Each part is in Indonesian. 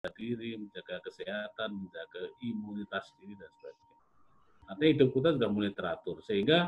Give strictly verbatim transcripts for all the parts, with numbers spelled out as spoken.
diri, menjaga kesehatan, menjaga imunitas diri dan sebagainya. Artinya hidup kita sudah mulai teratur sehingga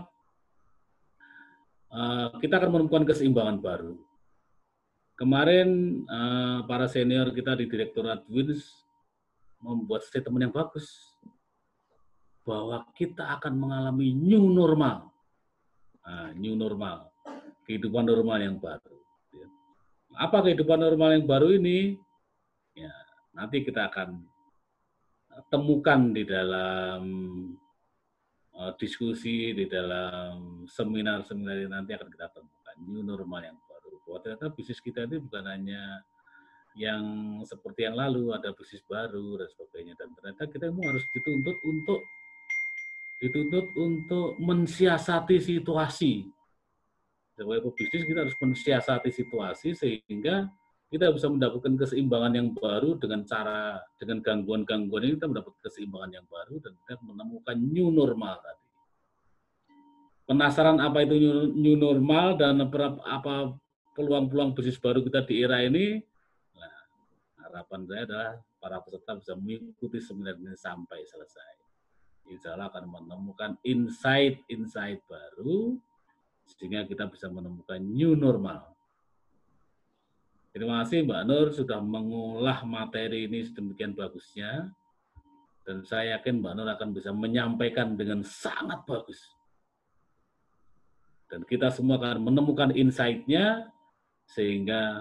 uh, kita akan menemukan keseimbangan baru. Kemarin uh, para senior kita di Direktorat W I N S membuat statement yang bagus bahwa kita akan mengalami new normal, nah, new normal, kehidupan normal yang baru. Apa kehidupan normal yang baru ini? Ya, nanti kita akan temukan di dalam uh, diskusi, di dalam seminar-seminar yang nanti akan kita temukan new normal yang baru. Bahwa ternyata bisnis kita itu bukan hanya yang seperti yang lalu, ada bisnis baru dan sebagainya. Dan ternyata kita memang harus dituntut untuk dituntut untuk mensiasati situasi. Sebagai pebisnis kita harus mensiasati situasi sehingga kita bisa mendapatkan keseimbangan yang baru dengan cara, dengan gangguan-gangguan ini kita mendapat keseimbangan yang baru dan kita menemukan new normal tadi. Penasaran apa itu new, new normal dan apa peluang-peluang bisnis baru kita di era ini? Nah, harapan saya adalah para peserta bisa mengikuti seminar ini sampai selesai. Insya Allah akan menemukan insight-insight baru sehingga kita bisa menemukan new normal. Terima kasih Mbak Nur sudah mengolah materi ini sedemikian bagusnya dan saya yakin Mbak Nur akan bisa menyampaikan dengan sangat bagus. Dan kita semua akan menemukan insight-nya sehingga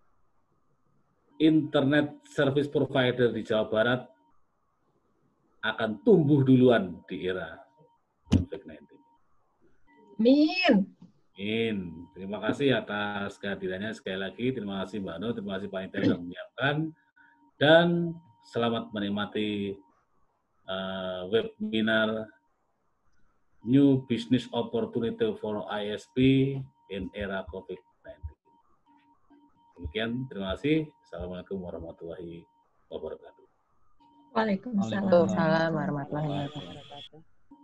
internet service provider di Jawa Barat akan tumbuh duluan di era COVID sembilan belas. Amin. Amin. Terima kasih atas kehadirannya sekali lagi. Terima kasih Mbak Nur, terima kasih Pak Intel yang menyiapkan. Dan selamat menikmati uh, webinar New Business Opportunity for I S P in Era COVID sembilan belas. Demikian, terima kasih. Assalamualaikum warahmatullahi wabarakatuh. Waalaikumsalam warahmatullahi wabarakatuh.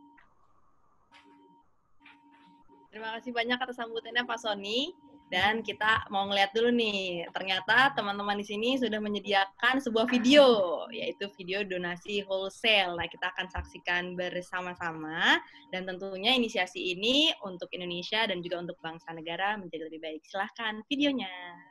Terima kasih banyak atas sambutannya Pak Sony. Dan kita mau ngeliat dulu nih, ternyata teman-teman di sini sudah menyediakan sebuah video, yaitu video donasi wholesale. Nah, kita akan saksikan bersama-sama, dan tentunya inisiasi ini untuk Indonesia dan juga untuk bangsa negara menjadi lebih baik. Silahkan videonya.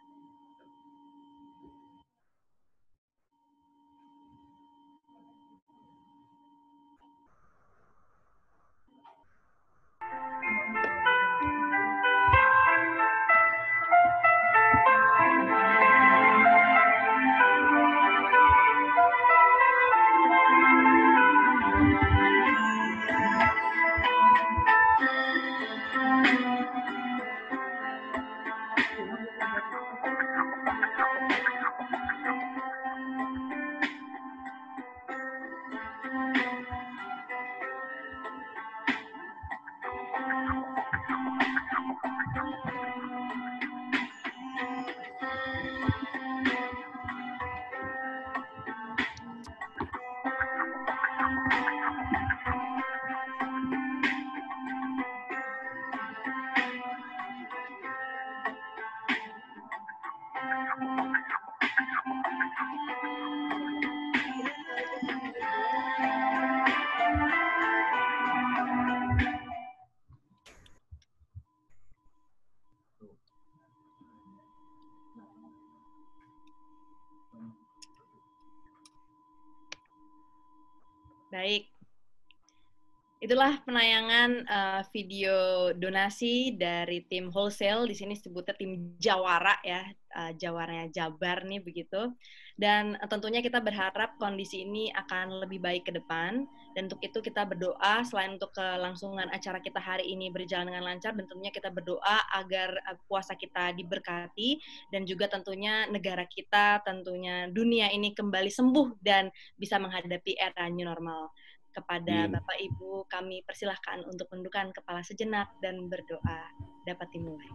Baik, itulah penayangan uh, video donasi dari tim wholesale. Di sini sebutnya tim Jawara ya, uh, Jawaranya Jabar nih begitu. Dan uh, tentunya kita berharap kondisi ini akan lebih baik ke depan. Dan untuk itu kita berdoa selain untuk kelangsungan acara kita hari ini berjalan dengan lancar, dan tentunya kita berdoa agar uh, puasa kita diberkati dan juga tentunya negara kita, tentunya dunia ini kembali sembuh dan bisa menghadapi era new normal. Kepada Bapak Ibu, kami persilahkan untuk menundukkan kepala sejenak dan berdoa. Dapat dimulai.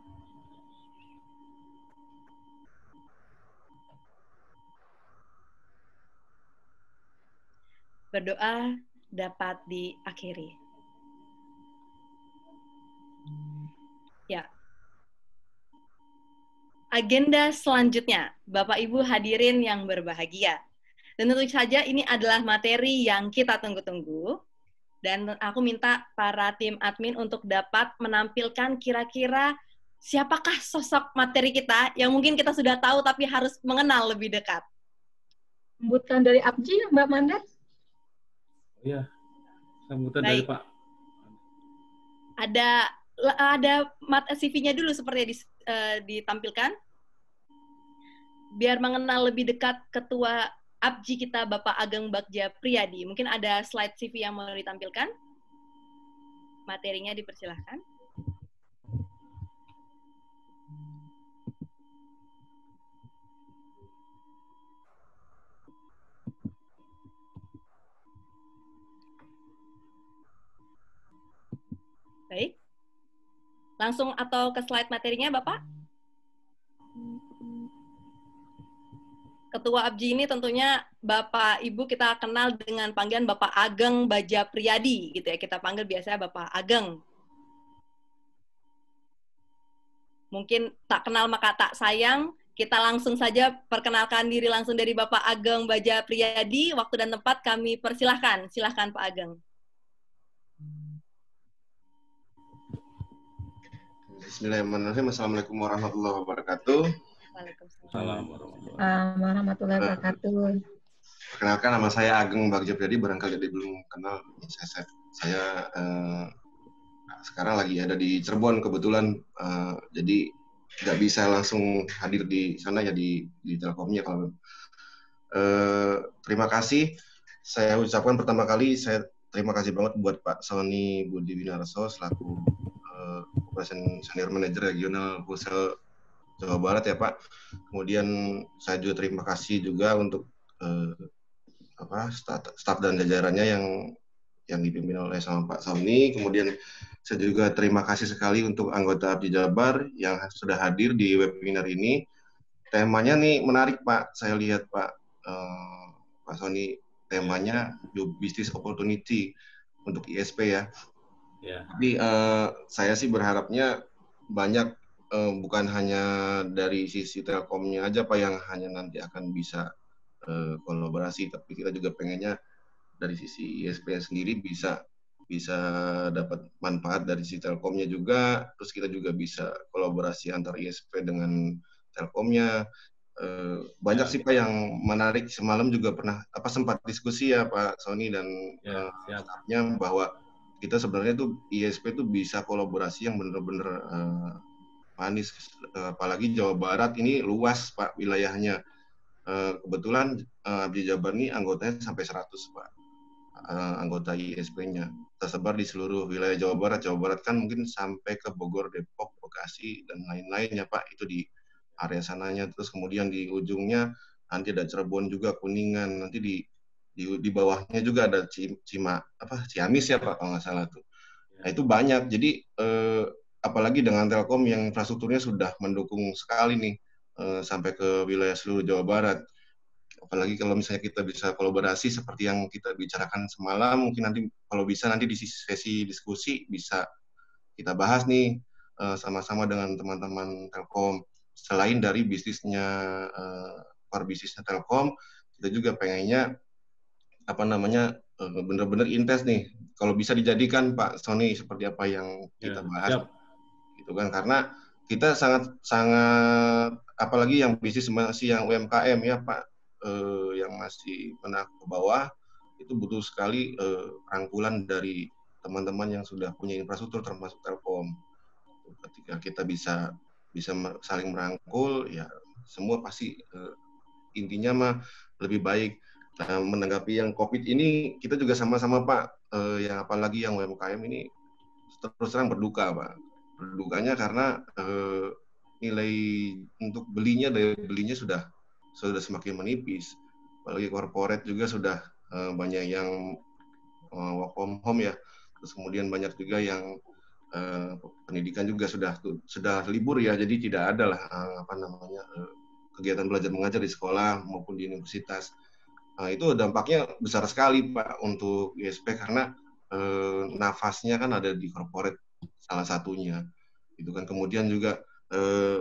Berdoa dapat diakhiri. Ya. agenda selanjutnya, Bapak Ibu hadirin yang berbahagia. Dan tentu saja ini adalah materi yang kita tunggu-tunggu. Dan aku minta para tim admin untuk dapat menampilkan kira-kira siapakah sosok materi kita yang mungkin kita sudah tahu tapi harus mengenal lebih dekat. Sambutan dari Abji, Mbak Manda. Iya, sambutan Baik. dari Pak. Ada ada C V-nya dulu seperti yang uh, ditampilkan. Biar mengenal lebih dekat Ketua Abji kita, Bapak Ageng Bagja Priyadi. Mungkin ada slide C V yang mau ditampilkan. Materinya dipersilahkan. Baik. Langsung atau ke slide materinya, Bapak? Ketua Abji ini tentunya Bapak Ibu kita kenal dengan panggilan Bapak Ageng Bagja Priyadi, gitu ya. Kita panggil biasanya Bapak Ageng. Mungkin tak kenal maka tak sayang, kita langsung saja perkenalkan diri langsung dari Bapak Ageng Bagja Priyadi. Waktu dan tempat kami persilahkan. Silahkan Pak Ageng. Bismillahirrahmanirrahim. Assalamualaikum warahmatullahi wabarakatuh. Waalaikumsalam warahmatullahi wabarakatuh. Perkenalkan, nama saya Ageng Bagja Priyadi. Barangkali ada belum kenal, saya, saya, saya eh, sekarang lagi ada di Cirebon kebetulan, eh, jadi nggak bisa langsung hadir di sana ya di di Telkomnya. Kalau eh, terima kasih, saya ucapkan pertama kali saya terima kasih banget buat Pak Sony Budi Winarso selaku uh, Operation Senior Manager Regional Wholesale Jawa Barat ya Pak. Kemudian saya juga terima kasih juga untuk uh, apa staf, staf dan jajarannya yang yang dipimpin oleh sama Pak Sony. Kemudian saya juga terima kasih sekali untuk anggota Abji Jabar yang sudah hadir di webinar ini. Temanya nih menarik Pak. Saya lihat Pak uh, Pak Sony, temanya Business Opportunity untuk I S P ya. Ya. Tapi uh, saya sih berharapnya banyak, uh, bukan hanya dari sisi Telkomnya aja Pak yang hanya nanti akan bisa uh, kolaborasi, tapi kita juga pengennya dari sisi I S P sendiri bisa bisa dapat manfaat dari sisi Telkomnya juga, terus kita juga bisa kolaborasi antar I S P dengan Telkomnya. Uh, banyak ya, sih Pak yang menarik. Semalam juga pernah apa sempat diskusi ya Pak Sony dan ya, uh, stafnya bahwa kita sebenarnya tuh I S P tuh bisa kolaborasi yang benar-benar uh, manis, uh, apalagi Jawa Barat ini luas Pak wilayahnya. Uh, kebetulan uh, Abji Jabar ini anggotanya sampai seratus Pak, uh, anggota I S P-nya tersebar di seluruh wilayah Jawa Barat. Jawa Barat kan mungkin sampai ke Bogor, Depok, Bekasi dan lain-lain ya Pak, itu di area sananya. Terus kemudian di ujungnya nanti ada Cirebon juga, Kuningan, nanti di di, di bawahnya juga ada Cima apa Ciamis ya Pak kalau nggak salah tuh. Nah itu banyak. Jadi eh, apalagi dengan Telkom yang infrastrukturnya sudah mendukung sekali nih eh, sampai ke wilayah seluruh Jawa Barat. Apalagi kalau misalnya kita bisa kolaborasi seperti yang kita bicarakan semalam, mungkin nanti kalau bisa nanti di sesi diskusi bisa kita bahas nih eh, sama-sama dengan teman-teman Telkom. Selain dari bisnisnya, uh, core bisnisnya Telkom, kita juga pengennya apa namanya uh, benar-benar intens nih. Kalau bisa dijadikan Pak Sony seperti apa yang kita ya, bahas, siap. Gitu kan? Karena kita sangat sangat apalagi yang bisnis masih yang U M K M ya Pak, uh, yang masih menengah ke bawah itu butuh sekali uh, rangkulan dari teman-teman yang sudah punya infrastruktur termasuk Telkom. Ketika kita bisa bisa saling merangkul, ya semua pasti uh, intinya mah lebih baik. Nah, menanggapi yang COVID ini, kita juga sama-sama Pak, uh, yang apalagi yang U M K M ini terus terang berduka Pak. Berdukanya karena uh, nilai untuk belinya, daya belinya sudah sudah semakin menipis. Apalagi corporate juga sudah uh, banyak yang uh, work from home ya. Terus kemudian banyak juga yang Uh, pendidikan juga sudah sudah libur ya, jadi tidak ada lah uh, apa namanya uh, kegiatan belajar mengajar di sekolah maupun di universitas. Uh, itu dampaknya besar sekali Pak untuk I S P karena uh, nafasnya kan ada di corporate salah satunya. Itu kan kemudian juga uh,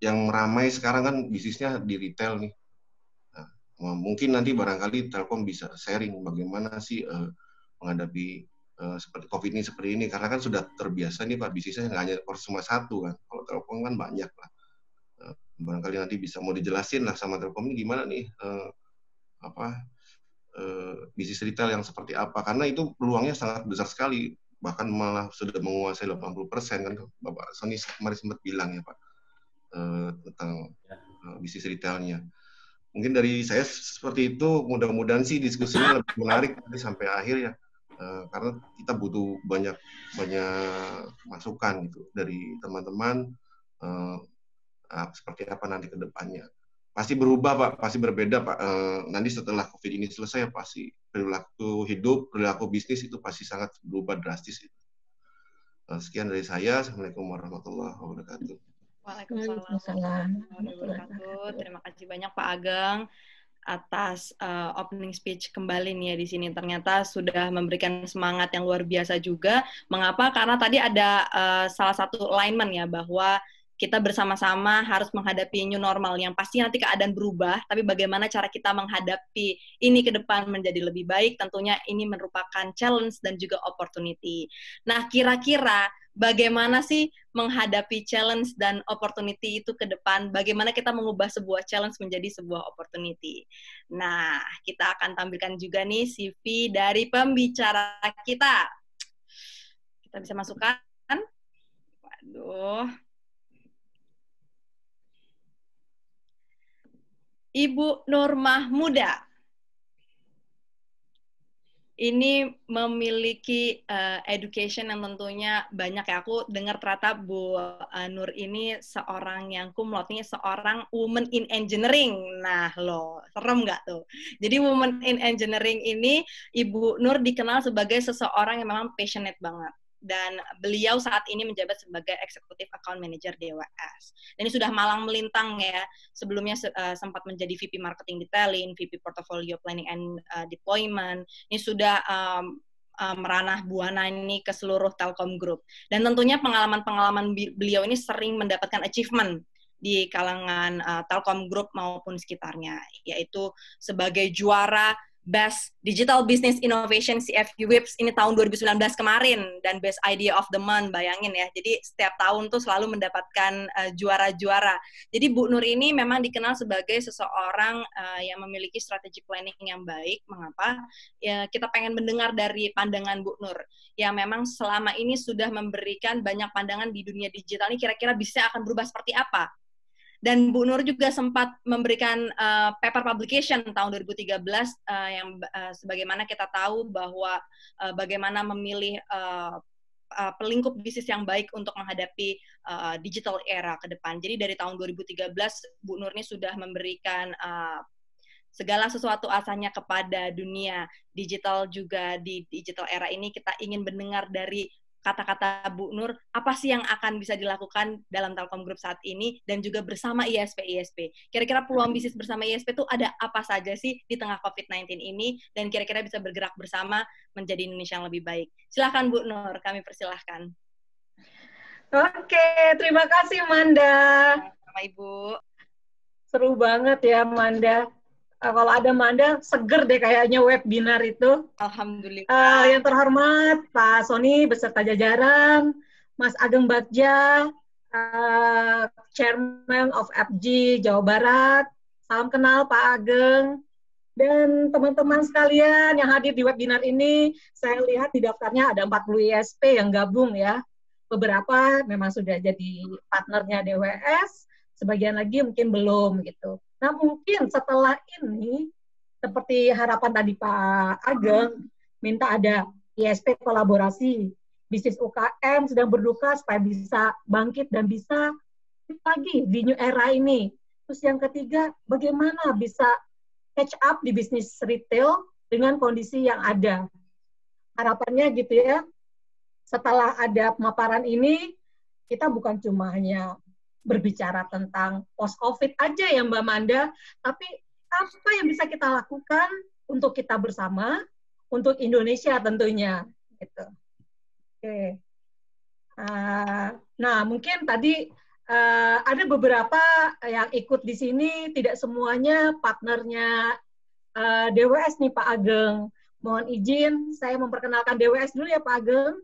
yang ramai sekarang kan bisnisnya di retail nih. Nah, mungkin nanti barangkali Telkom bisa sharing bagaimana sih uh, menghadapi uh, seperti COVID ini seperti ini, karena kan sudah terbiasa nih Pak bisnisnya nggak hanya cuma satu kan. Kalau Telkom kan banyak lah. Uh, barangkali nanti bisa mau dijelasin lah sama Telkom ini gimana nih uh, apa uh, bisnis retail yang seperti apa, karena itu peluangnya sangat besar sekali, bahkan malah sudah menguasai delapan puluh persen kan Bapak Sony kemarin sempat bilang ya Pak uh, tentang uh, bisnis retailnya. Mungkin dari saya seperti itu, mudah-mudahan sih diskusinya lebih menarik sampai akhir ya, uh, karena kita butuh banyak banyak masukan gitu dari teman-teman uh, uh, seperti apa nanti ke depannya. Pasti berubah Pak, pasti berbeda Pak. Uh, nanti setelah COVID ini selesai pasti perilaku hidup, perilaku bisnis itu pasti sangat berubah drastis. Uh, sekian dari saya. Assalamualaikum warahmatullahi wabarakatuh. Waalaikumsalam warahmatullahi wabarakatuh. Terima kasih banyak Pak Ageng atas uh, opening speech kembali nih ya di sini. Ternyata sudah memberikan semangat yang luar biasa juga. Mengapa? Karena tadi ada uh, salah satu alignment ya, bahwa kita bersama-sama harus menghadapi new normal yang pasti nanti keadaan berubah, tapi bagaimana cara kita menghadapi ini ke depan menjadi lebih baik, tentunya ini merupakan challenge dan juga opportunity. Nah, kira-kira bagaimana sih menghadapi challenge dan opportunity itu ke depan? Bagaimana kita mengubah sebuah challenge menjadi sebuah opportunity? Nah, kita akan tampilkan juga nih C V dari pembicara kita. Kita bisa masukkan? Waduh. Ibu Nur Mahmuda. Ini memiliki uh, education yang tentunya banyak ya. Aku dengar ternyata Bu uh, Nur ini seorang yang cum laude, ini seorang woman in engineering. Nah loh, serem nggak tuh? Jadi woman in engineering ini, Ibu Nur dikenal sebagai seseorang yang memang passionate banget. Dan beliau saat ini menjabat sebagai Executive Account Manager D W S. Dan ini sudah malang melintang ya. Sebelumnya uh, sempat menjadi V P Marketing Detailing, V P Portfolio Planning and uh, Deployment. Ini sudah um, uh, meranah buana ini ke seluruh Telkom Group. Dan tentunya pengalaman-pengalaman beliau ini sering mendapatkan achievement di kalangan uh, Telkom Group maupun sekitarnya, yaitu sebagai juara Best Digital Business Innovation C F U W I P S ini tahun dua ribu sembilan belas kemarin, dan Best Idea of the Month, bayangin ya. Jadi setiap tahun tuh selalu mendapatkan uh, juara-juara. Jadi Bu Nur ini memang dikenal sebagai seseorang uh, yang memiliki strategi planning yang baik. Mengapa? Ya, kita pengen mendengar dari pandangan Bu Nur yang memang selama ini sudah memberikan banyak pandangan di dunia digital ini, kira-kira bisa akan berubah seperti apa. Dan Bu Nur juga sempat memberikan uh, paper publication tahun dua ribu tiga belas uh, yang uh, sebagaimana kita tahu bahwa uh, bagaimana memilih uh, uh, pelingkup bisnis yang baik untuk menghadapi uh, digital era ke depan. Jadi dari tahun dua ribu tiga belas Bu Nur ini sudah memberikan uh, segala sesuatu asalnya kepada dunia digital. Juga di digital era ini kita ingin mendengar dari kata-kata Bu Nur, apa sih yang akan bisa dilakukan dalam Telkom Group saat ini, dan juga bersama I S P-I S P. Kira-kira peluang bisnis bersama I S P itu ada apa saja sih di tengah COVID sembilan belas ini, dan kira-kira bisa bergerak bersama menjadi Indonesia yang lebih baik. Silahkan Bu Nur, kami persilahkan. Oke, terima kasih Manda. Sama Ibu. Seru banget ya Manda. Uh, kalau ada Manda, seger deh kayaknya webinar itu. Alhamdulillah. Uh, yang terhormat Pak Sony beserta jajaran, Mas Ageng Bagja, uh, Chairman of F G Jawa Barat, salam kenal Pak Ageng, dan teman-teman sekalian yang hadir di webinar ini. Saya lihat di daftarnya ada empat puluh I S P yang gabung ya. Beberapa memang sudah jadi partnernya D W S, sebagian lagi mungkin belum gitu. Nah mungkin setelah ini, seperti harapan tadi Pak Ageng, minta ada I S P kolaborasi, bisnis U K M sedang berduka supaya bisa bangkit dan bisa lagi di new era ini. Terus yang ketiga, bagaimana bisa catch up di bisnis retail dengan kondisi yang ada. Harapannya gitu ya, setelah ada pemaparan ini, kita bukan cuma hanya berbicara tentang post-COVID aja ya Mbak Manda, tapi apa yang bisa kita lakukan untuk kita bersama, untuk Indonesia tentunya. Gitu. Oke. Uh, nah, mungkin tadi uh, ada beberapa yang ikut di sini, tidak semuanya partnernya uh, D W S nih Pak Ageng. Mohon izin, saya memperkenalkan D W S dulu ya Pak Ageng.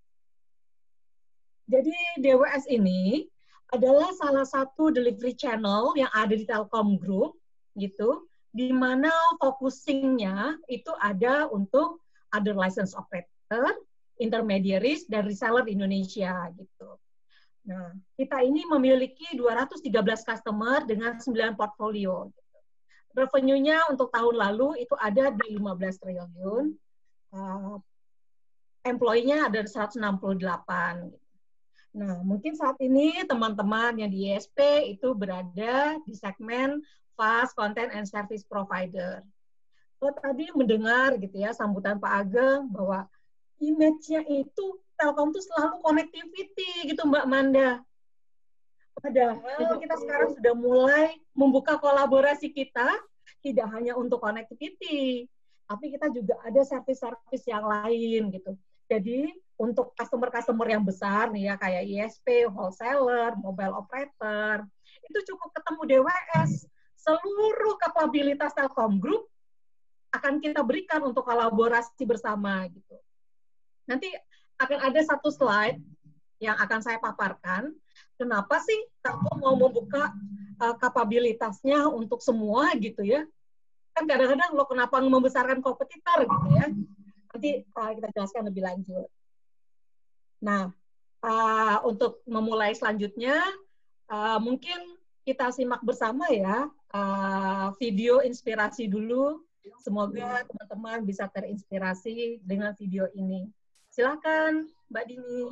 Jadi D W S ini adalah salah satu delivery channel yang ada di Telkom Group, gitu, di mana focusingnya itu ada untuk other license operator, intermediaries, dan reseller di Indonesia, gitu. Nah, kita ini memiliki dua ratus tiga belas customer dengan sembilan portfolio. Gitu. Revenue-nya untuk tahun lalu itu ada di lima belas triliun, uh, employee-nya ada seratus enam puluh delapan. Gitu. Nah, mungkin saat ini teman-teman yang di I S P itu berada di segmen Fast Content and Service Provider. Kalau tadi mendengar gitu ya sambutan Pak Ageng bahwa image-nya itu Telkom itu selalu connectivity gitu Mbak Manda. Padahal kita sekarang sudah mulai membuka kolaborasi kita tidak hanya untuk connectivity, tapi kita juga ada service-service yang lain gitu. Jadi untuk customer-customer yang besar nih ya kayak I S P, wholesaler, mobile operator, itu cukup ketemu D W S. Seluruh kapabilitas Telkom Group akan kita berikan untuk kolaborasi bersama gitu. Nanti akan ada satu slide yang akan saya paparkan. Kenapa sih Telkom mau membuka uh, kapabilitasnya untuk semua gitu ya? Kan kadang-kadang lo kenapa membesarkan kompetitor gitu ya? Nanti uh, kita jelaskan lebih lanjut. Nah, uh, untuk memulai selanjutnya, uh, mungkin kita simak bersama ya uh, video inspirasi dulu. Semoga teman-teman bisa terinspirasi dengan video ini. Silakan, Mbak Dini.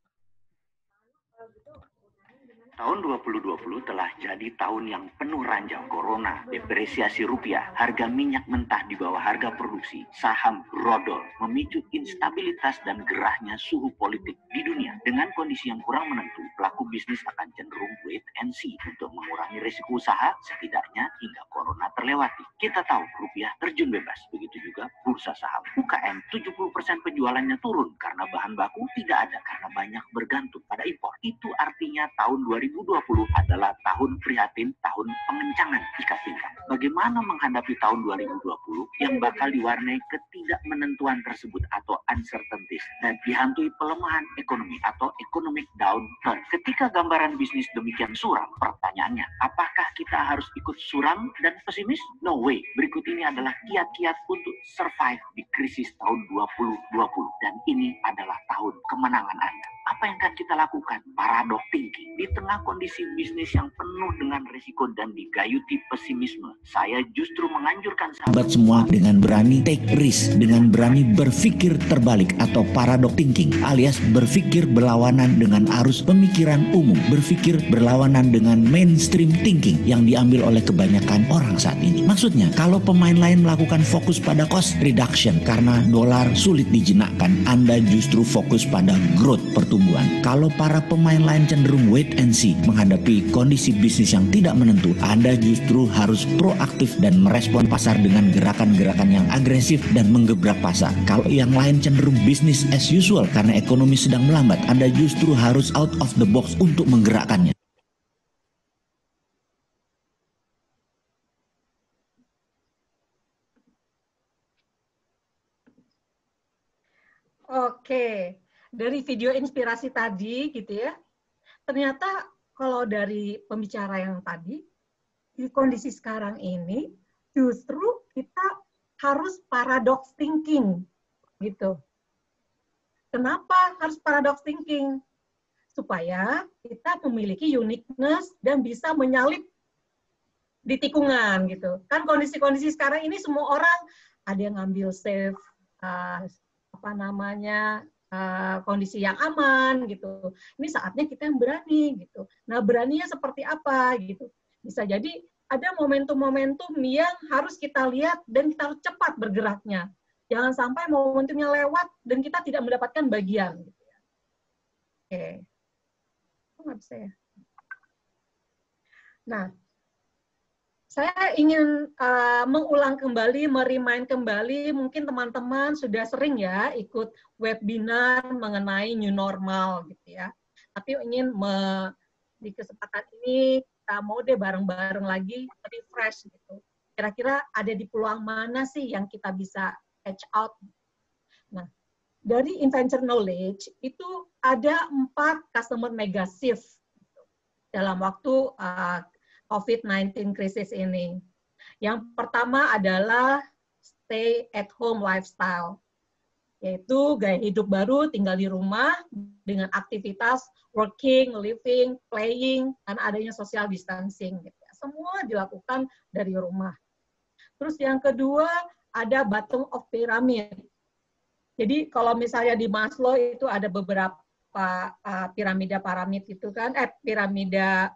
Tahun dua ribu dua puluh telah jadi tahun yang penuh ranjau corona, depresiasi rupiah, harga minyak mentah di bawah harga produksi, saham rodol, memicu instabilitas dan gerahnya suhu politik di dunia. Dengan kondisi yang kurang menentu, pelaku bisnis akan cenderung wait and see untuk mengurangi risiko usaha, setidaknya hingga corona terlewati. Kita tahu rupiah terjun bebas, begitu juga bursa saham. U K M tujuh puluh persen penjualannya turun karena bahan baku tidak ada, karena banyak bergantung pada impor. Itu artinya tahun dua ribu dua puluh adalah tahun prihatin, tahun pengencangan ikat pinggang. Bagaimana menghadapi tahun dua ribu dua puluh yang bakal diwarnai ketidakmenentuan tersebut atau uncertainties dan dihantui pelemahan ekonomi atau economic downturn. Ketika gambaran bisnis demikian suram, pertanyaannya, apakah kita harus ikut suram dan pesimis? No way. Berikut ini adalah kiat-kiat untuk survive di krisis tahun dua ribu dua puluh dan ini adalah tahun kemenangan Anda. Apa yang akan kita lakukan? Paradox thinking. Di tengah kondisi bisnis yang penuh dengan risiko dan digayuti pesimisme, saya justru menganjurkan sahabat semua dengan berani take risk, dengan berani berpikir terbalik atau paradox thinking, alias berpikir berlawanan dengan arus pemikiran umum, berpikir berlawanan dengan mainstream thinking yang diambil oleh kebanyakan orang saat ini. Maksudnya, kalau pemain lain melakukan fokus pada cost reduction karena dolar sulit dijinakkan, Anda justru fokus pada growth, pertumbuhan. Kalau para pemain lain cenderung wait and see menghadapi kondisi bisnis yang tidak menentu, Anda justru harus proaktif dan merespon pasar dengan gerakan-gerakan yang agresif dan menggebrak pasar. Kalau yang lain cenderung business as usual karena ekonomi sedang melambat, Anda justru harus out of the box untuk menggerakkannya. Oke, dari video inspirasi tadi gitu ya, ternyata kalau dari pembicara yang tadi, di kondisi sekarang ini, justru kita harus paradox thinking, gitu. Kenapa harus paradox thinking? Supaya kita memiliki uniqueness dan bisa menyalip di tikungan, gitu. Kan kondisi-kondisi sekarang ini semua orang ada yang ngambil safe, uh, apa namanya, uh, kondisi yang aman gitu. Ini saatnya kita yang berani gitu. Nah, beraninya seperti apa gitu. Bisa jadi ada momentum-momentum yang harus kita lihat dan kita harus cepat bergeraknya. Jangan sampai momentumnya lewat dan kita tidak mendapatkan bagian. Gitu. Oke. Oh, nggak bisa ya. Nah, saya ingin uh, mengulang kembali, merimain kembali, mungkin teman-teman sudah sering ya ikut webinar mengenai new normal gitu ya. Tapi ingin me, di kesempatan ini kita mau deh bareng-bareng lagi refresh gitu. Kira-kira ada di peluang mana sih yang kita bisa catch out? Nah, dari Inventure Knowledge itu ada empat customer mega shift dalam waktu uh, COVID sembilan belas krisis ini. Yang pertama adalah stay at home lifestyle, yaitu gaya hidup baru, tinggal di rumah dengan aktivitas working, living, playing, karena adanya social distancing. Gitu ya. Semua dilakukan dari rumah. Terus yang kedua ada bottom of pyramid. Jadi kalau misalnya di Maslow itu ada beberapa uh, piramida piramid itu kan, eh piramida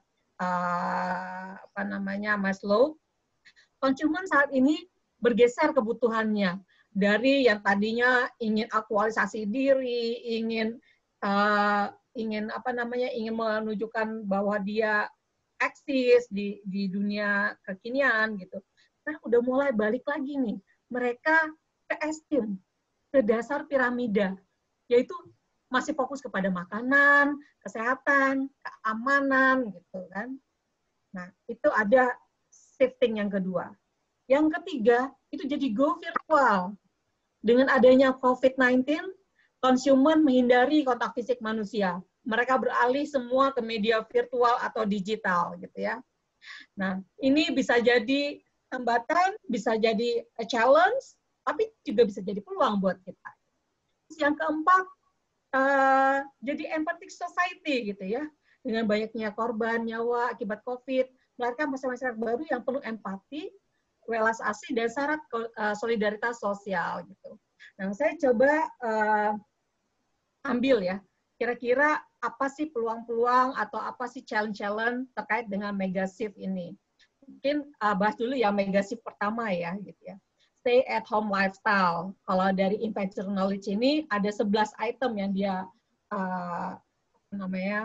uh, apa namanya Maslow. Konsumen saat ini bergeser kebutuhannya dari yang tadinya ingin aktualisasi diri, ingin uh, ingin apa namanya ingin menunjukkan bahwa dia eksis di di dunia kekinian gitu. Nah, udah mulai balik lagi nih. Mereka ke esteem, ke dasar piramida, yaitu masih fokus kepada makanan, kesehatan, keamanan gitu kan. Nah, itu ada shifting yang kedua. Yang ketiga, itu jadi go virtual. Dengan adanya COVID sembilan belas, konsumen menghindari kontak fisik manusia. Mereka beralih semua ke media virtual atau digital gitu ya. Nah, ini bisa jadi hambatan, bisa jadi a challenge, tapi juga bisa jadi peluang buat kita. Terus yang keempat, uh, jadi empathic society gitu ya. Dengan banyaknya korban nyawa akibat COVID, mereka masyarakat baru yang perlu empati, welas asih, dan syarat uh, solidaritas sosial gitu. Nah, saya coba uh, ambil ya, kira-kira apa sih peluang-peluang atau apa sih challenge-challenge terkait dengan mega shift ini. Mungkin uh, bahas dulu ya mega shift pertama ya, gitu ya. Stay at home lifestyle. Kalau dari Inventure Knowledge ini ada sebelas item yang dia uh, namanya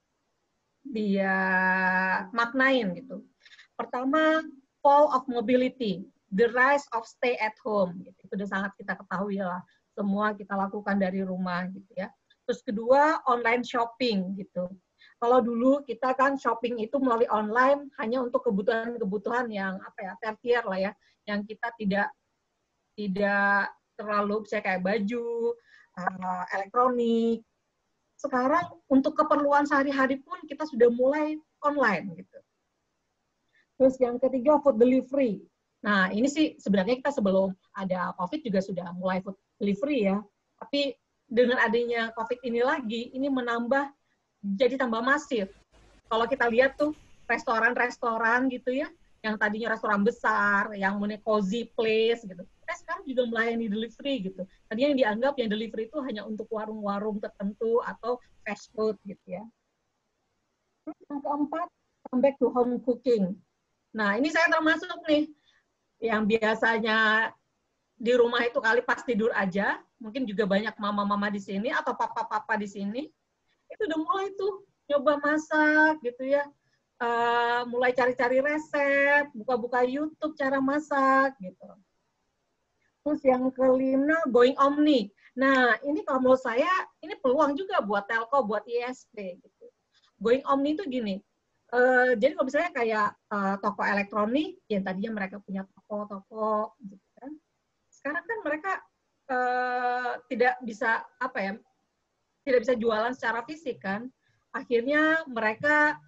dia maknain gitu. Pertama, fall of mobility, the rise of stay at home. Gitu. Itu sudah sangat kita ketahui lah. Semua kita lakukan dari rumah gitu ya. Terus kedua, online shopping gitu. Kalau dulu kita kan shopping itu melalui online hanya untuk kebutuhan-kebutuhan yang apa ya tertier lah ya, yang kita tidak tidak terlalu bisa kayak baju, uh, elektronik. Sekarang untuk keperluan sehari-hari pun kita sudah mulai online gitu. Terus yang ketiga food delivery. Nah ini sih sebenarnya kita sebelum ada COVID juga sudah mulai food delivery ya. Tapi dengan adanya COVID ini lagi, ini menambah jadi tambah masif. Kalau kita lihat tuh restoran-restoran gitu ya, yang tadinya restoran besar, yang punya cozy place gitu, kita sekarang juga melayani delivery gitu. Tadinya yang dianggap yang delivery itu hanya untuk warung-warung tertentu atau fast food gitu ya. Terus yang keempat, come back to home cooking. Nah ini saya termasuk nih, yang biasanya di rumah itu kali pas tidur aja, mungkin juga banyak mama-mama di sini atau papa-papa di sini, itu udah mulai tuh nyoba masak gitu ya, uh, mulai cari-cari resep, buka-buka YouTube cara masak gitu. Terus yang kelima, going omni. Nah ini kalau menurut saya ini peluang juga buat telco, buat I S P gitu. Going omni itu gini, uh, jadi kalau misalnya kayak uh, toko elektronik yang tadinya mereka punya toko-toko gitu kan, sekarang kan mereka uh, tidak bisa apa ya, tidak bisa jualan secara fisik kan, akhirnya mereka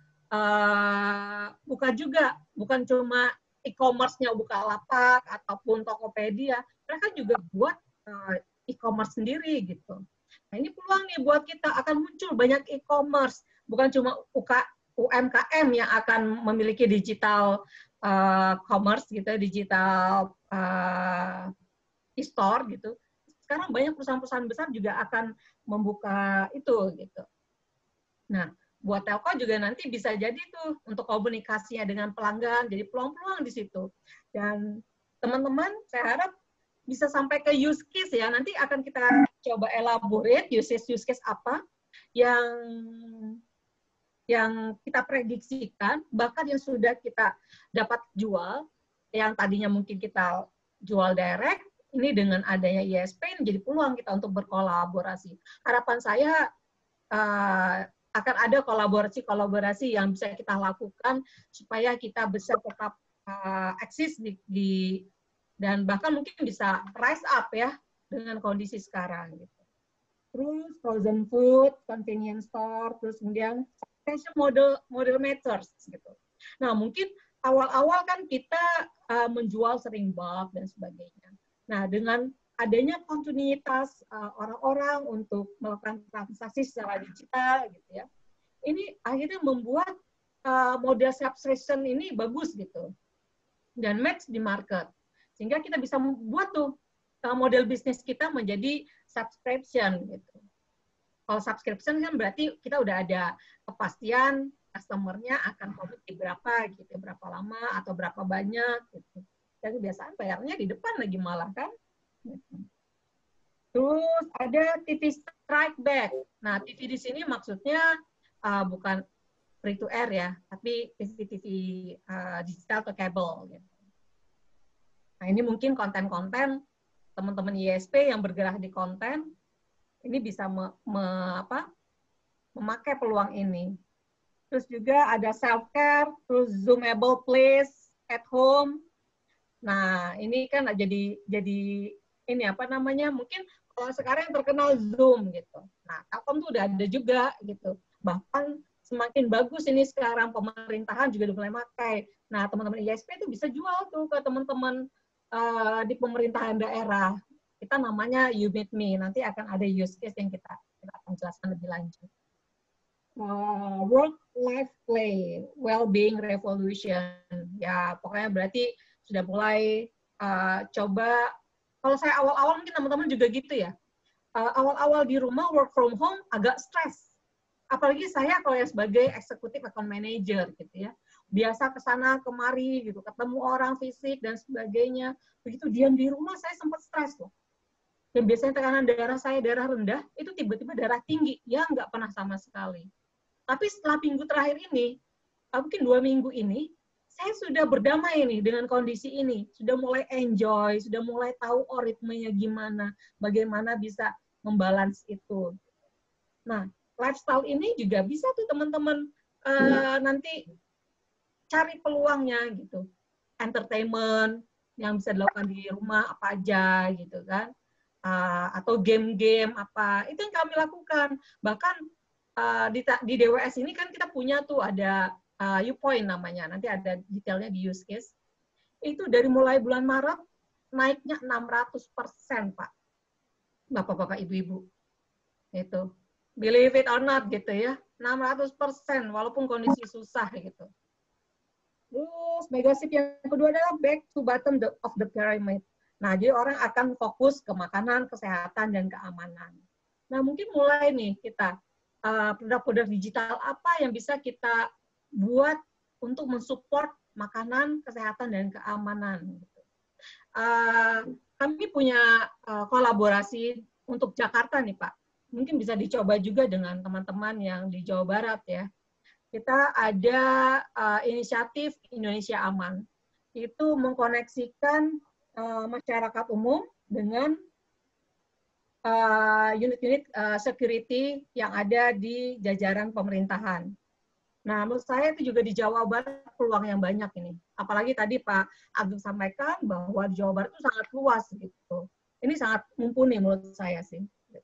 uh, buka juga, bukan cuma e-commerce-nya Bukalapak ataupun Tokopedia, mereka juga buat uh, e-commerce sendiri gitu. Nah ini peluang nih buat kita, akan muncul banyak e-commerce, bukan cuma U M K M yang akan memiliki digital uh, commerce gitu, digital uh, e-store gitu. Sekarang banyak perusahaan-perusahaan besar juga akan membuka itu gitu. Nah, buat telco juga nanti bisa jadi tuh untuk komunikasinya dengan pelanggan, jadi peluang-peluang di situ. Dan teman-teman, saya harap bisa sampai ke use case ya. Nanti akan kita coba elaborate use case use case apa yang yang kita prediksikan, bahkan yang sudah kita dapat jual, yang tadinya mungkin kita jual direct, ini dengan adanya I S P menjadi peluang kita untuk berkolaborasi. Harapan saya uh, akan ada kolaborasi-kolaborasi yang bisa kita lakukan supaya kita bisa tetap uh, eksis di, di dan bahkan mungkin bisa rise up ya dengan kondisi sekarang gitu. Terus frozen food, convenience store, terus kemudian fashion model model matters gitu. Nah, mungkin awal-awal kan kita uh, menjual sering bulk dan sebagainya. Nah, dengan adanya kontinuitas uh, orang-orang untuk melakukan transaksi secara digital gitu ya. Ini akhirnya membuat uh, model subscription ini bagus gitu. Dan match di market. Sehingga kita bisa membuat tuh uh, model bisnis kita menjadi subscription gitu. Kalau subscription kan berarti kita udah ada kepastian customer-nya akan komit di berapa gitu, berapa lama atau berapa banyak gitu. Dan kebiasaan bayarnya di depan lagi malah kan. Terus ada T V strike back. Nah, T V di sini maksudnya uh, bukan free to air ya, tapi T V-T V uh, digital atau kabel gitu. Nah, ini mungkin konten-konten teman-teman I S P yang bergerak di konten ini bisa me, me, apa, memakai peluang ini. Terus juga ada self-care, terus Zoomable place at home. Nah, ini kan jadi jadi ini apa namanya? Mungkin kalau sekarang yang terkenal Zoom gitu. Nah, Telkom tuh udah ada juga gitu. Bahkan semakin bagus ini sekarang pemerintahan juga udah mulai pakai. Nah, teman-teman I S P itu bisa jual tuh ke teman-teman uh, di pemerintahan daerah. Kita namanya You Meet Me. Nanti akan ada use case yang kita, kita akan jelaskan lebih lanjut. Uh, work, life, play, well-being revolution. Ya, pokoknya berarti sudah mulai uh, coba. Kalau saya awal-awal mungkin teman-teman juga gitu ya. Uh, awal-awal di rumah work from home agak stres. Apalagi saya kalau yang sebagai eksekutif account manager gitu ya. Biasa ke sana kemari gitu, ketemu orang fisik dan sebagainya. Begitu diam di rumah saya sempat stres loh. Dan biasanya tekanan darah saya darah rendah, itu tiba-tiba darah tinggi. Ya nggak pernah sama sekali. Tapi setelah minggu terakhir ini, mungkin dua minggu ini, saya sudah berdamai nih dengan kondisi ini. Sudah mulai enjoy, sudah mulai tahu oh ritmenya gimana, bagaimana bisa membalance itu. Nah, lifestyle ini juga bisa tuh teman-teman uh, nanti cari peluangnya gitu. Entertainment yang bisa dilakukan di rumah apa aja gitu kan. Uh, atau game-game apa, itu yang kami lakukan. Bahkan uh, di, di D W S ini kan kita punya tuh ada uh, U-Point namanya, nanti ada detailnya di use case. Itu dari mulai bulan Maret, naiknya enam ratus persen, Pak. Bapak-bapak, ibu-ibu. Itu. Believe it or not, gitu ya. enam ratus persen, walaupun kondisi susah, gitu. Terus, megasip yang kedua adalah back to bottom of the pyramid. Nah, jadi orang akan fokus ke makanan, kesehatan, dan keamanan. Nah, mungkin mulai nih kita, produk-produk uh, digital apa yang bisa kita buat untuk mensupport makanan, kesehatan, dan keamanan. Uh, kami punya uh, kolaborasi untuk Jakarta nih, Pak. Mungkin bisa dicoba juga dengan teman-teman yang di Jawa Barat ya. Kita ada uh, inisiatif Indonesia Aman. Itu mengkoneksikan masyarakat umum dengan unit-unit uh, uh, security yang ada di jajaran pemerintahan. Nah, menurut saya itu juga di Jawa Barat peluang yang banyak ini. Apalagi tadi Pak Agung sampaikan bahwa di Jawa Barat itu sangat luas gitu. Ini sangat mumpuni menurut saya sih.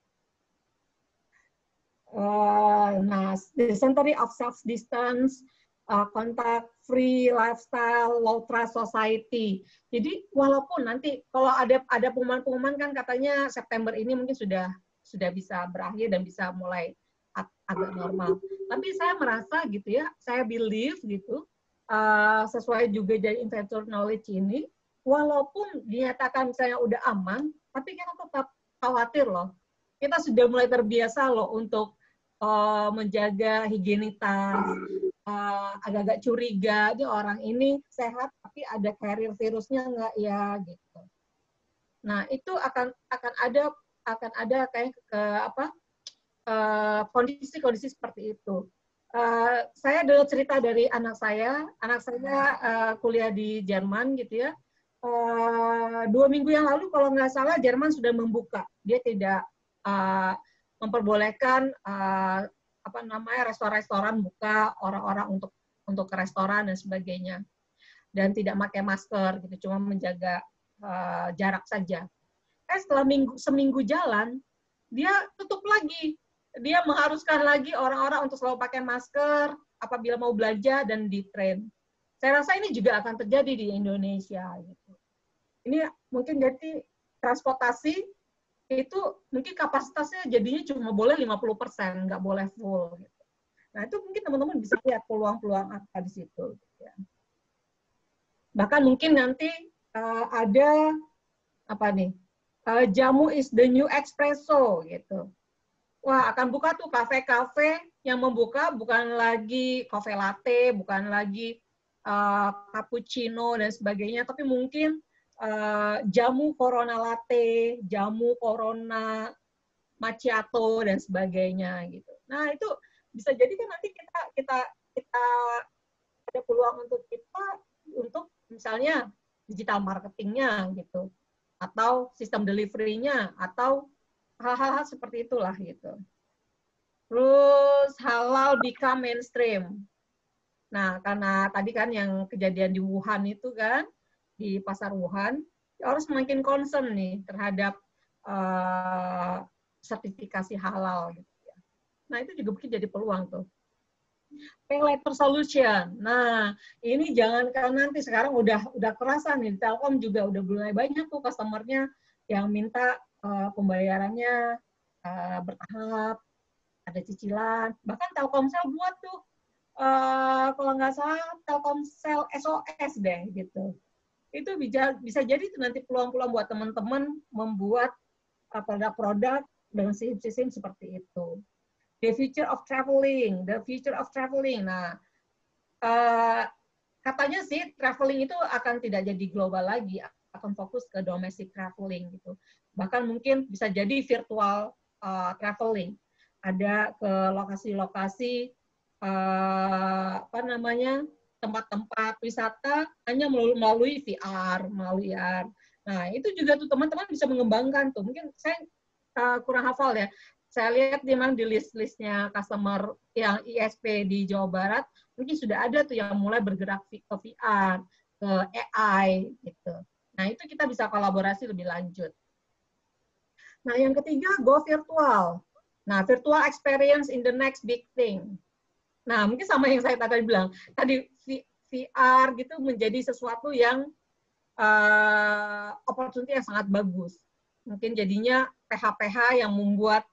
Uh, nah, the century of self-distance, uh, contact free lifestyle, low trust society. Jadi walaupun nanti kalau ada ada pengumuman-pengumuman kan katanya September ini mungkin sudah sudah bisa berakhir dan bisa mulai ag agak normal. Tapi saya merasa gitu ya, saya believe gitu, uh, sesuai juga dari investor knowledge ini, walaupun dinyatakan misalnya udah aman, tapi kita tetap khawatir loh. Kita sudah mulai terbiasa loh untuk uh, menjaga higienitas, agak-agak uh, curiga, dia orang ini sehat tapi ada carrier virusnya nggak ya gitu. Nah itu akan akan ada akan ada kayak ke apa kondisi-kondisi uh, seperti itu. Uh, saya dengar cerita dari anak saya, anak saya uh, kuliah di Jerman gitu ya. Uh, dua minggu yang lalu kalau nggak salah Jerman sudah membuka, dia tidak uh, memperbolehkan uh, apa namanya restoran-restoran buka, orang-orang untuk untuk ke restoran dan sebagainya, dan tidak pakai masker gitu, cuma menjaga uh, jarak saja. Eh setelah minggu seminggu jalan, dia tutup lagi, dia mengharuskan lagi orang-orang untuk selalu pakai masker apabila mau belanja dan di train. Saya rasa ini juga akan terjadi di Indonesia gitu. Ini mungkin jadi transportasi itu mungkin kapasitasnya jadinya cuma boleh lima puluh persen, nggak boleh full gitu. Nah, itu mungkin teman-teman bisa lihat peluang-peluang apa di situ. Gitu ya. Bahkan mungkin nanti uh, ada apa nih, uh, jamu is the new espresso gitu. Wah, akan buka tuh kafe-kafe yang membuka bukan lagi cafe latte, bukan lagi uh, cappuccino dan sebagainya, tapi mungkin uh, jamu corona latte, jamu corona macchiato dan sebagainya gitu. Nah, itu bisa jadi kan nanti kita kita kita ada peluang untuk kita untuk misalnya digital marketingnya gitu, atau sistem delivery-nya, atau hal-hal seperti itulah gitu. Terus halal become mainstream. Nah, karena tadi kan yang kejadian di Wuhan itu kan, di pasar Wuhan, harus semakin concern nih terhadap uh, sertifikasi halal gitu. Nah, itu juga mungkin jadi peluang tuh. Pay later solution. Nah, ini jangan kan nanti sekarang udah udah kerasa nih, Telkom juga udah mulai banyak tuh customer-nya yang minta uh, pembayarannya uh, bertahap, ada cicilan. Bahkan Telkomsel buat tuh, uh, kalau nggak salah Telkomsel S O S deh gitu. Itu bisa bisa jadi tuh nanti peluang-peluang buat teman-teman membuat uh, produk-produk dengan sistem seperti itu. The future of traveling, the future of traveling. Nah, uh, katanya sih traveling itu akan tidak jadi global lagi, akan fokus ke domestic traveling gitu. Bahkan mungkin bisa jadi virtual uh, traveling. Ada ke lokasi-lokasi uh, apa namanya tempat-tempat wisata hanya melalui V R, melalui V R. Nah, itu juga tuh teman-teman bisa mengembangkan tuh. Mungkin saya uh, kurang hafal ya. Saya lihat memang di list-listnya customer yang I S P di Jawa Barat, mungkin sudah ada tuh yang mulai bergerak ke V R, ke A I, gitu. Nah, itu kita bisa kolaborasi lebih lanjut. Nah, yang ketiga, go virtual. Nah, virtual experience in the next big thing. Nah, mungkin sama yang saya tadi bilang, tadi V R gitu menjadi sesuatu yang uh, opportunity yang sangat bagus. Mungkin jadinya P H P H yang membuat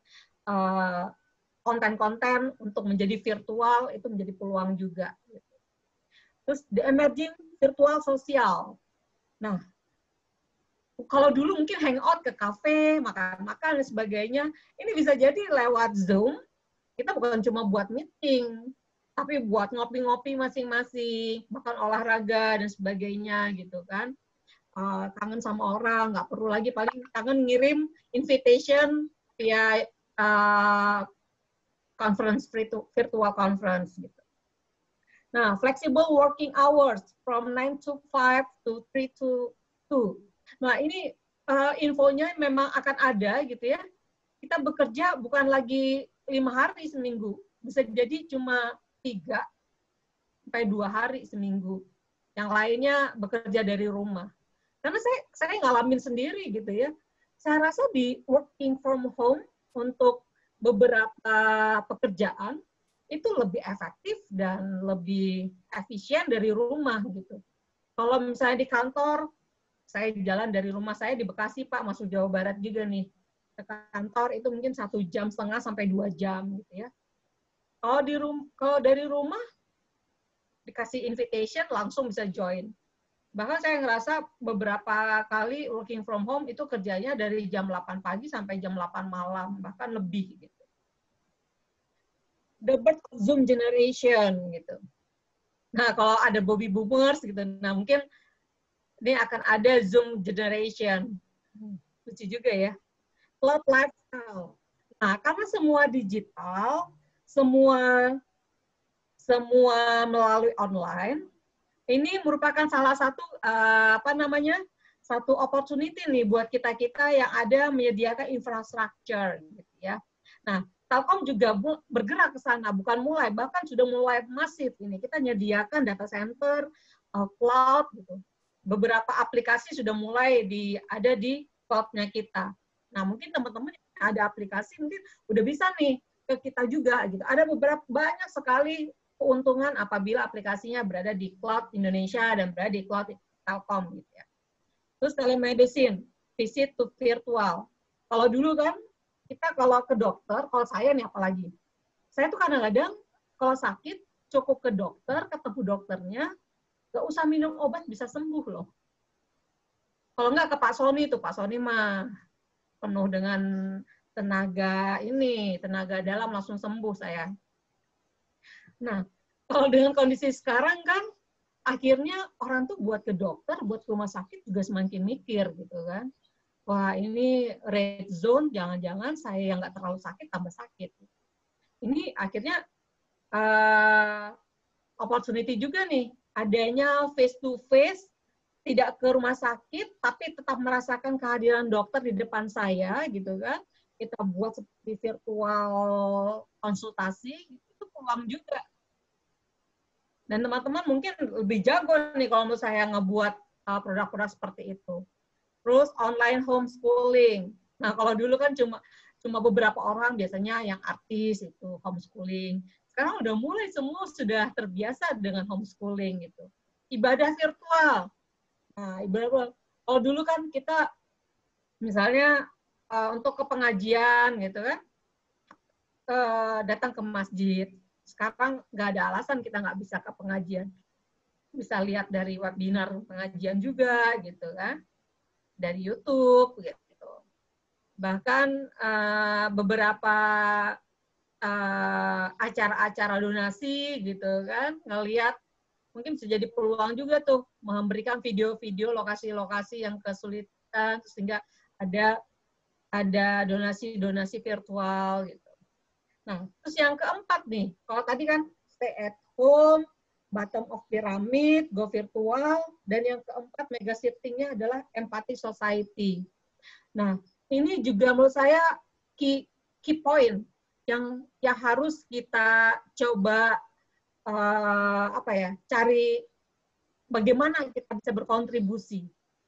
konten-konten uh, untuk menjadi virtual itu menjadi peluang juga. Terus the emerging virtual sosial. Nah, kalau dulu mungkin hangout ke kafe, makan-makan dan sebagainya, ini bisa jadi lewat Zoom. Kita bukan cuma buat meeting, tapi buat ngopi-ngopi masing-masing, makan olahraga dan sebagainya gitu kan. Uh, kangen sama orang, nggak perlu lagi paling kangen ngirim invitation via Uh, conference virtual conference gitu. Nah, flexible working hours from nine to five to three to two. Nah, ini uh, infonya memang akan ada gitu ya. Kita bekerja bukan lagi lima hari seminggu, bisa jadi cuma tiga sampai dua hari seminggu. Yang lainnya bekerja dari rumah. Karena saya saya ngalamin sendiri gitu ya. Saya rasa di working from home untuk beberapa pekerjaan itu lebih efektif dan lebih efisien dari rumah gitu. Kalau misalnya di kantor, saya jalan dari rumah saya di Bekasi Pak, masuk Jawa Barat juga nih. Ke kantor itu mungkin satu jam setengah sampai dua jam gitu ya. Kalau di rum kalau dari rumah dikasih invitation langsung bisa join. Bahkan saya ngerasa beberapa kali working from home itu kerjanya dari jam delapan pagi sampai jam delapan malam, bahkan lebih gitu. The birth of Zoom generation gitu. Nah, kalau ada Bobby Boomers gitu, nah mungkin ini akan ada Zoom generation. Lucu juga ya. Cloud lifestyle. Nah, karena semua digital, semua semua melalui online, ini merupakan salah satu uh, apa namanya satu opportunity nih buat kita kita yang ada menyediakan infrastruktur, gitu ya. Nah, Telkom juga bergerak ke sana, bukan mulai, bahkan sudah mulai masif ini. Kita menyediakan data center, uh, cloud, gitu. Beberapa aplikasi sudah mulai di, ada di cloud-nya kita. Nah, mungkin teman-teman ada aplikasi, mungkin udah bisa nih ke kita juga. Gitu. Ada beberapa banyak sekali keuntungan apabila aplikasinya berada di cloud Indonesia dan berada di cloud Telkom. Gitu ya. Terus telemedicine, visit to virtual. Kalau dulu kan, kita kalau ke dokter, kalau saya nih apalagi, saya tuh kadang-kadang kalau sakit cukup ke dokter, ketemu dokternya, nggak usah minum obat bisa sembuh loh. Kalau nggak ke Pak Sony tuh, Pak Sony mah penuh dengan tenaga ini, tenaga dalam langsung sembuh saya. Nah, kalau dengan kondisi sekarang kan, akhirnya orang tuh buat ke dokter, buat ke rumah sakit juga semakin mikir gitu kan. Wah, ini red zone, jangan-jangan saya yang nggak terlalu sakit, tambah sakit. Ini akhirnya uh, opportunity juga nih, adanya face-to-face, tidak ke rumah sakit, tapi tetap merasakan kehadiran dokter di depan saya, gitu kan. Kita buat seperti virtual konsultasi, itu peluang juga. Dan teman-teman mungkin lebih jago nih kalau menurut saya ngebuat uh, produk-produk seperti itu. Terus online homeschooling. Nah, kalau dulu kan cuma cuma beberapa orang biasanya yang artis itu homeschooling. Sekarang udah mulai semua sudah terbiasa dengan homeschooling gitu. Ibadah virtual. Nah, ibadah kalau dulu kan kita misalnya uh, untuk ke pengajian gitu kan, uh, datang ke masjid. Sekarang nggak ada alasan kita nggak bisa ke pengajian. Bisa lihat dari webinar pengajian juga gitu kan. Dari YouTube gitu. Bahkan uh, beberapa uh, acara-acara donasi gitu kan, ngelihat mungkin bisa jadi peluang juga tuh memberikan video-video lokasi-lokasi yang kesulitan sehingga ada ada donasi-donasi virtual gitu. Nah, terus yang keempat nih, kalau tadi kan stay at home, bottom of pyramid, go virtual, dan yang keempat mega shifting-nya adalah empathy society. Nah, ini juga menurut saya key, key point yang yang harus kita coba uh, apa ya, cari bagaimana kita bisa berkontribusi,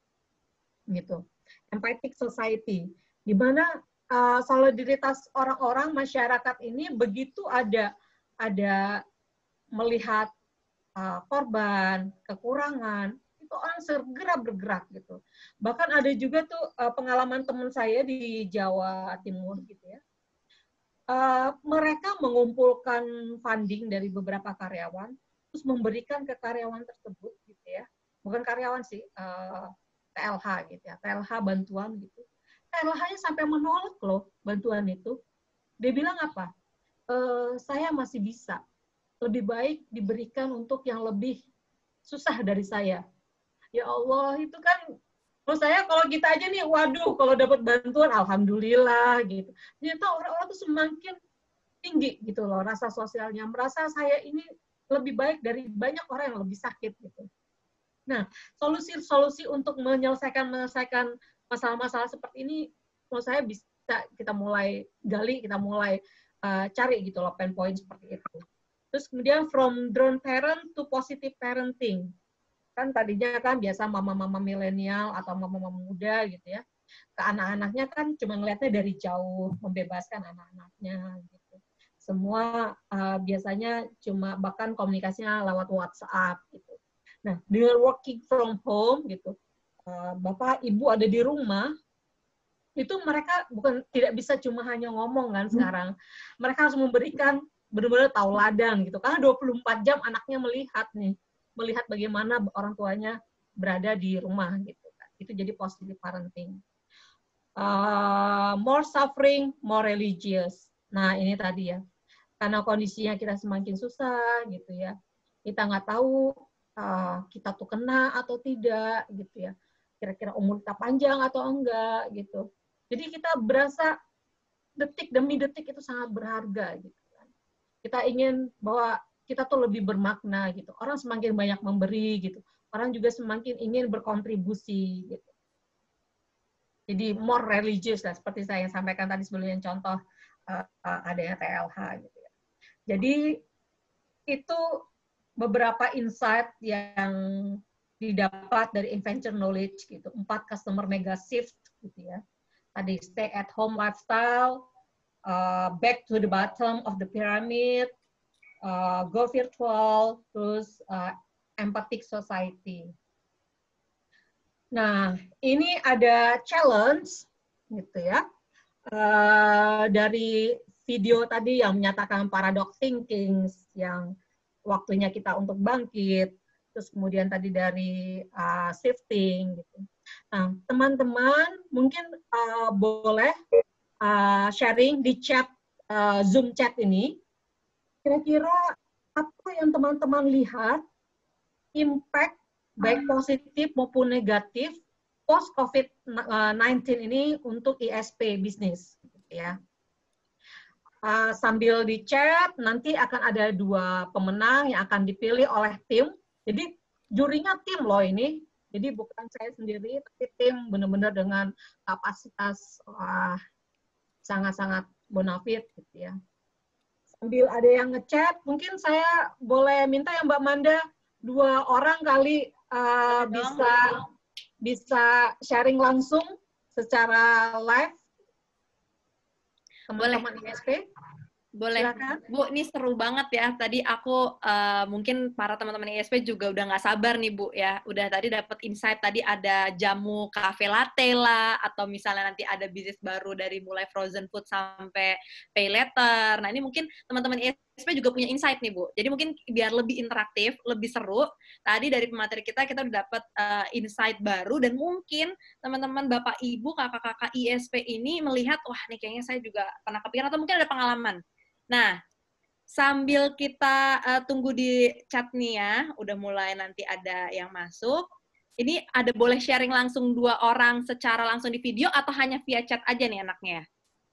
gitu. Empathic society, di mana uh, solidaritas orang-orang masyarakat ini begitu ada ada melihat Uh, korban, kekurangan, itu orang segera bergerak gitu. Bahkan ada juga tuh uh, pengalaman teman saya di Jawa Timur gitu ya. Uh, mereka mengumpulkan funding dari beberapa karyawan, terus memberikan ke karyawan tersebut gitu ya. Bukan karyawan sih, uh, T L H gitu ya, T L H bantuan gitu. T L H-nya sampai menolak loh bantuan itu. Dia bilang apa? Uh, saya masih bisa. Lebih baik diberikan untuk yang lebih susah dari saya. Ya Allah, itu kan, menurut saya kalau kita aja nih, waduh, kalau dapat bantuan, alhamdulillah, gitu. Ternyata orang-orang tuh semakin tinggi, gitu loh, rasa sosialnya. Merasa saya ini lebih baik dari banyak orang yang lebih sakit, gitu. Nah, solusi-solusi untuk menyelesaikan-menyelesaikan masalah-masalah seperti ini, menurut saya bisa kita mulai gali, kita mulai uh, cari, gitu loh, pain point seperti itu. Terus kemudian from drone parent to positive parenting. Kan tadinya kan biasa mama-mama milenial atau mama-mama muda gitu ya. Ke anak-anaknya kan cuma ngeliatnya dari jauh, membebaskan anak-anaknya gitu. Semua uh, biasanya cuma bahkan komunikasinya lewat WhatsApp gitu. Nah, dengan working from home gitu, uh, Bapak Ibu ada di rumah, itu mereka bukan tidak bisa cuma hanya ngomong kan sekarang. Mereka harus memberikan benar-benar tauladan gitu, karena dua puluh empat jam anaknya melihat nih, melihat bagaimana orang tuanya berada di rumah gitu kan. Itu jadi positive parenting. Uh, more suffering, more religious. Nah ini tadi ya, karena kondisinya kita semakin susah gitu ya, kita nggak tahu uh, kita tuh kena atau tidak gitu ya, kira-kira umur kita panjang atau enggak gitu. Jadi kita berasa detik demi detik itu sangat berharga gitu. Kita ingin bahwa kita tuh lebih bermakna gitu. Orang semakin banyak memberi gitu. Orang juga semakin ingin berkontribusi gitu. Jadi more religious lah, seperti saya yang sampaikan tadi sebelumnya contoh uh, adanya T L H gitu ya. Jadi itu beberapa insight yang didapat dari Inventure Knowledge gitu. Empat customer mega shift gitu ya. Tadi stay at home lifestyle, uh, back to the bottom of the pyramid, uh, go virtual, terus uh, empathic society. Nah, ini ada challenge gitu ya. Uh, dari video tadi yang menyatakan paradox thinking, yang waktunya kita untuk bangkit, terus kemudian tadi dari uh, shifting gitu. Nah, teman-teman mungkin uh, boleh uh, sharing di chat uh, Zoom chat ini, kira-kira apa yang teman-teman lihat impact baik positif maupun negatif post COVID sembilan belas ini untuk I S P bisnis, ya. Uh, sambil di chat, nanti akan ada dua pemenang yang akan dipilih oleh tim. Jadi jurinya tim loh ini. Jadi bukan saya sendiri, tapi tim benar-benar dengan kapasitas wah, sangat-sangat bonafit, gitu ya. Sambil ada yang ngechat, mungkin saya boleh minta ya Mbak Manda, dua orang kali uh, bisa bisa sharing langsung secara live teman-teman I S P. Boleh. Silakan. Bu, ini seru banget ya. Tadi aku uh, mungkin para teman-teman I S P juga udah nggak sabar nih Bu ya. Udah tadi dapat insight, tadi ada jamu cafe latte lah, atau misalnya nanti ada bisnis baru dari mulai frozen food sampai pay later. Nah ini mungkin teman-teman I S P juga punya insight nih Bu. Jadi mungkin biar lebih interaktif, lebih seru. Tadi dari pemateri kita, kita udah dapat uh, insight baru, dan mungkin teman-teman Bapak Ibu, kakak-kakak I S P ini melihat, wah nih kayaknya saya juga pernah kepikiran, atau mungkin ada pengalaman. Nah, sambil kita uh, tunggu di chat nih ya, udah mulai nanti ada yang masuk. Ini ada boleh sharing langsung dua orang secara langsung di video, atau hanya via chat aja nih enaknya?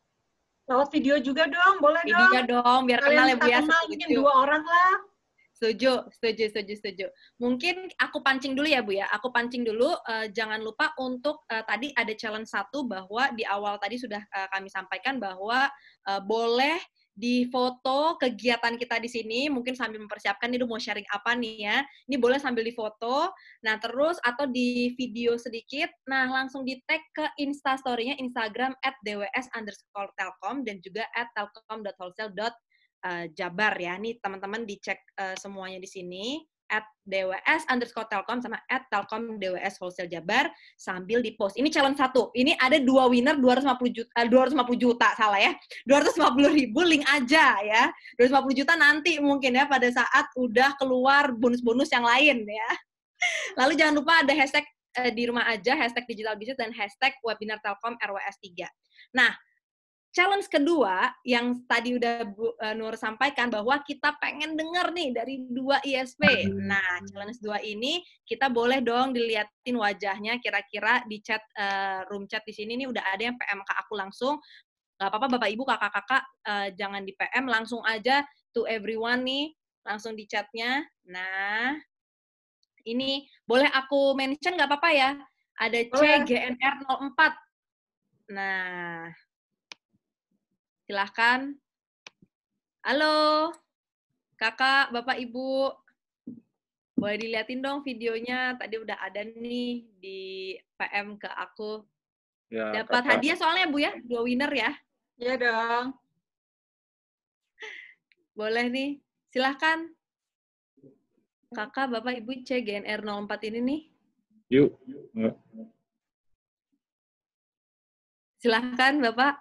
Lewat video juga dong, boleh video dong. Video dong, biar kalian kenal ya Bu ya. Kenal, mungkin dua orang lah. Setuju, setuju, setuju, setuju. Mungkin aku pancing dulu ya Bu ya. Aku pancing dulu. Uh, jangan lupa untuk uh, tadi ada challenge satu, bahwa di awal tadi sudah uh, kami sampaikan bahwa uh, boleh di foto kegiatan kita di sini, mungkin sambil mempersiapkan ini mau sharing apa nih ya. Ini boleh sambil difoto. Nah, terus atau di video sedikit. Nah, langsung di tag ke Insta story-nya Instagram at dws underscore telkom dan juga at telkom dot wholesale dot jabar ya. Nih teman-teman dicek uh, semuanya di sini. At dws underscore telkom sama at telkom dws wholesale jabar sambil di post. Ini challenge satu. Ini ada dua winner dua ratus lima puluh juta, uh, dua ratus lima puluh juta salah ya. dua ratus lima puluh ribu link aja ya. dua ratus lima puluh juta nanti mungkin ya pada saat udah keluar bonus-bonus yang lain ya. Lalu jangan lupa ada hashtag uh, di rumah aja, hashtag digital business dan hashtag webinar telkom R W S tiga. Nah, challenge kedua yang tadi udah Bu uh, Nur sampaikan, bahwa kita pengen denger nih dari dua I S P. Nah, challenge dua ini kita boleh dong diliatin wajahnya, kira-kira di chat uh, room chat di sini nih udah ada yang P M ke aku langsung. Gak apa-apa Bapak Ibu, kakak-kakak uh, jangan di P M, langsung aja to everyone nih, langsung di chatnya. Nah, ini boleh aku mention nggak apa-apa ya? Ada C G N R nol empat. Nah, silahkan. Halo, kakak, bapak, ibu. Boleh diliatin dong videonya. Tadi udah ada nih di P M ke aku. Ya, dapat kakak. Hadiah soalnya Bu ya, dua winner ya. Iya dong. Boleh nih, silahkan. Kakak, bapak, ibu C G N R nol empat ini nih. Yuk. Silahkan bapak.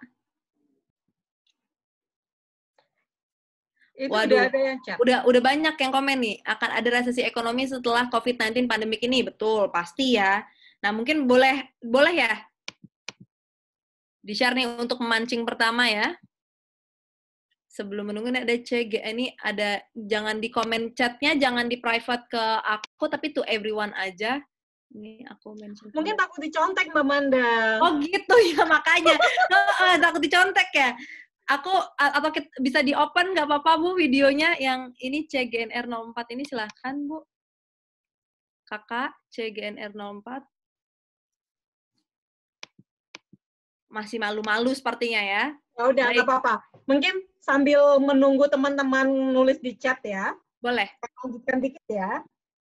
Itu Waduh, udah ada yang chat. Udah, udah banyak yang komen nih. Akan ada resesi ekonomi setelah COVID sembilan belas pandemik ini. Betul, pasti ya. Nah, mungkin boleh boleh ya di-share nih untuk memancing pertama ya. Sebelum menunggu ada C G, ini ada, jangan di komen chatnya, jangan di private ke aku, tapi to everyone aja. Ini aku mention. Mungkin takut dicontek Mbak Manda. Oh gitu ya, makanya. Oh, takut dicontek ya. Aku, atau bisa di-open nggak apa-apa Bu videonya yang ini C G N R nol empat ini, silahkan Bu. Kakak, C G N R nol empat. Masih malu-malu sepertinya ya. Ya udah, nggak apa-apa. Mungkin sambil menunggu teman-teman nulis di chat ya. Boleh. Saya lanjutkan dikit ya.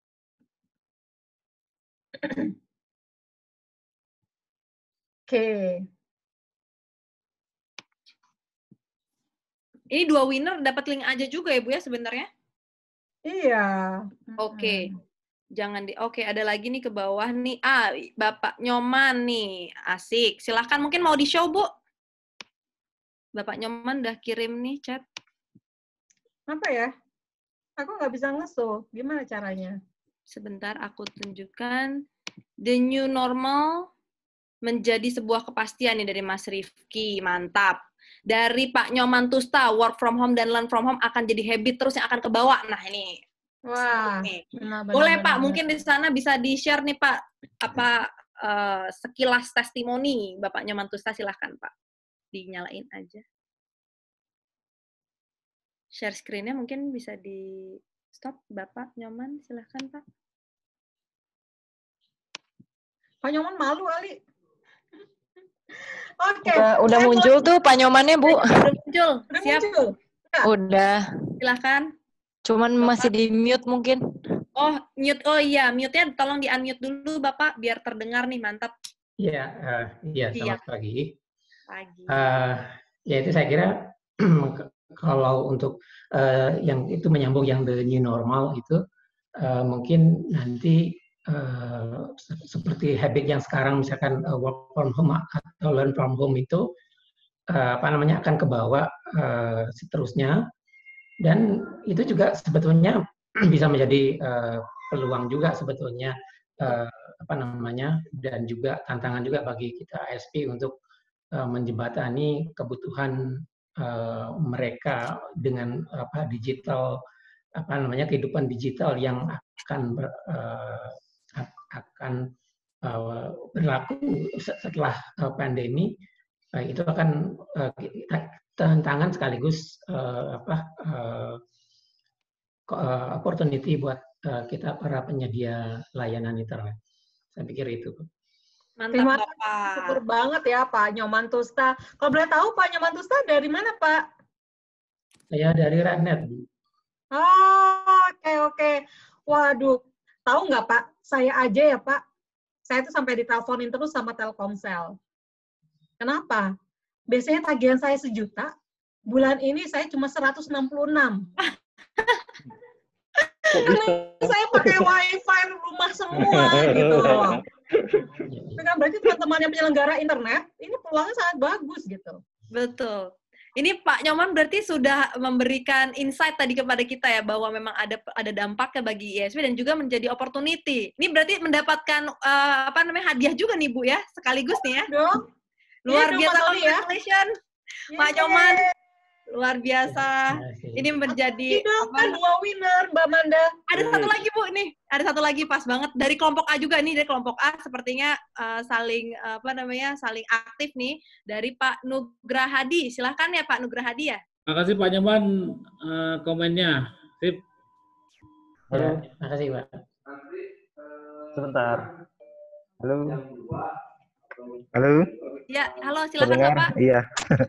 Oke. Ini dua winner dapat link aja juga ya Bu ya sebenarnya? Iya. Oke. Jangan di Oke, ada lagi nih ke bawah nih. Ah, Bapak Nyoman nih. Asik. Silahkan mungkin mau di-show, Bu. Bapak Nyoman udah kirim nih chat. Apa ya? Aku nggak bisa nge-show. Gimana caranya? Sebentar aku tunjukkan. The new normal menjadi sebuah kepastian nih dari Mas Rifki. Mantap. Dari Pak Nyoman Tusta, work from home dan learn from home akan jadi habit terus yang akan ke bawah. Nah, ini. Wah. Nih. Benar, benar, Boleh benar, Pak, benar. mungkin di sana bisa di-share nih Pak, apa uh, sekilas testimoni Bapak Nyoman Tusta, silahkan Pak. Dinyalain aja. Share screen-nya mungkin bisa di stop Bapak Nyoman, silahkan Pak. Pak Nyoman malu kali. Oke. Udah, udah muncul tuh Pak Nyomannya, Bu. Udah muncul. Udah Siap. muncul. Ya. Udah. Silahkan. Cuman Bapak. masih di mute mungkin. Oh, mute. Oh iya, mute-nya tolong di-unmute dulu Bapak biar terdengar nih, mantap. Iya, uh, iya selamat Siap. pagi. Pagi. Uh, ya itu saya kira kalau untuk uh, yang itu menyambung yang the new normal itu uh, mungkin nanti uh, seperti habit yang sekarang misalkan uh, work from home atau learn from home itu uh, apa namanya akan kebawa uh, seterusnya, dan itu juga sebetulnya bisa menjadi uh, peluang juga sebetulnya uh, apa namanya dan juga tantangan juga bagi kita A S P untuk uh, menjembatani kebutuhan uh, mereka dengan apa digital apa namanya kehidupan digital yang akan ber, uh, akan uh, berlaku setelah uh, pandemi. Uh, itu akan uh, tantangan sekaligus uh, apa uh, opportunity buat uh, kita para penyedia layanan internet. Saya pikir itu. Mantap, Terima Bapak. kasih, super banget ya Pak Nyoman Tusta. Kalau boleh tahu Pak Nyoman Tusta dari mana Pak? Saya dari Rednet. Oh, oke oke. Waduh, tahu nggak Pak? Saya aja ya Pak. Saya tuh sampai diteleponin terus sama Telkomsel. Kenapa? Biasanya tagihan saya sejuta. Bulan ini saya cuma seratus enam puluh enam. Karena saya pakai wifi rumah semua gitu loh. Itu kan berarti teman-teman yang penyelenggara internet ini peluangnya sangat bagus gitu. Betul. Ini Pak Nyoman berarti sudah memberikan insight tadi kepada kita ya bahwa memang ada ada dampaknya bagi I S P dan juga menjadi opportunity. Ini berarti mendapatkan uh, apa namanya hadiah juga nih Bu ya sekaligus nih ya. Dong. Luar Iya, biasa, dong, ya. congratulations Yeay. Pak Nyoman. Luar biasa. Ini menjadi Itu kan dua winner, Mbak Manda. Ada satu lagi Bu nih, ada satu lagi pas banget dari kelompok A juga nih, dari kelompok A sepertinya uh, saling uh, apa namanya saling aktif nih dari Pak Nugrahadi. Silahkan ya Pak Nugrahadi ya. Terima kasih Pak Nyoman uh, komennya. Sip. Halo. Ya, terima kasih Pak. Sebentar. Halo. Halo. Ya, halo silakan Terdengar? Bapak. Iya.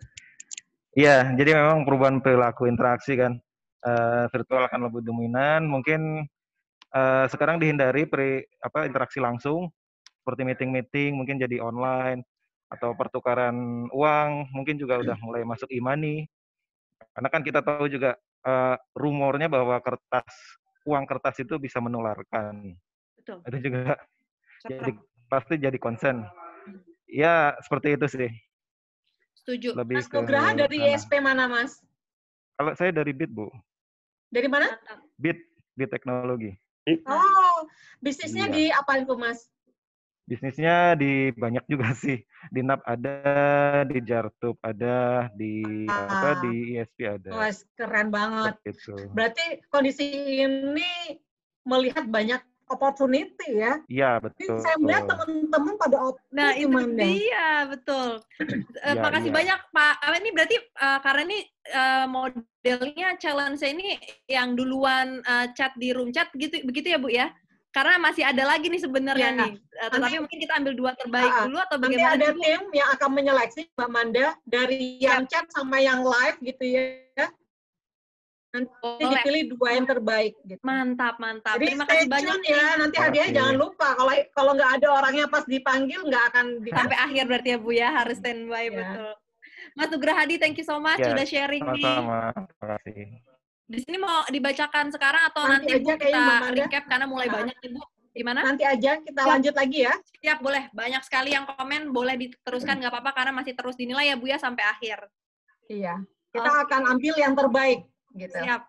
Iya, jadi memang perubahan perilaku interaksi kan uh, virtual akan lebih dominan. Mungkin uh, sekarang dihindari peri, apa interaksi langsung seperti meeting-meeting mungkin jadi online atau pertukaran uang mungkin juga udah mulai masuk e-money. Karena kan kita tahu juga uh, rumornya bahwa kertas uang kertas itu bisa menularkan. Betul. Itu juga jadi, pasti jadi concern. Ya seperti itu sih. Setuju. Lebih Mas Nugraha ke dari I S P mana, Mas? Kalau saya dari B I T, Bu. Dari mana? B I T, B I T Teknologi. Oh, bisnisnya Iya. di apa itu, Mas? Bisnisnya di banyak juga sih. Di N A P ada, di Jartup ada, di Ah. apa di I S P ada. Wah, keren banget. Gitu. Berarti kondisi ini melihat banyak opportunity ya. Iya, Ini betul. saya melihat teman-teman pada optimis. Nah, itu Manda. dia, betul. Uh, Ya, makasih iya. banyak Pak. Uh, ini berarti uh, karena ini uh, modelnya challenge ini yang duluan uh, chat di room chat gitu begitu ya Bu ya? karena masih ada lagi nih sebenarnya Ya, nih. Uh, tetapi nanti- mungkin kita ambil dua terbaik Ah, dulu atau Nanti bagaimana? ada nih, Bu? tim yang akan menyeleksi Mbak Manda dari yang chat sama yang live gitu ya. Nanti Boleh. dipilih dua yang terbaik gitu. Mantap, mantap. Jadi Terima stay kasih banyak tune nih. ya. Nanti Terima hadiahnya kasih. jangan lupa. Kalau kalau nggak ada orangnya pas dipanggil nggak akan dikasih. Sampai akhir berarti ya Bu ya, harus standby Ya. betul. Mas Nugra Hadi, thank you so much Ya, sudah sharing nih. sama-sama. Terima kasih. Di sini mau dibacakan sekarang atau Nanti nanti, aja Bu kayaknya, kita Mbak Manda. recap karena mulai Nah. banyak nih Bu. Gimana? Nanti aja kita Siap. lanjut lagi ya. Siap, boleh. Banyak sekali yang komen, boleh diteruskan nggak apa-apa karena masih terus dinilai ya Bu ya sampai akhir. Iya. Kita Oke. akan ambil yang terbaik gitu. Siap.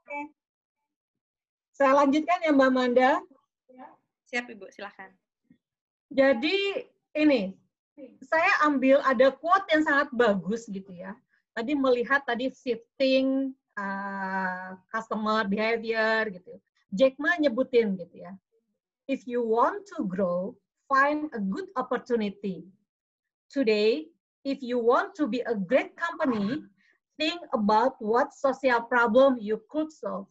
Saya lanjutkan ya Mbak Manda. Siap Ibu, silahkan. Jadi ini saya ambil ada quote yang sangat bagus gitu ya. Tadi melihat tadi shifting uh, customer behavior gitu. Jack Ma nyebutin gitu ya. If you want to grow, find a good opportunity. Today, if you want to be a great company, think about what social problem you could solve.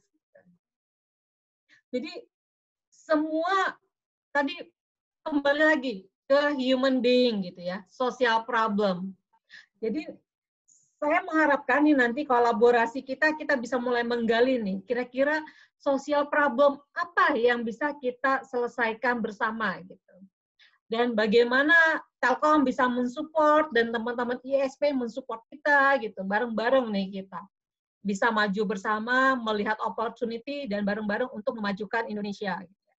Jadi semua tadi kembali lagi ke human being gitu ya, social problem. Jadi saya mengharapkan nih nanti kolaborasi kita, kita bisa mulai menggali nih, kira-kira social problem apa yang bisa kita selesaikan bersama gitu. Dan bagaimana Telkom bisa mensupport dan teman-teman I S P mensupport kita gitu, bareng-bareng nih kita. Bisa maju bersama, melihat opportunity, dan bareng-bareng untuk memajukan Indonesia.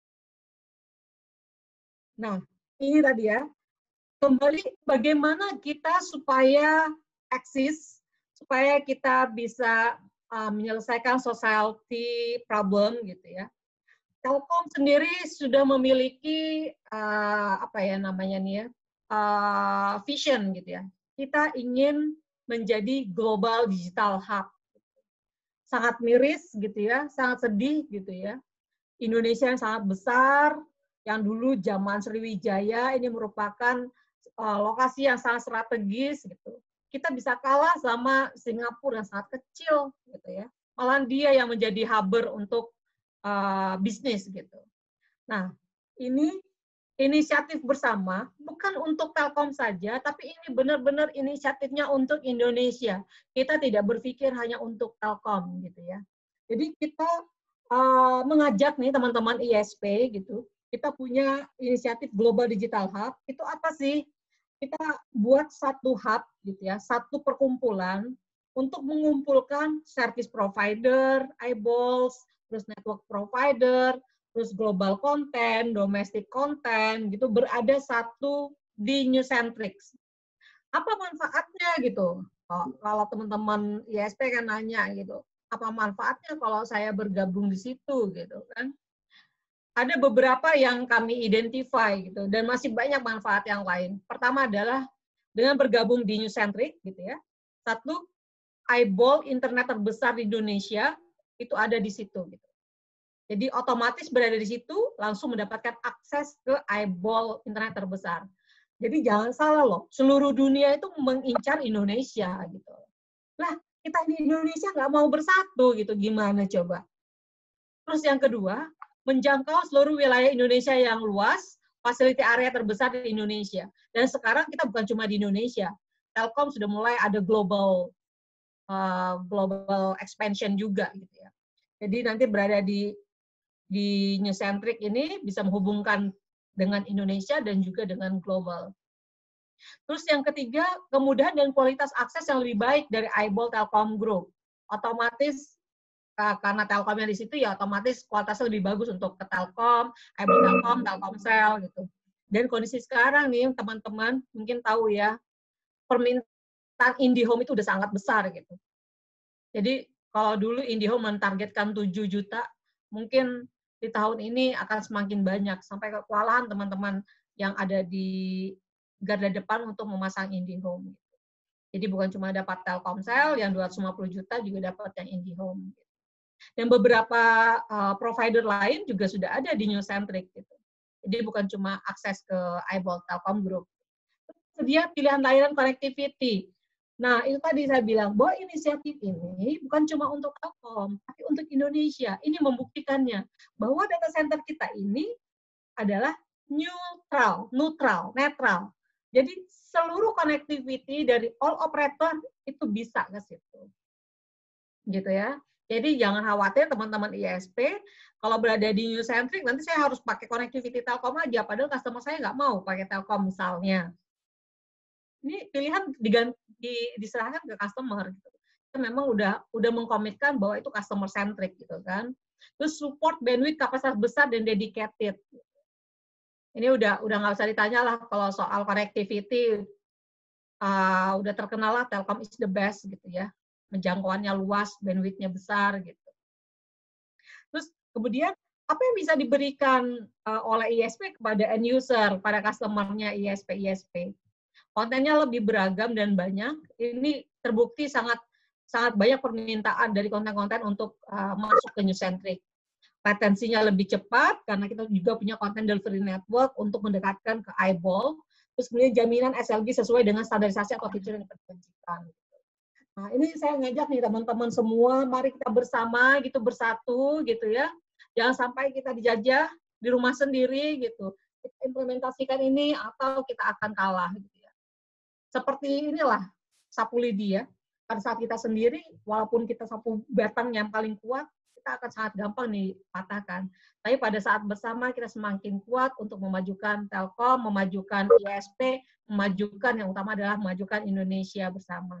Nah, ini tadi ya, kembali bagaimana kita supaya eksis, supaya kita bisa uh, menyelesaikan society problem gitu ya. Telkom sendiri sudah memiliki uh, apa ya namanya nih ya, uh, vision gitu ya. Kita ingin menjadi global digital hub. Sangat miris gitu ya, sangat sedih gitu ya. Indonesia yang sangat besar, yang dulu zaman Sriwijaya ini merupakan uh, lokasi yang sangat strategis gitu. Kita bisa kalah sama Singapura yang sangat kecil gitu ya. Malah dia yang menjadi hubber untuk uh, bisnis gitu. Nah, ini inisiatif bersama bukan untuk Telkom saja, tapi ini benar-benar inisiatifnya untuk Indonesia. Kita tidak berpikir hanya untuk Telkom gitu ya. Jadi kita uh, mengajak nih teman-teman I S P gitu. Kita punya inisiatif Global Digital Hub. Itu apa sih? Kita buat satu hub gitu ya, satu perkumpulan untuk mengumpulkan service provider, eyeballs, terus network provider, terus global content, domestic content, gitu berada satu di Newcentrix. Apa manfaatnya gitu? Oh, kalau teman-teman I S P kan nanya gitu, apa manfaatnya kalau saya bergabung di situ gitu kan? Ada beberapa yang kami identify gitu, dan masih banyak manfaat yang lain. Pertama adalah dengan bergabung di Newcentrix gitu ya. Satu, eyeball internet terbesar di Indonesia itu ada di situ gitu. Jadi otomatis berada di situ, langsung mendapatkan akses ke eyeball internet terbesar. Jadi jangan salah loh, seluruh dunia itu mengincar Indonesia gitu. Lah, kita di Indonesia nggak mau bersatu gitu, gimana coba? Terus yang kedua, menjangkau seluruh wilayah Indonesia yang luas, fasiliti area terbesar di Indonesia. Dan sekarang kita bukan cuma di Indonesia, Telkom sudah mulai ada global uh, global expansion juga gitu ya. Jadi nanti berada di di Newcentrix ini bisa menghubungkan dengan Indonesia dan juga dengan global. Terus yang ketiga, kemudahan dan kualitas akses yang lebih baik dari eyeball Telkom Group. Otomatis karena Telkomnya di situ ya otomatis kualitasnya lebih bagus untuk ke Telkom, eyeball Telkom, Telkomsel gitu. Dan kondisi sekarang nih teman-teman mungkin tahu ya, permintaan IndiHome itu udah sangat besar gitu. Jadi kalau dulu IndiHome mentargetkan tujuh juta, mungkin di tahun ini akan semakin banyak, sampai kewalahan teman-teman yang ada di garda depan untuk memasang IndiHome. Jadi bukan cuma dapat Telkomsel yang dua ratus lima puluh juta, juga dapat yang IndiHome. Dan beberapa uh, provider lain juga sudah ada di Newcentrix gitu. Jadi bukan cuma akses ke eyeball Telkom Group. Sedia pilihan layanan connectivity. Nah, itu tadi saya bilang bahwa inisiatif ini bukan cuma untuk Telkom, tapi untuk Indonesia. Ini membuktikannya bahwa data center kita ini adalah neutral, neutral, netral. Jadi seluruh connectivity dari all operator itu bisa ke situ. Gitu ya. Jadi jangan khawatir teman-teman I S P, kalau berada di New Centric nanti saya harus pakai connectivity Telkom aja, padahal customer saya nggak mau pakai Telkom misalnya. Ini pilihan diganti, diserahkan ke customer. Gitu. Kita memang udah udah mengkomitkan bahwa itu customer centric gitu kan. Terus support bandwidth kapasitas besar dan dedicated. Ini udah udah nggak usah ditanya lah kalau soal connectivity, uh, udah terkenal lah Telkom is the best gitu ya. Menjangkauannya luas, bandwidth-nya besar gitu. Terus kemudian apa yang bisa diberikan uh, oleh I S P kepada end user, pada customer-nya I S P I S P? Kontennya lebih beragam dan banyak. Ini terbukti sangat sangat banyak permintaan dari konten-konten untuk uh, masuk ke New Centric. Latensinya lebih cepat karena kita juga punya content delivery network untuk mendekatkan ke eyeball. Terus kemudian jaminan S L G sesuai dengan standarisasi atau fitur yang diperjanjikan. Nah, ini saya ngajak nih teman-teman semua, mari kita bersama gitu, bersatu gitu ya. Jangan sampai kita dijajah di rumah sendiri gitu. Kita implementasikan ini atau kita akan kalah gitu ya. Seperti inilah sapu lidi ya. Pada saat kita sendiri, walaupun kita sapu batang yang paling kuat, kita akan sangat gampang dipatahkan. Tapi pada saat bersama kita semakin kuat untuk memajukan Telkom, memajukan I S P, memajukan yang utama adalah memajukan Indonesia bersama.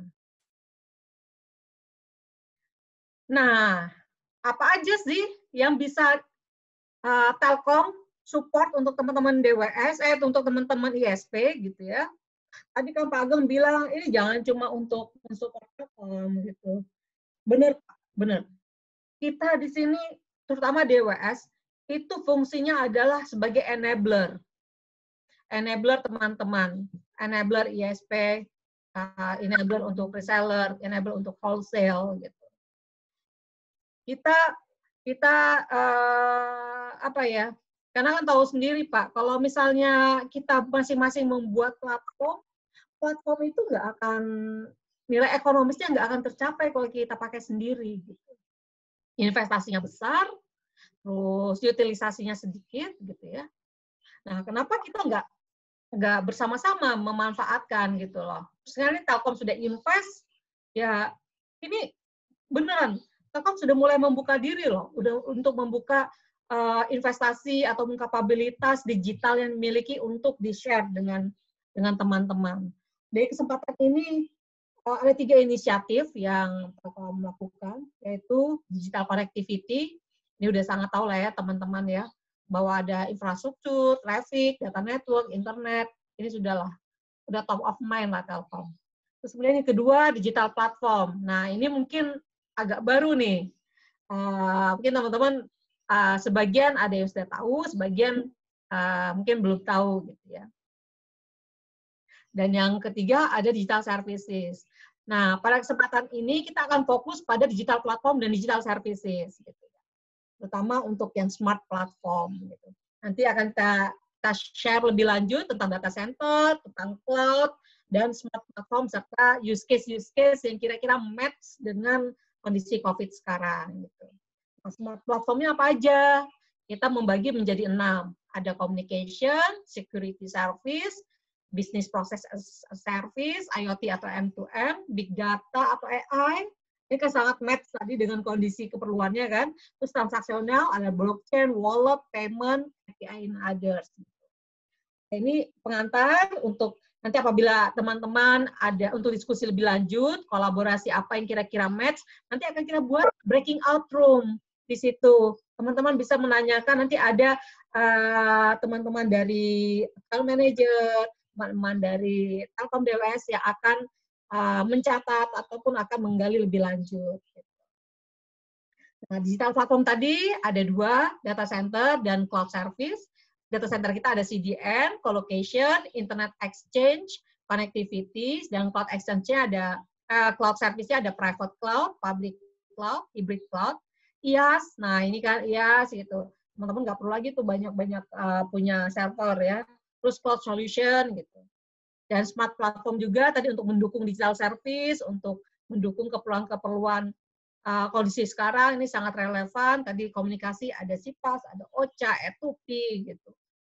Nah, apa aja sih yang bisa uh, Telkom support untuk teman-teman D W S, eh untuk teman-teman I S P gitu ya. Tadi kan Pak Ageng bilang ini jangan cuma untuk mensupport Telkom gitu. Bener, bener. Kita di sini, terutama D W S, itu fungsinya adalah sebagai enabler. Enabler teman-teman, enabler I S P, uh, enabler untuk reseller, enabler untuk wholesale gitu. Kita kita uh, apa ya? Karena kan tahu sendiri Pak, kalau misalnya kita masing-masing membuat platform, platform itu nggak akan nilai ekonomisnya nggak akan tercapai kalau kita pakai sendiri. Gitu. Investasinya besar, terus utilisasinya sedikit, gitu ya. Nah, kenapa kita nggak nggak bersama-sama memanfaatkan gitu loh? Sekarang ini Telkom sudah invest, ya ini beneran. Telkom sudah mulai membuka diri loh, udah untuk membuka uh, investasi atau kapabilitas digital yang dimiliki untuk di-share dengan dengan teman-teman. Dari kesempatan ini uh, ada tiga inisiatif yang Telkom lakukan, yaitu digital connectivity. Ini udah sangat tahu lah ya teman-teman ya, bahwa ada infrastruktur, traffic, data network, internet. Ini sudahlah, udah top of mind lah Telkom. Terus kemudian yang kedua digital platform. Nah ini mungkin agak baru nih, uh, mungkin teman-teman uh, sebagian ada yang sudah tahu, sebagian uh, mungkin belum tahu gitu ya. Dan yang ketiga ada digital services. Nah pada kesempatan ini kita akan fokus pada digital platform dan digital services, gitu. Terutama untuk yang smart platform. Gitu. Nanti akan kita, kita share lebih lanjut tentang data center, tentang cloud, dan smart platform serta use case-use case yang kira-kira match dengan kondisi COVID sekarang. Gitu. Nah, smart platformnya apa aja? Kita membagi menjadi enam. Ada communication, security service, business process as a service, I O T atau M to M, big data atau A I. Ini kan sangat match tadi dengan kondisi keperluannya kan. Terus transaksional, ada blockchain, wallet, payment, A P I, and others. Ini pengantar untuk nanti apabila teman-teman ada untuk diskusi lebih lanjut, kolaborasi apa yang kira-kira match, nanti akan kita buat breaking out room di situ. Teman-teman bisa menanyakan, nanti ada teman-teman uh, dari account manager, teman-teman dari Telkom D W S yang akan uh, mencatat ataupun akan menggali lebih lanjut. Nah, digital platform tadi ada dua, data center dan cloud service. Data center kita ada C D N, colocation, internet exchange, connectivity, dan cloud exchange-nya ada, uh, cloud service-nya ada private cloud, public cloud, hybrid cloud, I A S. Nah, ini kan I A S gitu. Teman-teman nggak perlu lagi tuh banyak-banyak uh, punya server ya. Terus cloud solution gitu. Dan smart platform juga tadi untuk mendukung digital service, untuk mendukung keperluan-keperluan uh, kondisi sekarang ini sangat relevan. Tadi komunikasi ada C P A S, ada O C A, E two P gitu.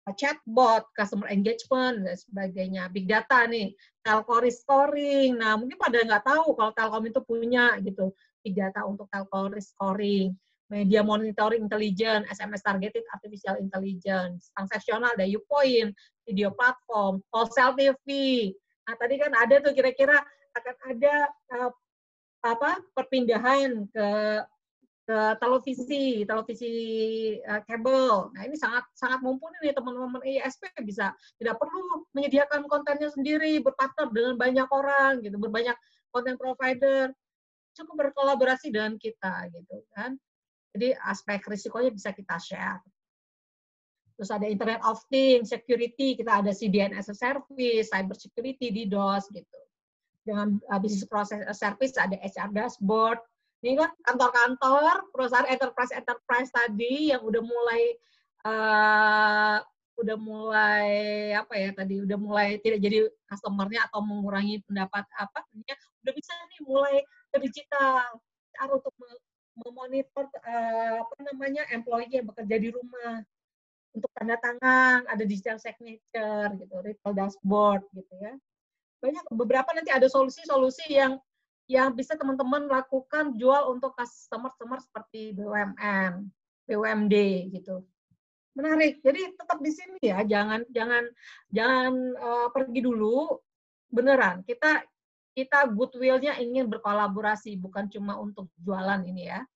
chatbot, customer engagement, dan sebagainya. Big data nih, telco scoring. Nah, mungkin pada nggak tahu kalau Telkom itu punya gitu, big data untuk telco scoring. Media monitoring intelligence, S M S targeted artificial intelligence. Transaksional ada Upoint, video platform, wholesale T V. Nah, tadi kan ada tuh kira-kira akan ada uh, apa perpindahan ke ke televisi, televisi uh, kabel. Nah, ini sangat sangat mumpuni nih teman-teman I S P, bisa tidak perlu menyediakan kontennya sendiri, berpartner dengan banyak orang gitu, berbanyak konten provider, cukup berkolaborasi dengan kita gitu kan. Jadi aspek risikonya bisa kita share. Terus ada Internet of Things, security, kita ada C D N as a service, cyber security, DDoS gitu. Dengan uh, business process service ada H R dashboard. Ini kan kantor-kantor, perusahaan enterprise-enterprise tadi yang udah mulai uh, udah mulai apa ya tadi udah mulai tidak jadi customer-nya atau mengurangi pendapat apa namanya, udah bisa nih mulai ke digital cara untuk memonitor uh, apa namanya employee yang bekerja di rumah, untuk tanda tangan ada digital signature gitu, retail dashboard gitu ya. Banyak beberapa nanti ada solusi-solusi yang yang bisa teman-teman lakukan jual untuk customer-customer seperti B U M N, B U M D gitu. Menarik. Jadi tetap di sini ya, jangan jangan jangan uh, pergi dulu. Beneran, kita kita goodwill-nya ingin berkolaborasi, bukan cuma untuk jualan ini ya.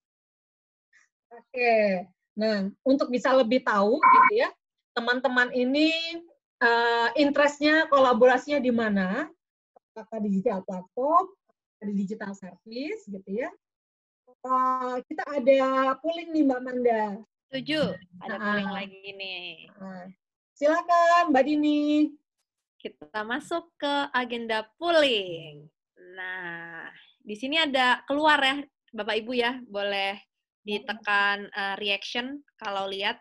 Oke. Nah, untuk bisa lebih tahu gitu ya, teman-teman ini uh, interest-nya, kolaborasinya di mana? Apakah digital platform, di digital service gitu ya. Uh, kita ada pooling nih Mbak Manda. Setuju, ada Nah, pooling lagi nih. Nah, silakan Mbak Dini. Kita masuk ke agenda pooling. Nah, di sini ada keluar ya, Bapak Ibu ya, boleh ditekan uh, reaction kalau lihat,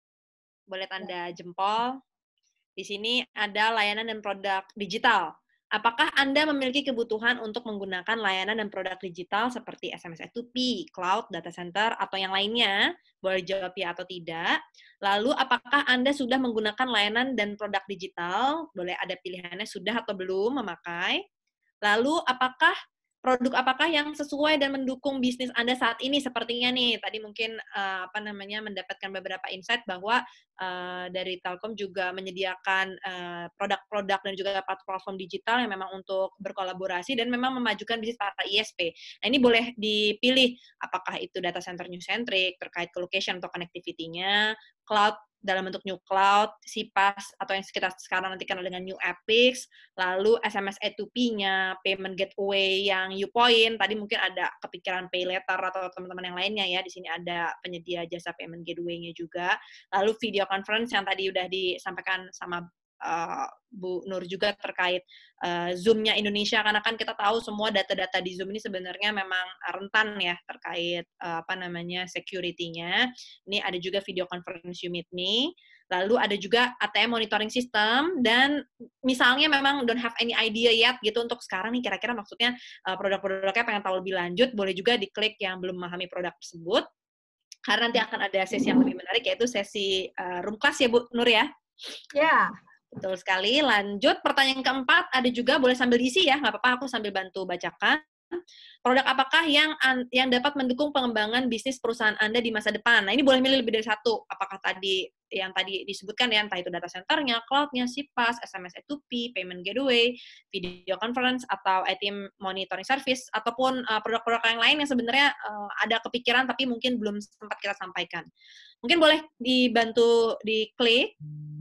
boleh tanda jempol. Di sini ada layanan dan produk digital. Apakah Anda memiliki kebutuhan untuk menggunakan layanan dan produk digital seperti S M S A two P, cloud, data center, atau yang lainnya? Boleh jawab ya atau tidak. Lalu, apakah Anda sudah menggunakan layanan dan produk digital? Boleh ada pilihannya sudah atau belum memakai. Lalu, apakah produk apakah yang sesuai dan mendukung bisnis Anda saat ini? Sepertinya nih, tadi mungkin uh, apa namanya mendapatkan beberapa insight bahwa uh, dari Telkom juga menyediakan uh, produk-produk dan juga platform digital yang memang untuk berkolaborasi dan memang memajukan bisnis para I S P. Nah, ini boleh dipilih apakah itu data center new centric terkait co-location atau connectivity-nya, cloud dalam bentuk new cloud, C PaaS, atau yang kita sekarang nanti kenal dengan new Epix, lalu S M S A two P-nya, payment gateway yang Upoint, tadi mungkin ada kepikiran pay later atau teman-teman yang lainnya ya, di sini ada penyedia jasa payment gateway-nya juga, lalu video conference yang tadi udah disampaikan sama uh, Bu Nur juga terkait uh, Zoom-nya Indonesia, karena kan kita tahu semua data-data di Zoom ini sebenarnya memang rentan ya terkait uh, apa namanya security-nya. Ini ada juga video conference you meet me, lalu ada juga A T M monitoring system, dan misalnya memang don't have any idea yet gitu untuk sekarang nih kira-kira maksudnya uh, produk-produknya pengen tahu lebih lanjut, boleh juga diklik yang belum memahami produk tersebut, karena nanti akan ada sesi yang lebih menarik yaitu sesi uh, room class ya Bu Nur ya. Ya. Betul sekali. Lanjut, pertanyaan keempat, ada juga boleh sambil diisi ya, nggak apa-apa, aku sambil bantu bacakan. Produk apakah yang yang dapat mendukung pengembangan bisnis perusahaan Anda di masa depan? Nah, ini boleh milih lebih dari satu. Apakah tadi yang tadi disebutkan ya, entah itu data center-nya, cloud-nya, C PaaS, S M S A two P, payment gateway, video conference, atau I T monitoring service, ataupun uh, produk-produk yang lain yang sebenarnya uh, ada kepikiran tapi mungkin belum sempat kita sampaikan. Mungkin boleh dibantu diklik.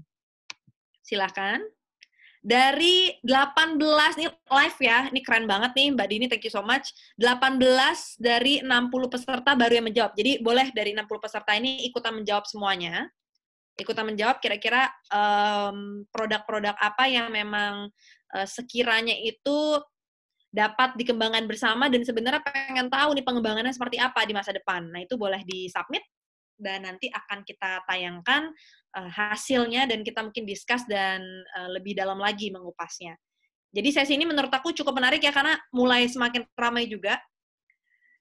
Silakan. Dari delapan belas, ini live ya, ini keren banget nih Mbak Dini, thank you so much. delapan belas dari enam puluh peserta baru yang menjawab. Jadi boleh dari enam puluh peserta ini ikutan menjawab semuanya. Ikutan menjawab kira-kira um, produk-produk apa yang memang uh, sekiranya itu dapat dikembangkan bersama dan sebenarnya pengen tahu nih pengembangannya seperti apa di masa depan. Nah, itu boleh di-submit dan nanti akan kita tayangkan uh, hasilnya dan kita mungkin discuss dan uh, lebih dalam lagi mengupasnya. Jadi sesi ini menurut aku cukup menarik ya, karena mulai semakin ramai juga.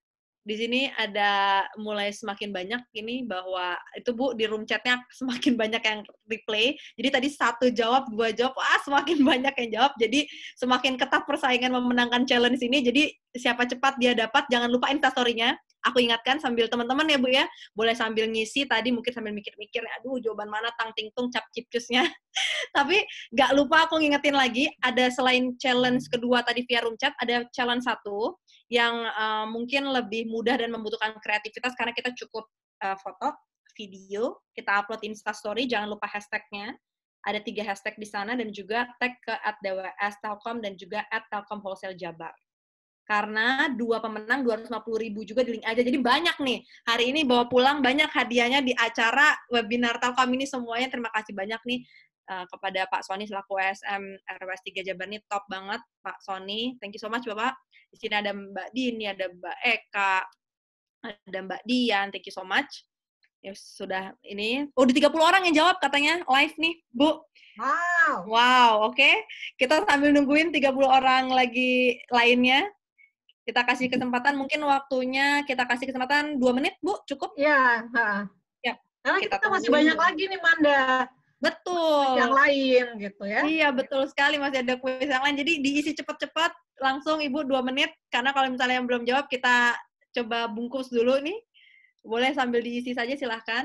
Di sini ada mulai semakin banyak ini bahwa itu Bu di room chatnya semakin banyak yang replay. Jadi tadi satu jawab, dua jawab, ah semakin banyak yang jawab. Jadi semakin ketat persaingan memenangkan challenge ini. Jadi siapa cepat dia dapat. Jangan lupa instastory-nya. Aku ingatkan sambil teman-teman ya Bu ya, boleh sambil ngisi tadi mungkin sambil mikir-mikir, aduh jawaban mana tang ting tung cap cipcusnya. Tapi nggak lupa aku ngingetin lagi, ada selain challenge kedua tadi via room chat, ada challenge satu yang uh, mungkin lebih mudah dan membutuhkan kreativitas karena kita cukup uh, foto, video, kita upload Instastory, jangan lupa hashtagnya. Ada tiga hashtag di sana dan juga tag ke at d w s telkom dan juga at telkom wholesale jabar. Karena dua pemenang dua ratus lima puluh ribu juga di link aja. Jadi banyak nih. Hari ini bawa pulang banyak hadiahnya di acara webinar Telkom ini semuanya. Terima kasih banyak nih uh, kepada Pak Sony selaku W S M R W S tiga Jabar ini top banget Pak Sony. Thank you so much Bapak. Di sini ada Mbak Dini, ada Mbak Eka, ada Mbak Dian. Thank you so much. Ya sudah ini. Oh, di tiga puluh orang yang jawab katanya live nih, Bu. Wow. Wow, oke. Okay. Kita sambil nungguin tiga puluh orang lagi lainnya. Kita kasih kesempatan, mungkin waktunya kita kasih kesempatan dua menit, Bu, cukup? Iya. Ya. Karena kita, kita masih banyak dulu. Lagi nih, Manda. Betul. Yang lain, gitu ya. Iya, betul sekali. Masih ada kuis yang lain. Jadi diisi cepat-cepat, langsung Ibu dua menit. Karena kalau misalnya yang belum jawab, kita coba bungkus dulu nih. Boleh sambil diisi saja, silahkan.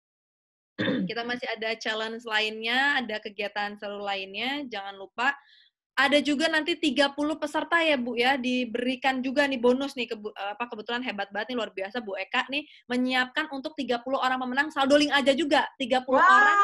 Kita masih ada challenge lainnya, ada kegiatan seru lainnya. Jangan lupa. Ada juga nanti tiga puluh peserta ya Bu ya, diberikan juga nih bonus nih, kebu apa kebetulan hebat banget nih, luar biasa Bu Eka nih, menyiapkan untuk tiga puluh orang pemenang, saldo link aja juga, tiga puluh wow. orang.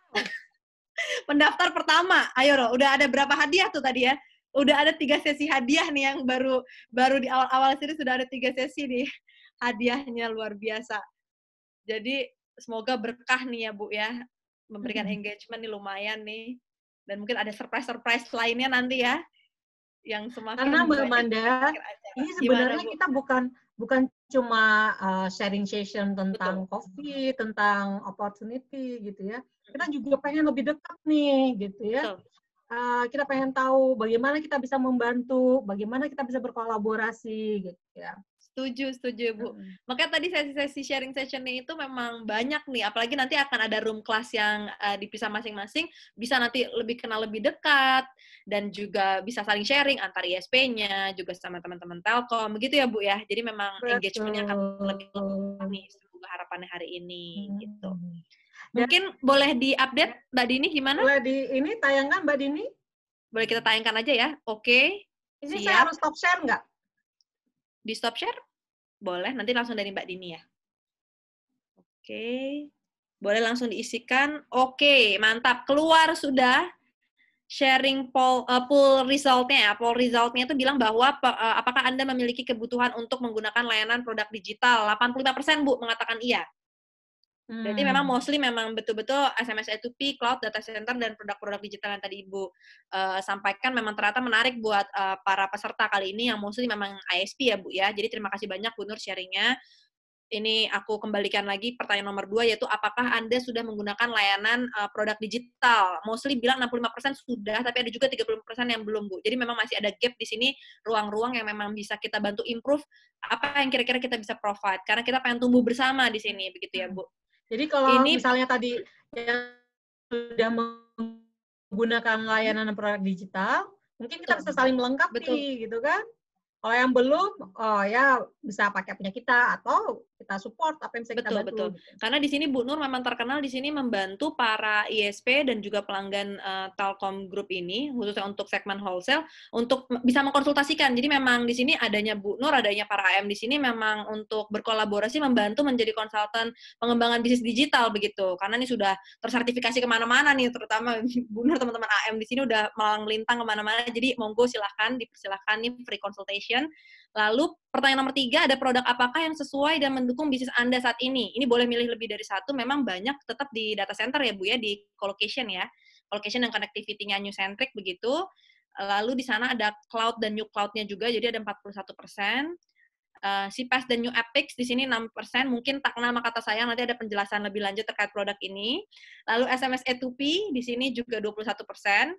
Pendaftar pertama, ayo Ro, udah ada berapa hadiah tuh tadi ya? Udah ada tiga sesi hadiah nih yang baru baru di awal-awal sini sudah ada tiga sesi nih, hadiahnya luar biasa. Jadi semoga berkah nih ya Bu ya, memberikan engagement nih lumayan nih. Dan mungkin ada surprise-surprise lainnya nanti ya, yang semakin karena Mbak Manda, ini sebenarnya Gimana, kita bukan bukan cuma uh, sharing session tentang Betul. COVID, tentang opportunity gitu ya. Kita juga pengen lebih dekat nih gitu ya. Uh, kita pengen tahu bagaimana kita bisa membantu, bagaimana kita bisa berkolaborasi gitu ya. Setuju, setuju Bu. Hmm. Makanya tadi sesi-sesi sharing session-nya itu memang banyak nih, apalagi nanti akan ada room class yang uh, dipisah masing-masing, bisa nanti lebih kenal lebih dekat, dan juga bisa saling sharing antar I S P-nya, juga sama teman-teman Telkom, begitu ya Bu ya. Jadi memang engagement-nya akan lebih lengkap nih, semoga harapannya hari ini, hmm. gitu. Mungkin dan, boleh di-update Mbak Dini gimana? Boleh di ini tayangkan Mbak Dini? Boleh kita tayangkan aja ya, oke. Okay. Ini Siap. Saya harus stop share nggak? Di stop share? Boleh, nanti langsung dari Mbak Dini ya. Oke. Boleh langsung diisikan. Oke, mantap. Keluar sudah sharing poll, uh, poll result-nya ya. Poll result-nya itu bilang bahwa uh, apakah Anda memiliki kebutuhan untuk menggunakan layanan produk digital? delapan puluh lima persen Bu mengatakan iya. Hmm. Berarti memang mostly memang betul-betul S M S A two P, cloud, data center, dan produk-produk digital yang tadi Ibu uh, sampaikan memang ternyata menarik buat uh, para peserta kali ini yang mostly memang I S P ya Bu ya. Jadi terima kasih banyak Bu Nur sharingnya. Ini aku kembalikan lagi pertanyaan nomor dua, yaitu apakah Anda sudah menggunakan layanan uh, produk digital? Mostly bilang enam puluh lima persen sudah, tapi ada juga tiga puluh persen yang belum Bu. Jadi memang masih ada gap di sini, ruang-ruang yang memang bisa kita bantu improve, apa yang kira-kira kita bisa provide. Karena kita pengen tumbuh bersama di sini, begitu ya Bu. Jadi kalau ini, misalnya tadi yang sudah menggunakan layanan produk digital, mungkin kita bisa saling melengkapi, betul. Gitu kan? Kalau yang belum, oh ya bisa pakai punya kita atau kita support apa yang bisa kita betul, bantu. Betul, betul. Karena di sini Bu Nur memang terkenal di sini membantu para I S P dan juga pelanggan uh, Telkom Group ini, khususnya untuk segmen wholesale, untuk bisa mengkonsultasikan. Jadi memang di sini adanya Bu Nur, adanya para A M di sini memang untuk berkolaborasi membantu menjadi konsultan pengembangan bisnis digital begitu. Karena ini sudah tersertifikasi kemana-mana nih, terutama Bu Nur teman-teman A M di sini udah malang melintang kemana-mana. Jadi monggo silahkan, dipersilahkan nih free consultation. Lalu pertanyaan nomor tiga, ada produk apakah yang sesuai dan mendukung bisnis Anda saat ini? Ini boleh milih lebih dari satu, memang banyak tetap di data center ya Bu ya, di colocation ya. Colocation dan connectivity-nya new centric begitu. Lalu di sana ada cloud dan new cloud-nya juga, jadi ada empat puluh satu persen. Uh, C P A S dan new epics di sini enam persen, mungkin tak kenal maka kata sayang, nanti ada penjelasan lebih lanjut terkait produk ini. Lalu S M S A two P di sini juga dua puluh satu persen. P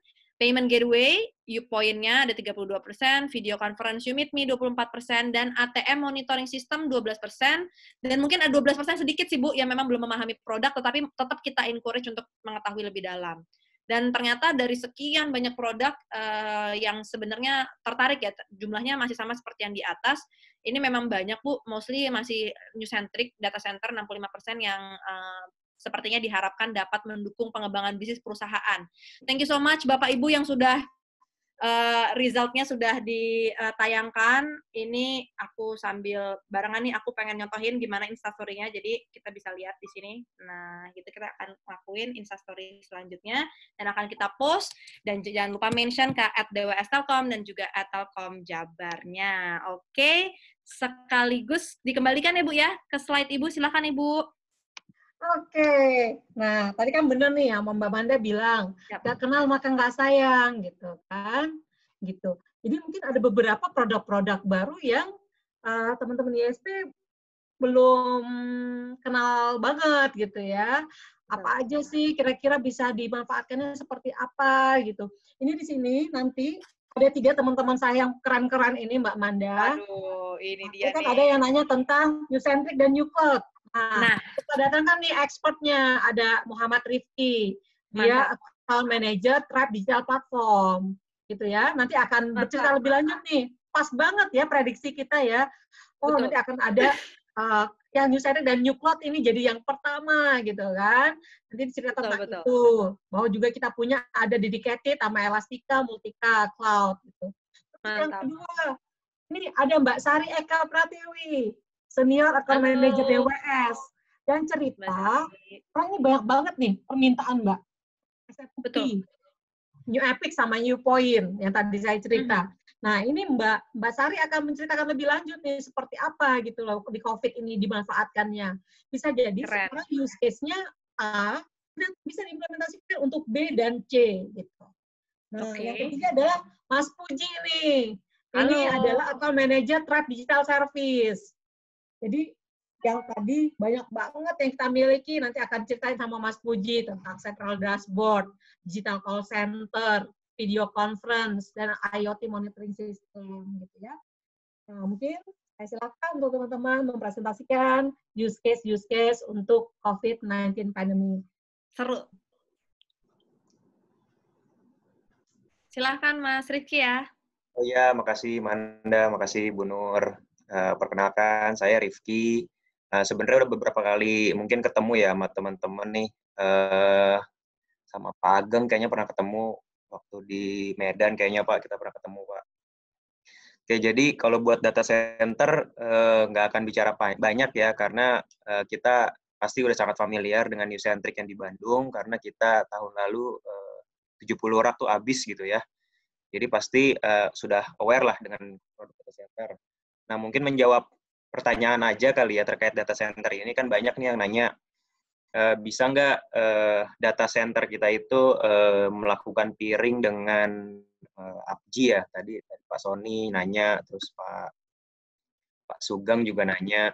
Payment gateway, Upoint-nya ada tiga puluh dua persen, video conference YouMeetMe dua puluh empat persen, dan A T M monitoring system dua belas persen, dan mungkin ada dua belas persen sedikit sih Bu, yang memang belum memahami produk, tetapi tetap kita encourage untuk mengetahui lebih dalam. Dan ternyata dari sekian banyak produk uh, yang sebenarnya tertarik ya, jumlahnya masih sama seperti yang di atas, ini memang banyak Bu, mostly masih new-centric, data center enam puluh lima persen yang uh, sepertinya diharapkan dapat mendukung pengembangan bisnis perusahaan. Thank you so much Bapak Ibu yang sudah uh, resultnya sudah ditayangkan. Ini aku sambil barengan nih, aku pengen nyontohin gimana instastory-nya, jadi kita bisa lihat di sini. Nah, gitu kita akan lakuin instastory selanjutnya dan akan kita post, dan jangan lupa mention ke at d w s telkom dan juga at telkom jabarnya. Oke, sekaligus dikembalikan ya Bu ya ke slide Ibu, silakan Ibu. Oke, nah tadi kan bener nih ya Mbak Manda bilang, gak kenal maka nggak sayang gitu kan, gitu. Jadi mungkin ada beberapa produk-produk baru yang uh, teman-teman I S P belum kenal banget gitu ya. Apa aja sih kira-kira bisa dimanfaatkannya seperti apa gitu. Ini di sini nanti ada tiga teman-teman saya yang keren-keren ini Mbak Manda. Aduh, ini dia kan nih. Ada yang nanya tentang new-centric dan new cloud. Nah, nah, kita datangkan nih expertnya, ada Muhammad Rifki, dia account manager Tribe Digital Platform, gitu ya. Nanti akan bercerita lebih lanjut nih, pas banget ya prediksi kita ya. Oh, betul. Nanti akan ada uh, yang new centric dan new cloud ini jadi yang pertama, gitu kan. Nanti dicerita tentang betul, itu, bahwa juga kita punya ada dedicated sama Elastica, Multica, Cloud, gitu. Terus yang kedua, ini ada Mbak Sari Eka Pratiwi, Senior Account Manager D W S, dan cerita, oh ini banyak banget nih permintaan Mbak. Betul. New Epic sama New Point yang tadi saya cerita. Mm-hmm. Nah ini Mbak Mbak Sari akan menceritakan lebih lanjut nih seperti apa gitu loh di COVID ini dimanfaatkannya. Bisa jadi Keren. sekarang use case-nya A dan bisa diimplementasikan untuk B dan C gitu. Nah okay. Yang ketiga adalah Mas Puji nih. Halo. Ini adalah Account Manager Tribe Digital Service. Jadi yang tadi banyak banget yang kita miliki, nanti akan ceritain sama Mas Puji tentang Central Dashboard, Digital Call Center, Video Conference, dan IoT Monitoring System, gitu ya. Nah, mungkin saya silakan untuk teman-teman mempresentasikan use case-use case untuk COVID sembilan belas pandemi. Seru. Silakan Mas Rifki ya. Oh ya, makasih Manda, makasih Bu Nur. Uh, perkenalkan, saya Rifki. Uh, sebenarnya udah beberapa kali mungkin ketemu ya sama teman-teman nih. Uh, sama Pak Ageng kayaknya pernah ketemu waktu di Medan kayaknya Pak, kita pernah ketemu Pak. Oke, jadi kalau buat data center uh, nggak akan bicara banyak ya, karena uh, kita pasti udah sangat familiar dengan new-centric yang di Bandung, karena kita tahun lalu uh, tujuh puluh rak tuh habis gitu ya. Jadi pasti uh, sudah aware lah dengan produk data center. Nah, mungkin menjawab pertanyaan aja kali ya terkait data center ini, kan banyak nih yang nanya, e, bisa nggak e, data center kita itu e, melakukan peering dengan e, A P G ya, tadi, tadi Pak Sony nanya, terus Pak, Pak Sugeng juga nanya.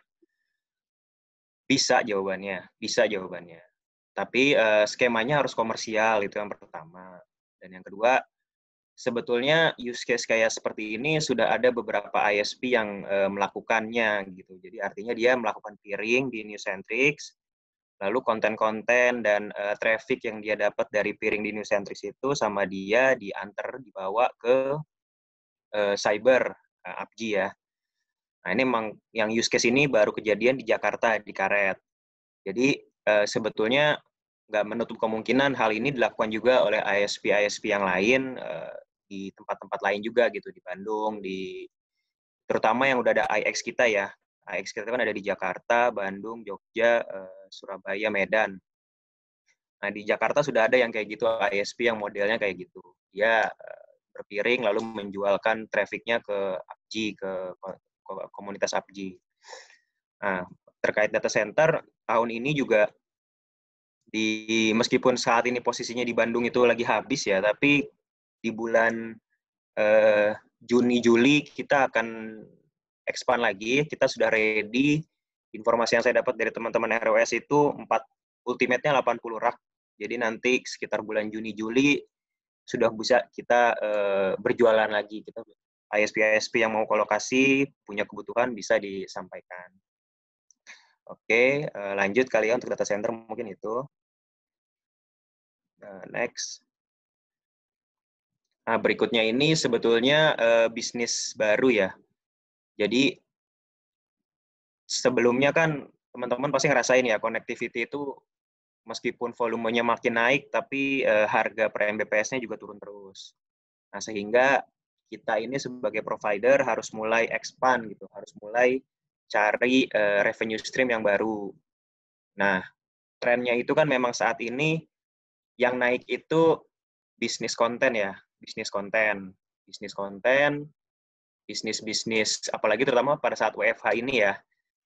Bisa jawabannya, bisa jawabannya. Tapi e, skemanya harus komersial, itu yang pertama. Dan yang kedua, sebetulnya use case kayak seperti ini sudah ada beberapa I S P yang uh, melakukannya gitu. Jadi artinya dia melakukan peering di new-centrics, lalu konten-konten dan uh, traffic yang dia dapat dari peering di new-centrics itu sama dia diantar, dibawa ke uh, cyber, uh, A P G ya. Nah ini memang yang use case ini baru kejadian di Jakarta, di Karet. Jadi uh, sebetulnya nggak menutup kemungkinan hal ini dilakukan juga oleh I S P-I S P yang lain, uh, di tempat-tempat lain juga gitu, di Bandung, di terutama yang udah ada I X kita ya. I X kita kan ada di Jakarta, Bandung, Jogja, uh, Surabaya, Medan. Nah, di Jakarta sudah ada yang kayak gitu, I S P yang modelnya kayak gitu. Dia uh, berpiring lalu menjualkan trafficnya ke A P G, ke komunitas A P G. Nah, terkait data center, tahun ini juga di meskipun saat ini posisinya di Bandung itu lagi habis ya, tapi di bulan eh, Juni Juli kita akan expand lagi. Kita sudah ready. Informasi yang saya dapat dari teman-teman R O S itu empat ultimate-nya delapan puluh rak. Jadi nanti sekitar bulan Juni Juli sudah bisa kita uh, berjualan lagi. Kita I S P-I S P yang mau kolokasi, punya kebutuhan bisa disampaikan. Oke, uh, lanjut kali ya untuk data center mungkin itu. Uh, next. Nah, berikutnya ini sebetulnya uh, bisnis baru ya. Jadi, sebelumnya kan teman-teman pasti ngerasain ya, connectivity itu meskipun volumenya makin naik, tapi uh, harga per M B P S-nya juga turun terus. Nah, sehingga kita ini sebagai provider harus mulai expand gitu, harus mulai cari uh, revenue stream yang baru. Nah, trennya itu kan memang saat ini yang naik itu bisnis konten ya, bisnis konten, bisnis konten, bisnis-bisnis, apalagi terutama pada saat W F H ini ya.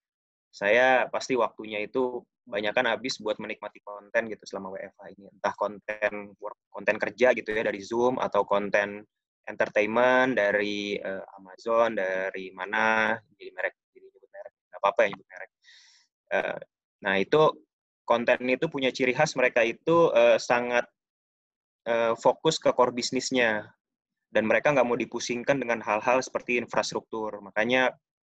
Saya pasti waktunya itu banyakan habis buat menikmati konten gitu selama W F H ini. Entah konten work, konten kerja gitu ya dari Zoom, atau konten entertainment dari uh, Amazon, dari mana, jadi merek, jadi nyebut merek, nggak apa-apa ya nyebut merek. Uh, nah itu konten itu punya ciri khas, mereka itu uh, sangat uh, fokus ke core bisnisnya, dan mereka nggak mau dipusingkan dengan hal-hal seperti infrastruktur. Makanya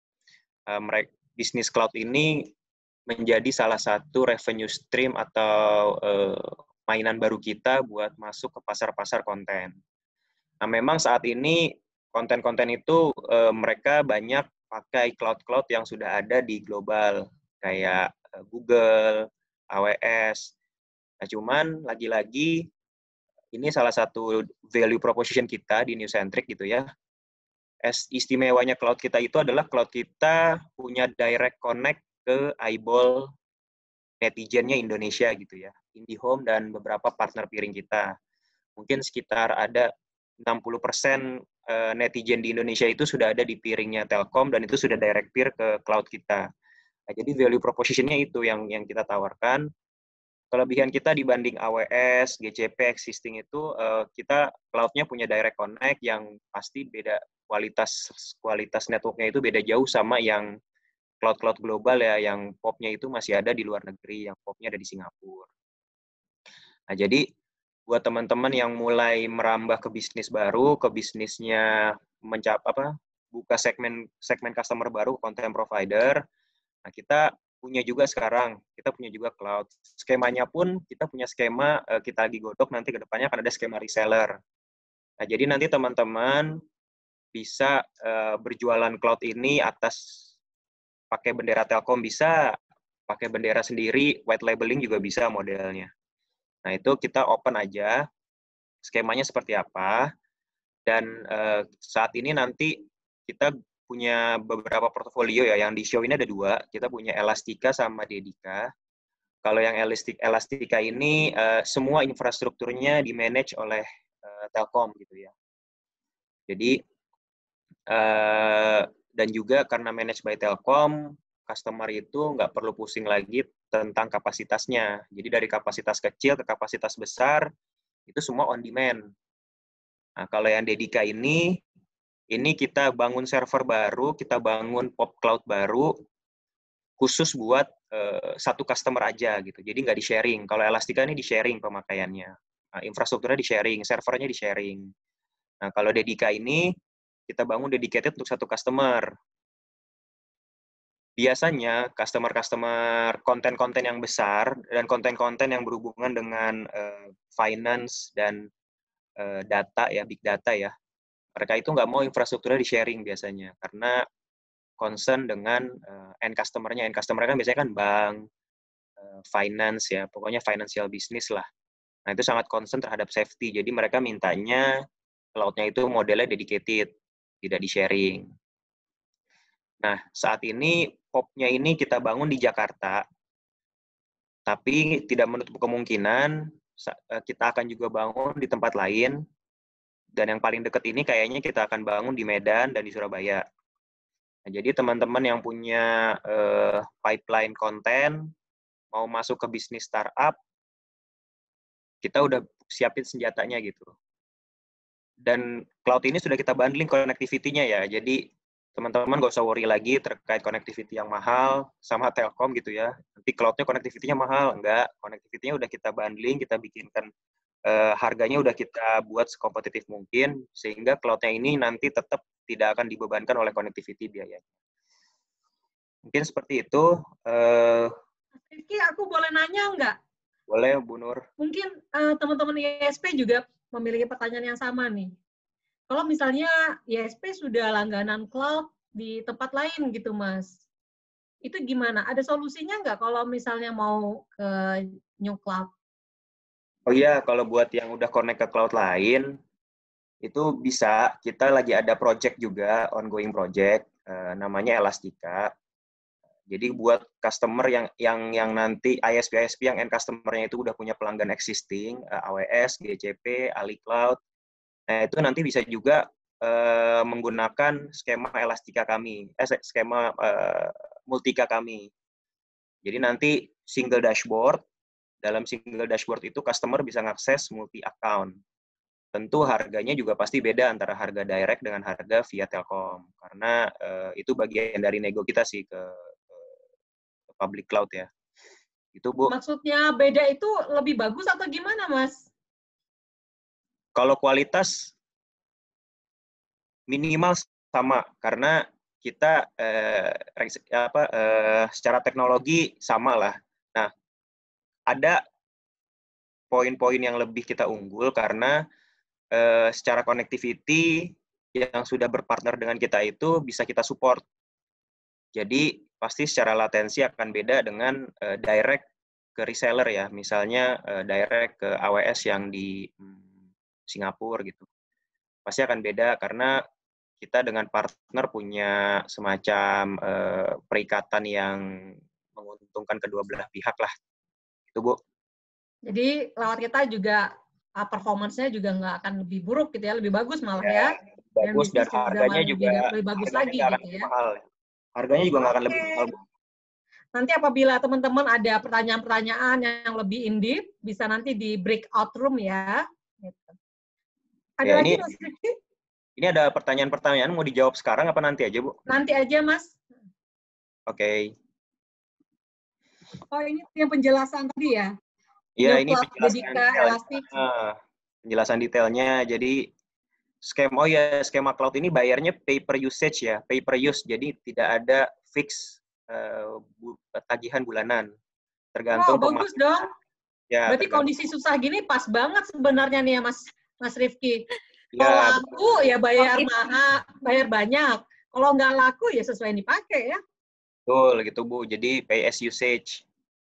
uh, mereka bisnis cloud ini menjadi salah satu revenue stream atau uh, mainan baru kita buat masuk ke pasar-pasar konten. Nah, memang saat ini konten-konten itu uh, mereka banyak pakai cloud-cloud yang sudah ada di global, kayak uh, Google, A W S. Nah, cuman lagi-lagi ini salah satu value proposition kita di New Centric gitu ya. Es, istimewanya cloud kita itu adalah cloud kita punya direct connect ke eyeball netizennya Indonesia gitu ya. IndiHome dan beberapa partner piring kita. Mungkin sekitar ada enam puluh persen netizen di Indonesia itu sudah ada di piringnya Telkom, dan itu sudah direct peer ke cloud kita. Nah, jadi value proposition-nya itu yang yang kita tawarkan. Kelebihan kita dibanding A W S, G C P existing itu, uh, kita cloud-nya punya direct connect yang pasti beda kualitas kualitas network-nya itu beda jauh sama yang cloud-cloud global ya, yang P O P-nya itu masih ada di luar negeri, yang P O P-nya ada di Singapura. Nah, jadi buat teman-teman yang mulai merambah ke bisnis baru, ke bisnisnya mencap apa, buka segmen segmen customer baru, content provider. Nah, kita punya juga sekarang, kita punya juga cloud. Skemanya pun kita punya skema, kita lagi godok, nanti ke depannya akan ada skema reseller. Nah, jadi nanti teman-teman bisa uh, berjualan cloud ini atas pakai bendera Telkom bisa, pakai bendera sendiri, white labeling juga bisa modelnya. Nah, itu kita open aja, skemanya seperti apa, dan uh, saat ini nanti kita punya beberapa portofolio ya, yang di show ini ada dua, kita punya Elastica sama Dedica. Kalau yang Elastica ini, uh, semua infrastrukturnya di-manage oleh uh, Telkom gitu ya. Jadi, uh, dan juga karena manage by Telkom, customer itu nggak perlu pusing lagi tentang kapasitasnya. Jadi dari kapasitas kecil ke kapasitas besar, itu semua on demand. Nah, kalau yang Dedica ini, ini kita bangun server baru, kita bangun P O P Cloud baru, khusus buat uh, satu customer aja gitu. Jadi nggak di-sharing. Kalau Elastica ini di-sharing pemakaiannya. Nah, infrastrukturnya di-sharing, servernya di-sharing. Nah, kalau Dedica ini, kita bangun dedicated untuk satu customer. Biasanya customer-customer konten-konten yang besar dan konten-konten yang berhubungan dengan uh, finance dan uh, data ya, big data ya, mereka itu nggak mau infrastrukturnya di-sharing biasanya, karena concern dengan uh, end customer-nya. End customer kan biasanya kan bank, uh, finance ya, pokoknya financial business lah. Nah, itu sangat concern terhadap safety, jadi mereka mintanya cloud-nya itu modelnya dedicated, tidak di-sharing. Nah, saat ini P O P-nya ini kita bangun di Jakarta, tapi tidak menutup kemungkinan kita akan juga bangun di tempat lain, dan yang paling dekat ini kayaknya kita akan bangun di Medan dan di Surabaya. Nah, jadi teman-teman yang punya uh, pipeline konten, mau masuk ke bisnis startup, kita udah siapin senjatanya gitu. Dan cloud ini sudah kita bundling connectivity-nya ya, jadi teman-teman nggak usah worry lagi terkait connectivity yang mahal sama Telkom gitu ya. Nanti cloud-nya connectivity-nya mahal. Enggak, connectivity-nya udah kita bundling, kita bikinkan uh, harganya udah kita buat sekompetitif mungkin, sehingga cloud-nya ini nanti tetap tidak akan dibebankan oleh connectivity biayanya. Mungkin seperti itu. Uh, Rizky, aku boleh nanya nggak? Boleh, Bu Nur. Mungkin uh, teman-teman I S P juga memiliki pertanyaan yang sama nih. Kalau misalnya I S P sudah langganan cloud di tempat lain gitu, Mas. Itu gimana? Ada solusinya nggak kalau misalnya mau ke new cloud? Oh iya, kalau buat yang udah connect ke cloud lain, itu bisa. Kita lagi ada project juga, ongoing project, uh, namanya Elastica. Jadi buat customer yang yang yang nanti I S P I S P yang end customer-nya itu udah punya pelanggan existing, uh, A W S, G C P, AliCloud, nah itu nanti bisa juga uh, menggunakan skema Elastica kami, eh, skema uh, Multica kami. Jadi nanti single dashboard, dalam single dashboard itu customer bisa mengakses multi account. Tentu harganya juga pasti beda antara harga direct dengan harga via Telkom, karena uh, itu bagian dari nego kita sih ke public cloud ya. Itu, Bu. Maksudnya beda itu lebih bagus atau gimana, Mas? Kalau kualitas minimal sama, karena kita eh, apa eh, secara teknologi sama lah. Nah, ada poin-poin yang lebih kita unggul karena eh, secara connectivity yang sudah berpartner dengan kita itu bisa kita support. Jadi pasti secara latensi akan beda dengan uh, direct ke reseller ya, misalnya uh, direct ke A W S yang di hmm, Singapura gitu. Pasti akan beda karena kita dengan partner punya semacam uh, perikatan yang menguntungkan kedua belah pihak lah. Itu, Bu. Jadi lewat kita juga uh, performance-nya juga nggak akan lebih buruk gitu ya, lebih bagus malah ya. ya. Bagus dan, dan harganya juga, juga lebih bagus lagi gitu ya. Mahal. Harganya juga nggak akan lebih mahal. Nanti apabila teman-teman ada pertanyaan-pertanyaan yang lebih in-depth, bisa nanti di breakout room ya. Gitu. Ada ya, lagi, ini, Mas Rifki? Ini ada pertanyaan-pertanyaan, mau dijawab sekarang apa nanti aja, Bu? Nanti aja, Mas. Oke. Okay. Oh, ini yang penjelasan tadi ya? Iya, ini penjelasan Elastic. Nah, penjelasan detailnya. Jadi, skema, oh ya, skema cloud ini bayarnya pay per usage ya, pay per use. Jadi, tidak ada fix uh, bu, tagihan bulanan. Tergantung wow, bagus dong. Ya, berarti tergantung. Kondisi susah gini pas banget sebenarnya nih ya, Mas Mas Rifki. Ya, kalau laku ya bayar mahal, bayar banyak. Kalau nggak laku ya sesuai yang dipakai ya. Betul, gitu Bu. Jadi pay as usage.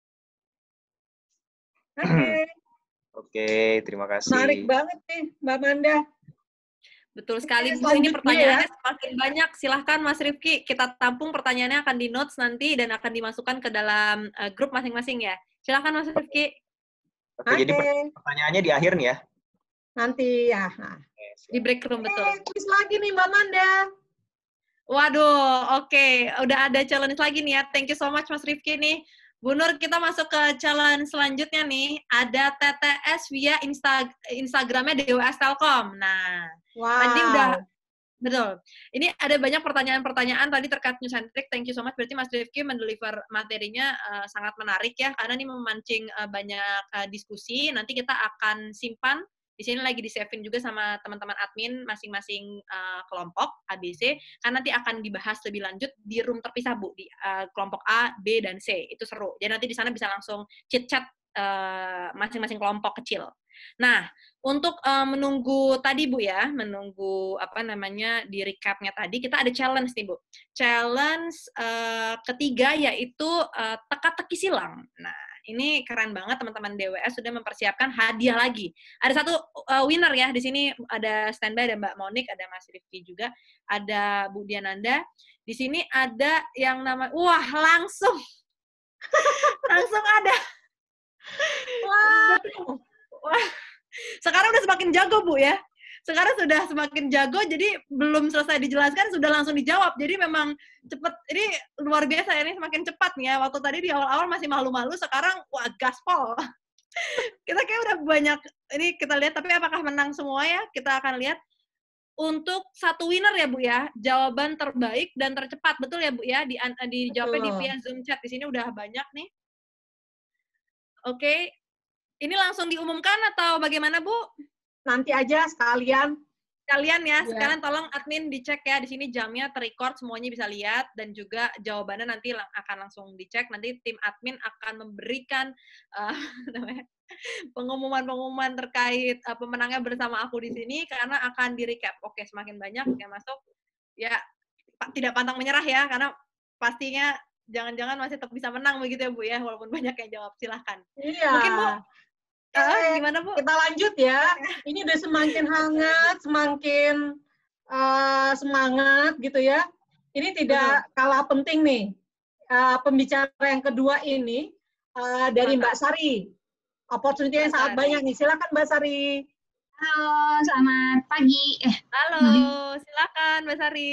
Oke. Okay. Oke, okay, terima kasih. Menarik banget nih, Mbak Manda. Betul sekali, Bu. Ini pertanyaannya ya? Semakin banyak. Silahkan, Mas Rifki. Kita tampung pertanyaannya akan di notes nanti dan akan dimasukkan ke dalam uh, grup masing-masing ya. Silahkan, Mas Rifki. Oke, okay, jadi pertanyaannya di akhir nih ya? Nanti ya. Nah. Di break room, betul. Eh, kuis lagi nih, Mbak Manda. Waduh, oke. Okay. Udah ada challenge lagi nih ya. Thank you so much, Mas Rifki nih. Bu Nur, kita masuk ke challenge selanjutnya nih. Ada T T S via Insta Instagramnya D W S Telkom. Nah, wow. Tadi udah, betul. Ini ada banyak pertanyaan-pertanyaan tadi terkait New Centric. Thank you so much. Berarti Mas Rifki mendeliver materinya uh, sangat menarik ya, karena ini memancing uh, banyak uh, diskusi. Nanti kita akan simpan. Di sini lagi di-save-in juga sama teman-teman admin masing-masing uh, kelompok A B C, karena nanti akan dibahas lebih lanjut di room terpisah, Bu, di uh, kelompok A, B, dan C. Itu seru. Jadi nanti di sana bisa langsung chit-chat uh, masing-masing kelompok kecil. Nah, untuk uh, menunggu tadi, Bu, ya, menunggu apa namanya di recap-nya tadi, kita ada challenge nih, Bu. Challenge uh, ketiga yaitu uh, teka-teki silang. Nah, ini keren banget, teman-teman D W S sudah mempersiapkan hadiah lagi. Ada satu uh, winner ya, di sini ada standby, ada Mbak Monik, ada Mas Rifki juga, ada Bu Diananda. Di sini ada yang nama, wah langsung, langsung ada. Wow. Wah, sekarang udah semakin jago, Bu, ya. Sekarang sudah semakin jago, jadi belum selesai dijelaskan, sudah langsung dijawab. Jadi memang cepat, ini luar biasa, ini semakin cepat nih ya. Waktu tadi di awal-awal masih malu-malu, sekarang wah gaspol. Kita kayak udah banyak, ini kita lihat, tapi apakah menang semua ya? Kita akan lihat. Untuk satu winner ya, Bu, ya. Jawaban terbaik dan tercepat, betul ya, Bu, ya? Di, dijawabnya di via Zoom chat. Di sini udah banyak nih. Oke. Okay. Ini langsung diumumkan atau bagaimana, Bu? Nanti aja sekalian. Kalian ya, Ya. sekalian tolong admin dicek ya, di sini jamnya terrecord, semuanya bisa lihat, dan juga jawabannya nanti lang akan langsung dicek, nanti tim admin akan memberikan uh, pengumuman-pengumuman terkait uh, pemenangnya bersama aku di sini, karena akan di-recap. Oke, semakin banyak yang masuk, ya tidak pantang menyerah ya, karena pastinya jangan-jangan masih tetap bisa menang begitu ya Bu ya, walaupun banyak yang jawab, silahkan. Iya. Mungkin Bu, Uh, gimana Bu? Kita lanjut ya. Ini udah semakin hangat, semakin uh, semangat gitu ya. Ini tidak Betul. kalah penting nih. Uh, pembicara yang kedua ini uh, dari Mbak Sari. Opportunity yang sangat banyak nih. Silakan Mbak Sari. Halo, selamat pagi. Eh, halo, silakan Mbak Sari.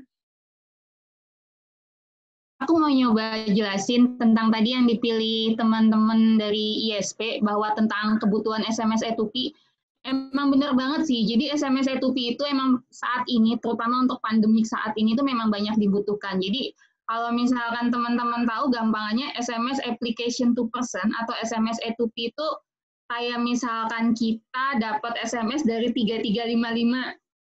Aku mau nyoba jelasin tentang tadi yang dipilih teman-teman dari I S P, bahwa tentang kebutuhan S M S E two P. Emang benar banget sih, jadi S M S E two P itu emang saat ini, terutama untuk pandemik saat ini, itu memang banyak dibutuhkan. Jadi kalau misalkan teman-teman tahu gampangannya S M S Application to Person atau S M S E two P itu kayak misalkan kita dapat S M S dari tiga tiga lima lima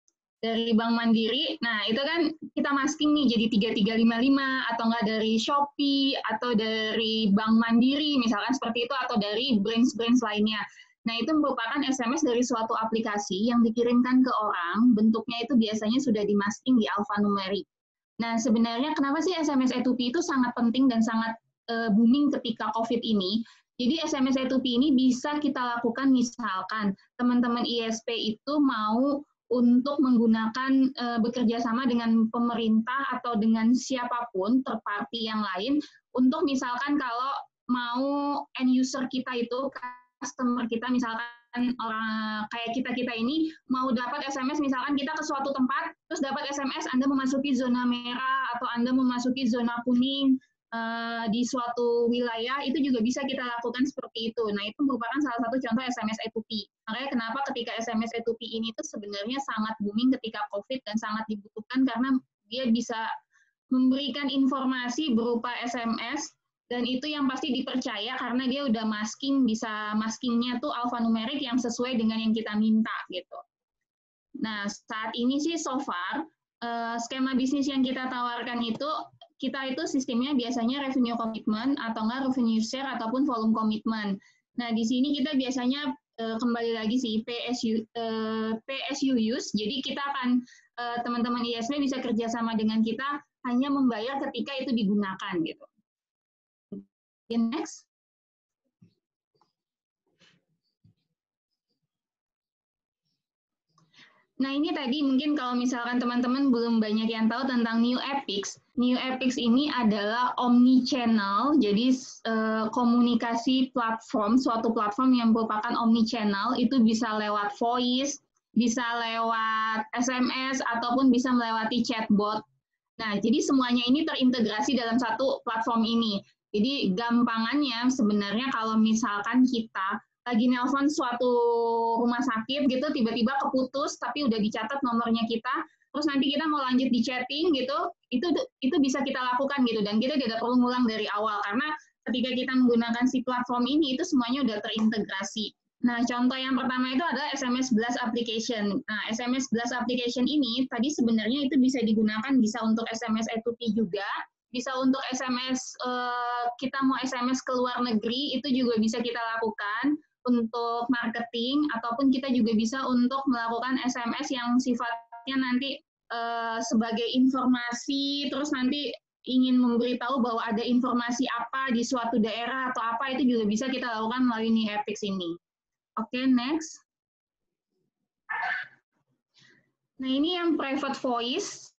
dari Bank Mandiri, nah itu kan kita masking nih jadi tiga tiga lima lima, atau enggak dari Shopee, atau dari Bank Mandiri, misalkan seperti itu, atau dari brands-brands lainnya. Nah itu merupakan S M S dari suatu aplikasi yang dikirimkan ke orang, bentuknya itu biasanya sudah dimasking di alphanumeric. Nah sebenarnya kenapa sih S M S E two P itu sangat penting dan sangat uh, booming ketika COVID ini? Jadi S M S E two P ini bisa kita lakukan misalkan teman-teman I S P itu mau untuk menggunakan e, bekerja sama dengan pemerintah atau dengan siapapun third party yang lain untuk misalkan kalau mau end user kita itu, customer kita misalkan orang kayak kita-kita ini mau dapat S M S, misalkan kita ke suatu tempat terus dapat S M S Anda memasuki zona merah atau Anda memasuki zona kuning uh, di suatu wilayah, itu juga bisa kita lakukan seperti itu. Nah, itu merupakan salah satu contoh S M S E two P. Makanya kenapa ketika S M S E two P ini tuh sebenarnya sangat booming ketika COVID dan sangat dibutuhkan karena dia bisa memberikan informasi berupa S M S, dan itu yang pasti dipercaya karena dia udah masking, bisa maskingnya tuh alphanumeric yang sesuai dengan yang kita minta gitu. Nah, saat ini sih so far, uh, skema bisnis yang kita tawarkan itu, kita itu sistemnya biasanya revenue commitment atau enggak revenue share ataupun volume commitment. Nah, di sini kita biasanya uh, kembali lagi sih P S U, uh, P S U use, jadi kita akan, uh, teman-teman I S P bisa kerjasama dengan kita hanya membayar ketika itu digunakan gitu. Next. Nah, ini tadi mungkin kalau misalkan teman-teman belum banyak yang tahu tentang NewEpix. NewEpix ini adalah omni-channel, jadi eh, komunikasi platform, suatu platform yang merupakan omni-channel, itu bisa lewat voice, bisa lewat S M S, ataupun bisa melewati chatbot. Nah, jadi semuanya ini terintegrasi dalam satu platform ini. Jadi gampangannya sebenarnya kalau misalkan kita lagi nelpon suatu rumah sakit gitu, tiba-tiba keputus, tapi udah dicatat nomornya kita, terus nanti kita mau lanjut di chatting gitu, itu itu bisa kita lakukan gitu, dan kita tidak perlu ngulang dari awal, karena ketika kita menggunakan si platform ini, itu semuanya udah terintegrasi. Nah, contoh yang pertama itu adalah S M S Blast Application. Nah, S M S Blast Application ini, tadi sebenarnya itu bisa digunakan, bisa untuk S M S E two P juga, bisa untuk S M S, uh, kita mau S M S ke luar negeri, itu juga bisa kita lakukan untuk marketing, ataupun kita juga bisa untuk melakukan S M S yang sifatnya nanti uh, sebagai informasi, terus nanti ingin memberitahu bahwa ada informasi apa di suatu daerah atau apa, itu juga bisa kita lakukan melalui NewEpix ini. Oke, okay, next. Nah, ini yang private voice.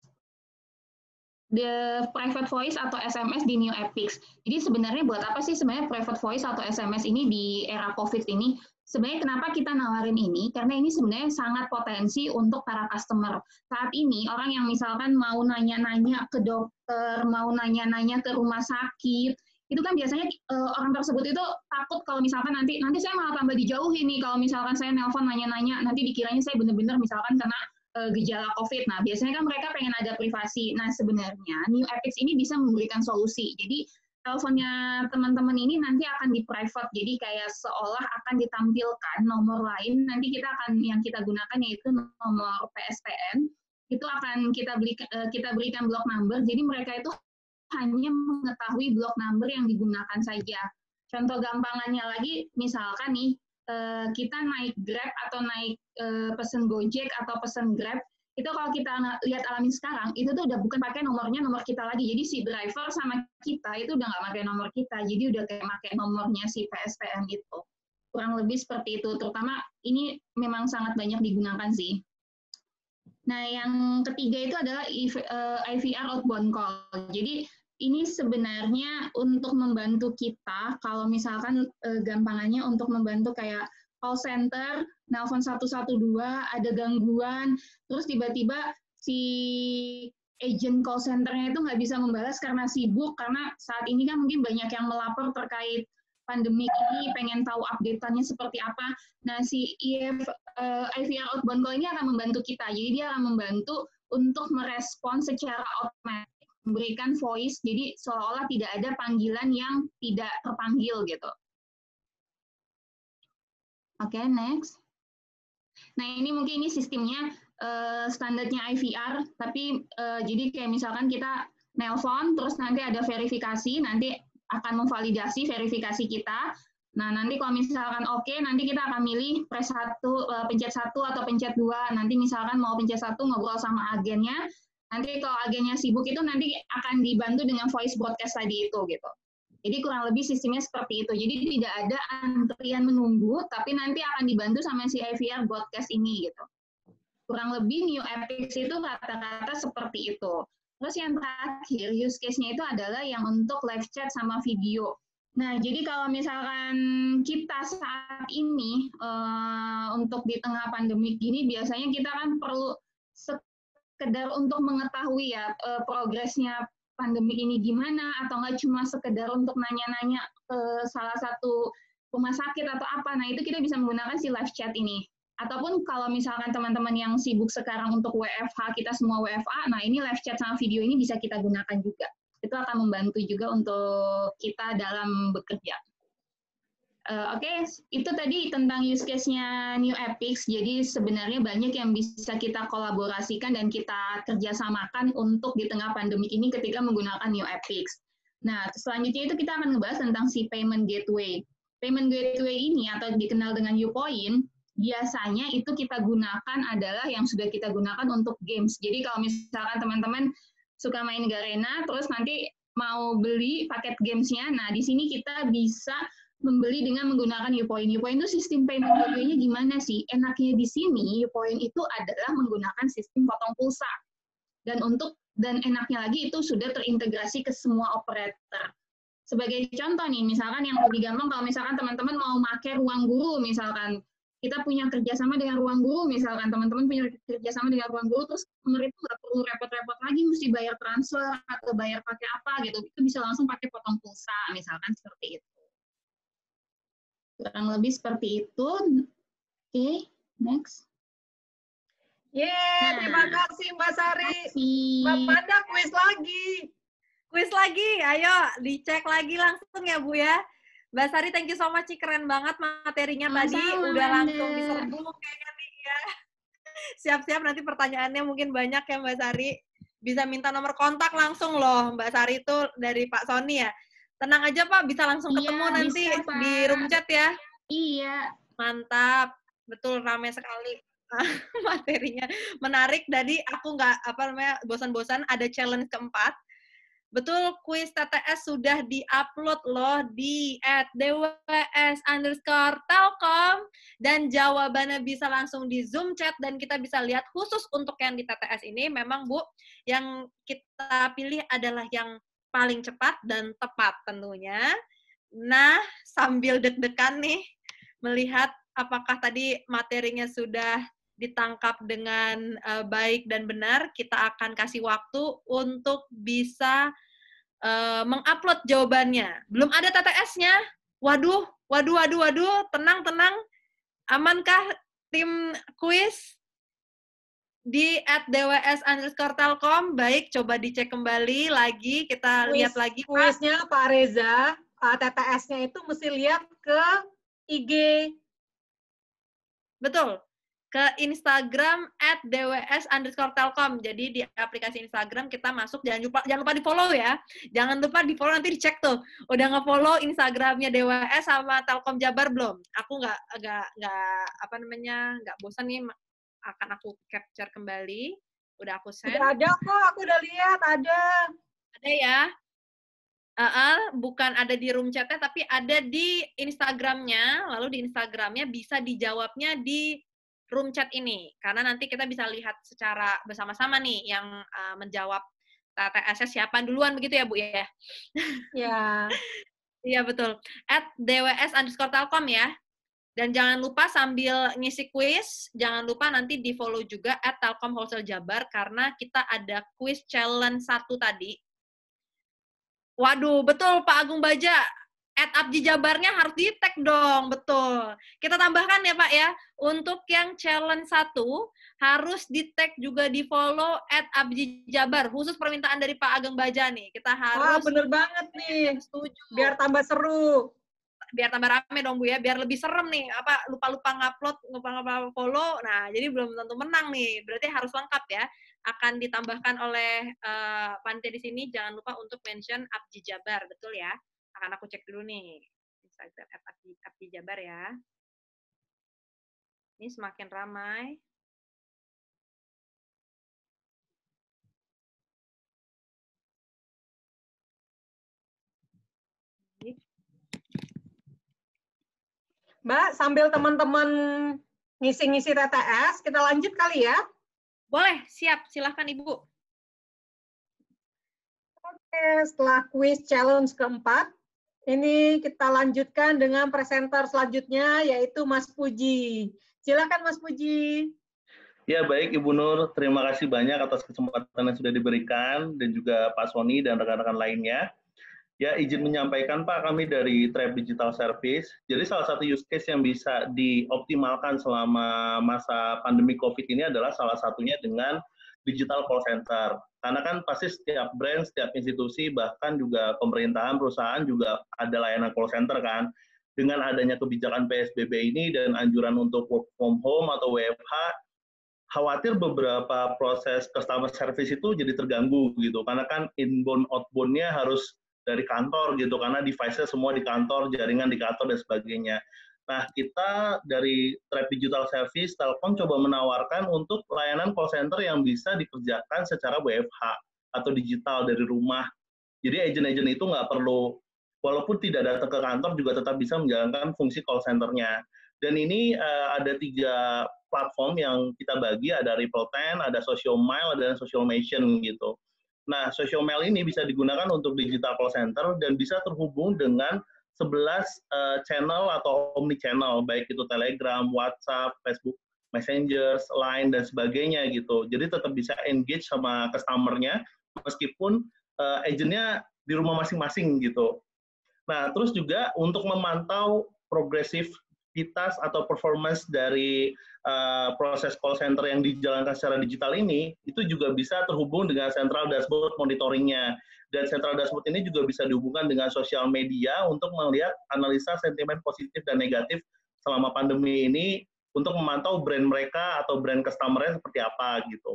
The private voice atau S M S di NewEpix. Jadi sebenarnya buat apa sih sebenarnya private voice atau S M S ini di era COVID ini? Sebenarnya kenapa kita nawarin ini? Karena ini sebenarnya sangat potensi untuk para customer. Saat ini orang yang misalkan mau nanya-nanya ke dokter, mau nanya-nanya ke rumah sakit, itu kan biasanya uh, orang tersebut itu takut kalau misalkan nanti nanti saya malah tambah dijauhi nih kalau misalkan saya nelpon nanya-nanya, nanti dikiranya saya benar-benar misalkan kena gejala COVID. Nah, biasanya kan mereka pengen ada privasi. Nah, sebenarnya NewEpix ini bisa memberikan solusi. Jadi, teleponnya teman-teman ini nanti akan di private, jadi kayak seolah akan ditampilkan nomor lain, nanti kita akan, yang kita gunakan yaitu nomor P S P N, itu akan kita beli, kita berikan block number, jadi mereka itu hanya mengetahui block number yang digunakan saja. Contoh gampangannya lagi, misalkan nih, kita naik Grab atau naik pesen Gojek atau pesen Grab, itu kalau kita lihat alamin sekarang, itu tuh udah bukan pakai nomornya nomor kita lagi. Jadi si driver sama kita itu udah nggak pakai nomor kita, jadi udah kayak pakai nomornya si P S P N itu. Kurang lebih seperti itu, terutama ini memang sangat banyak digunakan sih. Nah, yang ketiga itu adalah I V R outbound call. Jadi ini sebenarnya untuk membantu kita, kalau misalkan eh, gampangannya untuk membantu kayak call center, nelpon satu satu dua, ada gangguan, terus tiba-tiba si agent call center-nya itu nggak bisa membalas karena sibuk, karena saat ini kan mungkin banyak yang melapor terkait pandemi ini, pengen tahu update-annya seperti apa. Nah, si I F, uh, I V R outbound call ini akan membantu kita, jadi dia akan membantu untuk merespon secara otomatis, memberikan voice, jadi seolah-olah tidak ada panggilan yang tidak terpanggil gitu. Oke, okay, next. Nah, ini mungkin ini sistemnya uh, standarnya I V R, tapi uh, jadi kayak misalkan kita nelpon, terus nanti ada verifikasi, nanti akan memvalidasi verifikasi kita. Nah, nanti kalau misalkan oke, okay, nanti kita akan milih press satu, uh, pencet satu atau pencet dua. Nanti misalkan mau pencet satu ngobrol sama agennya, nanti kalau agennya sibuk itu nanti akan dibantu dengan voice broadcast tadi itu gitu. Jadi kurang lebih sistemnya seperti itu. Jadi tidak ada antrian menunggu, tapi nanti akan dibantu sama si I V R broadcast ini gitu. Kurang lebih New Epics itu kata-kata seperti itu. Terus yang terakhir use case-nya itu adalah yang untuk live chat sama video. Nah, jadi kalau misalkan kita saat ini uh, untuk di tengah pandemi gini, biasanya kita kan perlu sekedar untuk mengetahui ya uh, progresnya pandemi ini gimana, atau nggak cuma sekedar untuk nanya-nanya ke salah satu rumah sakit atau apa. Nah, itu kita bisa menggunakan si live chat ini. Ataupun kalau misalkan teman-teman yang sibuk sekarang untuk W F H, kita semua W F A, nah ini live chat sama video ini bisa kita gunakan juga. Itu akan membantu juga untuk kita dalam bekerja. Uh, Oke, okay. Itu tadi tentang use case-nya New Epics. Jadi sebenarnya banyak yang bisa kita kolaborasikan dan kita kerjasamakan untuk di tengah pandemi ini ketika menggunakan New Epics. Nah, selanjutnya itu kita akan ngebahas tentang si payment gateway. Payment gateway ini atau dikenal dengan Upoint, biasanya itu kita gunakan adalah yang sudah kita gunakan untuk games. Jadi kalau misalkan teman-teman suka main Garena, terus nanti mau beli paket gamesnya, nah di sini kita bisa membeli dengan menggunakan Upoint. Upoint itu sistem payment gateway-nya gimana sih? Enaknya di sini Upoint itu adalah menggunakan sistem potong pulsa. Dan untuk dan enaknya lagi itu sudah terintegrasi ke semua operator. Sebagai contoh nih, misalkan yang lebih gampang kalau misalkan teman-teman mau pakai ruang guru, misalkan kita punya kerjasama dengan ruang guru, misalkan teman-teman punya kerjasama dengan ruang guru, terus mereka nggak perlu repot-repot lagi mesti bayar transfer atau bayar pakai apa gitu, itu bisa langsung pakai potong pulsa, misalkan seperti itu. Kurang lebih seperti itu. Oke, okay, next. Yeay, nah, terima kasih Mbak Sari. Mbak Manda kuis lagi. Kuis lagi, ayo dicek lagi langsung ya Bu ya. Mbak Sari, thank you so much, keren banget materinya tadi. Sama, udah Manda. Langsung diserbu kayaknya nih ya. Siap-siap nanti pertanyaannya mungkin banyak ya Mbak Sari. Bisa minta nomor kontak langsung loh Mbak Sari itu dari Pak Sony ya. Tenang aja Pak, bisa langsung ketemu iya, nanti bisa, di room chat ya. Iya. Mantap, betul rame sekali materinya. Menarik, tadi aku nggak apa namanya bosan-bosan. Ada challenge keempat. Betul, kuis T T S sudah di-upload loh di at d w s underscore telkom dan jawabannya bisa langsung di Zoom chat dan kita bisa lihat khusus untuk yang di T T S ini memang Bu, yang kita pilih adalah yang paling cepat dan tepat tentunya. Nah, sambil deg-degan nih, melihat apakah tadi materinya sudah ditangkap dengan uh, baik dan benar, kita akan kasih waktu untuk bisa uh, mengupload jawabannya. Belum ada T T S-nya? Waduh, waduh, waduh, waduh, tenang, tenang. Amankah tim kuis? di at d w s underscore telkom. Baik, coba dicek kembali lagi, kita Kuis, lihat lagi Pak. Kuisnya Pak Reza, uh, T T S-nya itu mesti lihat ke I G. Betul, ke Instagram at d w s underscore telkom. Jadi di aplikasi Instagram kita masuk, jangan lupa jangan lupa di follow ya. Jangan lupa di follow, nanti dicek tuh. Udah nge-follow Instagramnya D W S sama Telkom Jabar belum? Aku nggak nggak nggak apa namanya nggak bosan nih, akan aku capture kembali. Udah aku send. Udah ada kok, aku udah lihat ada. Ada ya. Uh, uh, bukan ada di room chat-nya, tapi ada di Instagramnya. Lalu di Instagramnya bisa dijawabnya di room chat ini, karena nanti kita bisa lihat secara bersama-sama nih yang uh, menjawab T T S-nya siapa duluan, begitu ya Bu ya? Ya. Iya betul. At D W S underscore telkom ya. Dan jangan lupa sambil ngisi kuis, jangan lupa nanti di follow juga at Telkom Wholesale Jabar, karena kita ada kuis challenge satu tadi. Waduh, betul Pak Agung Baja. At Abji Jabarnya harus di-tag dong, betul. Kita tambahkan ya Pak ya, untuk yang challenge satu, harus di-tag juga di-follow at Abji Jabar, khusus permintaan dari Pak Agung Baja nih. Kita harus... Wah, bener banget nih. Setuju. Biar tambah seru. Biar tambah rame dong Bu ya, biar lebih serem nih, apa lupa-lupa ngupload, lupa-lupa follow, nah jadi belum tentu menang nih, berarti harus lengkap ya. Akan ditambahkan oleh uh, panitia di sini, jangan lupa untuk mention Abji Jabar, betul ya? Akan aku cek dulu nih, Instagram at Abji, Abji Jabar ya. Ini semakin ramai. Mbak, sambil teman-teman ngisi-ngisi T T S, kita lanjut kali ya? Boleh, siap. Silahkan Ibu. Oke, setelah quiz challenge keempat, ini kita lanjutkan dengan presenter selanjutnya, yaitu Mas Puji. Silakan Mas Puji. Ya, baik Ibu Nur. Terima kasih banyak atas kesempatan yang sudah diberikan, dan juga Pak Sony dan rekan-rekan lainnya. Ya, izin menyampaikan Pak, kami dari Tribe Digital Service. Jadi salah satu use case yang bisa dioptimalkan selama masa pandemi COVID ini adalah salah satunya dengan digital call center. Karena kan pasti setiap brand, setiap institusi, bahkan juga pemerintahan, perusahaan juga ada layanan call center kan. Dengan adanya kebijakan P S B B ini dan anjuran untuk work from home atau W F H, khawatir beberapa proses customer service itu jadi terganggu gitu. Karena kan inbound, outbound-nya harus dari kantor gitu, karena device-nya semua di kantor, jaringan di kantor, dan sebagainya. Nah, kita dari Tribe Digital Service, Telkom coba menawarkan untuk layanan call center yang bisa dikerjakan secara W F H atau digital dari rumah. Jadi agent-agent itu nggak perlu, walaupun tidak datang ke kantor, juga tetap bisa menjalankan fungsi call center-nya. Dan ini uh, ada tiga platform yang kita bagi, ada Ripple ten, ada Social Mile, ada Social Mation gitu. Nah, Social Mail ini bisa digunakan untuk digital call center dan bisa terhubung dengan sebelas uh, channel atau omni channel, baik itu Telegram, WhatsApp, Facebook Messenger, Line, dan sebagainya gitu. Jadi tetap bisa engage sama customer-nya meskipun uh, agent-nya di rumah masing-masing gitu. Nah, terus juga untuk memantau progresivitas atau performance dari Uh, proses call center yang dijalankan secara digital ini, itu juga bisa terhubung dengan central dashboard monitoringnya. Dan central dashboard ini juga bisa dihubungkan dengan sosial media untuk melihat analisa sentimen positif dan negatif selama pandemi ini untuk memantau brand mereka atau brand customer-nya seperti apa gitu.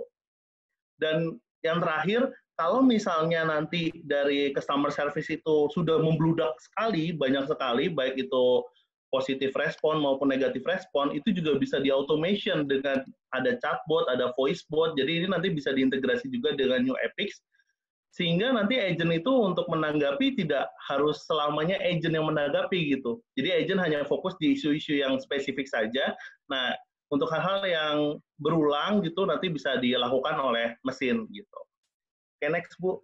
Dan yang terakhir, kalau misalnya nanti dari customer service itu sudah membludak sekali, banyak sekali, baik itu positif respon maupun negatif respon, itu juga bisa di-automation dengan ada chatbot, ada voice bot, jadi ini nanti bisa diintegrasi juga dengan New Epics, sehingga nanti agent itu untuk menanggapi tidak harus selamanya agent yang menanggapi gitu. Jadi agent hanya fokus di isu-isu yang spesifik saja. Nah, untuk hal-hal yang berulang gitu nanti bisa dilakukan oleh mesin gitu. Oke, next Bu.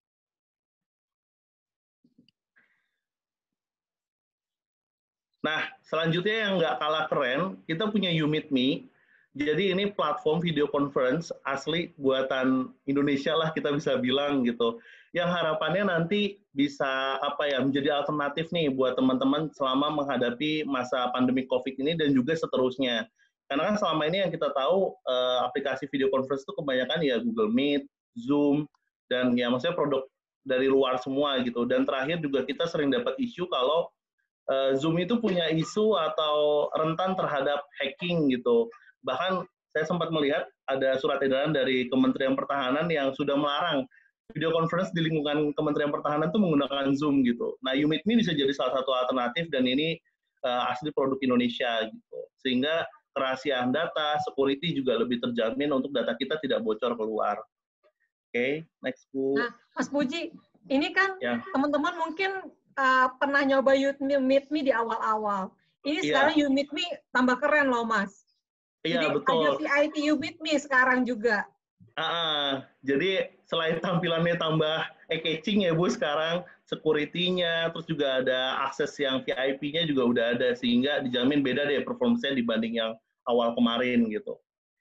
Nah, selanjutnya yang nggak kalah keren, kita punya You Meet Me. Jadi ini platform video conference asli buatan Indonesia lah kita bisa bilang gitu. Yang harapannya nanti bisa apa ya menjadi alternatif nih buat teman-teman selama menghadapi masa pandemi COVID ini dan juga seterusnya. Karena kan selama ini yang kita tahu uh, aplikasi video conference itu kebanyakan ya Google Meet, Zoom, dan ya maksudnya produk dari luar semua gitu. Dan terakhir juga kita sering dapat isu kalau uh, Zoom itu punya isu atau rentan terhadap hacking gitu. Bahkan saya sempat melihat ada surat edaran dari Kementerian Pertahanan yang sudah melarang video conference di lingkungan Kementerian Pertahanan itu menggunakan Zoom gitu. Nah, YouMeetMe bisa jadi salah satu alternatif dan ini uh, asli produk Indonesia gitu. Sehingga kerahasiaan data, security juga lebih terjamin untuk data kita tidak bocor keluar. Oke, okay, next Bu. Nah, Mas Puji, ini kan ya. Teman-teman mungkin uh, pernah nyoba YouMeetMe di awal-awal. Ini ya. Sekarang YouMeetMe tambah keren loh, Mas. Iya, jadi betul. Ada V I P YouMeetMe sekarang juga. Ah, jadi selain tampilannya tambah eye-catching ya Bu sekarang, security-nya, terus juga ada akses yang V I P-nya juga udah ada, sehingga dijamin beda deh performance-nya dibanding yang awal kemarin gitu.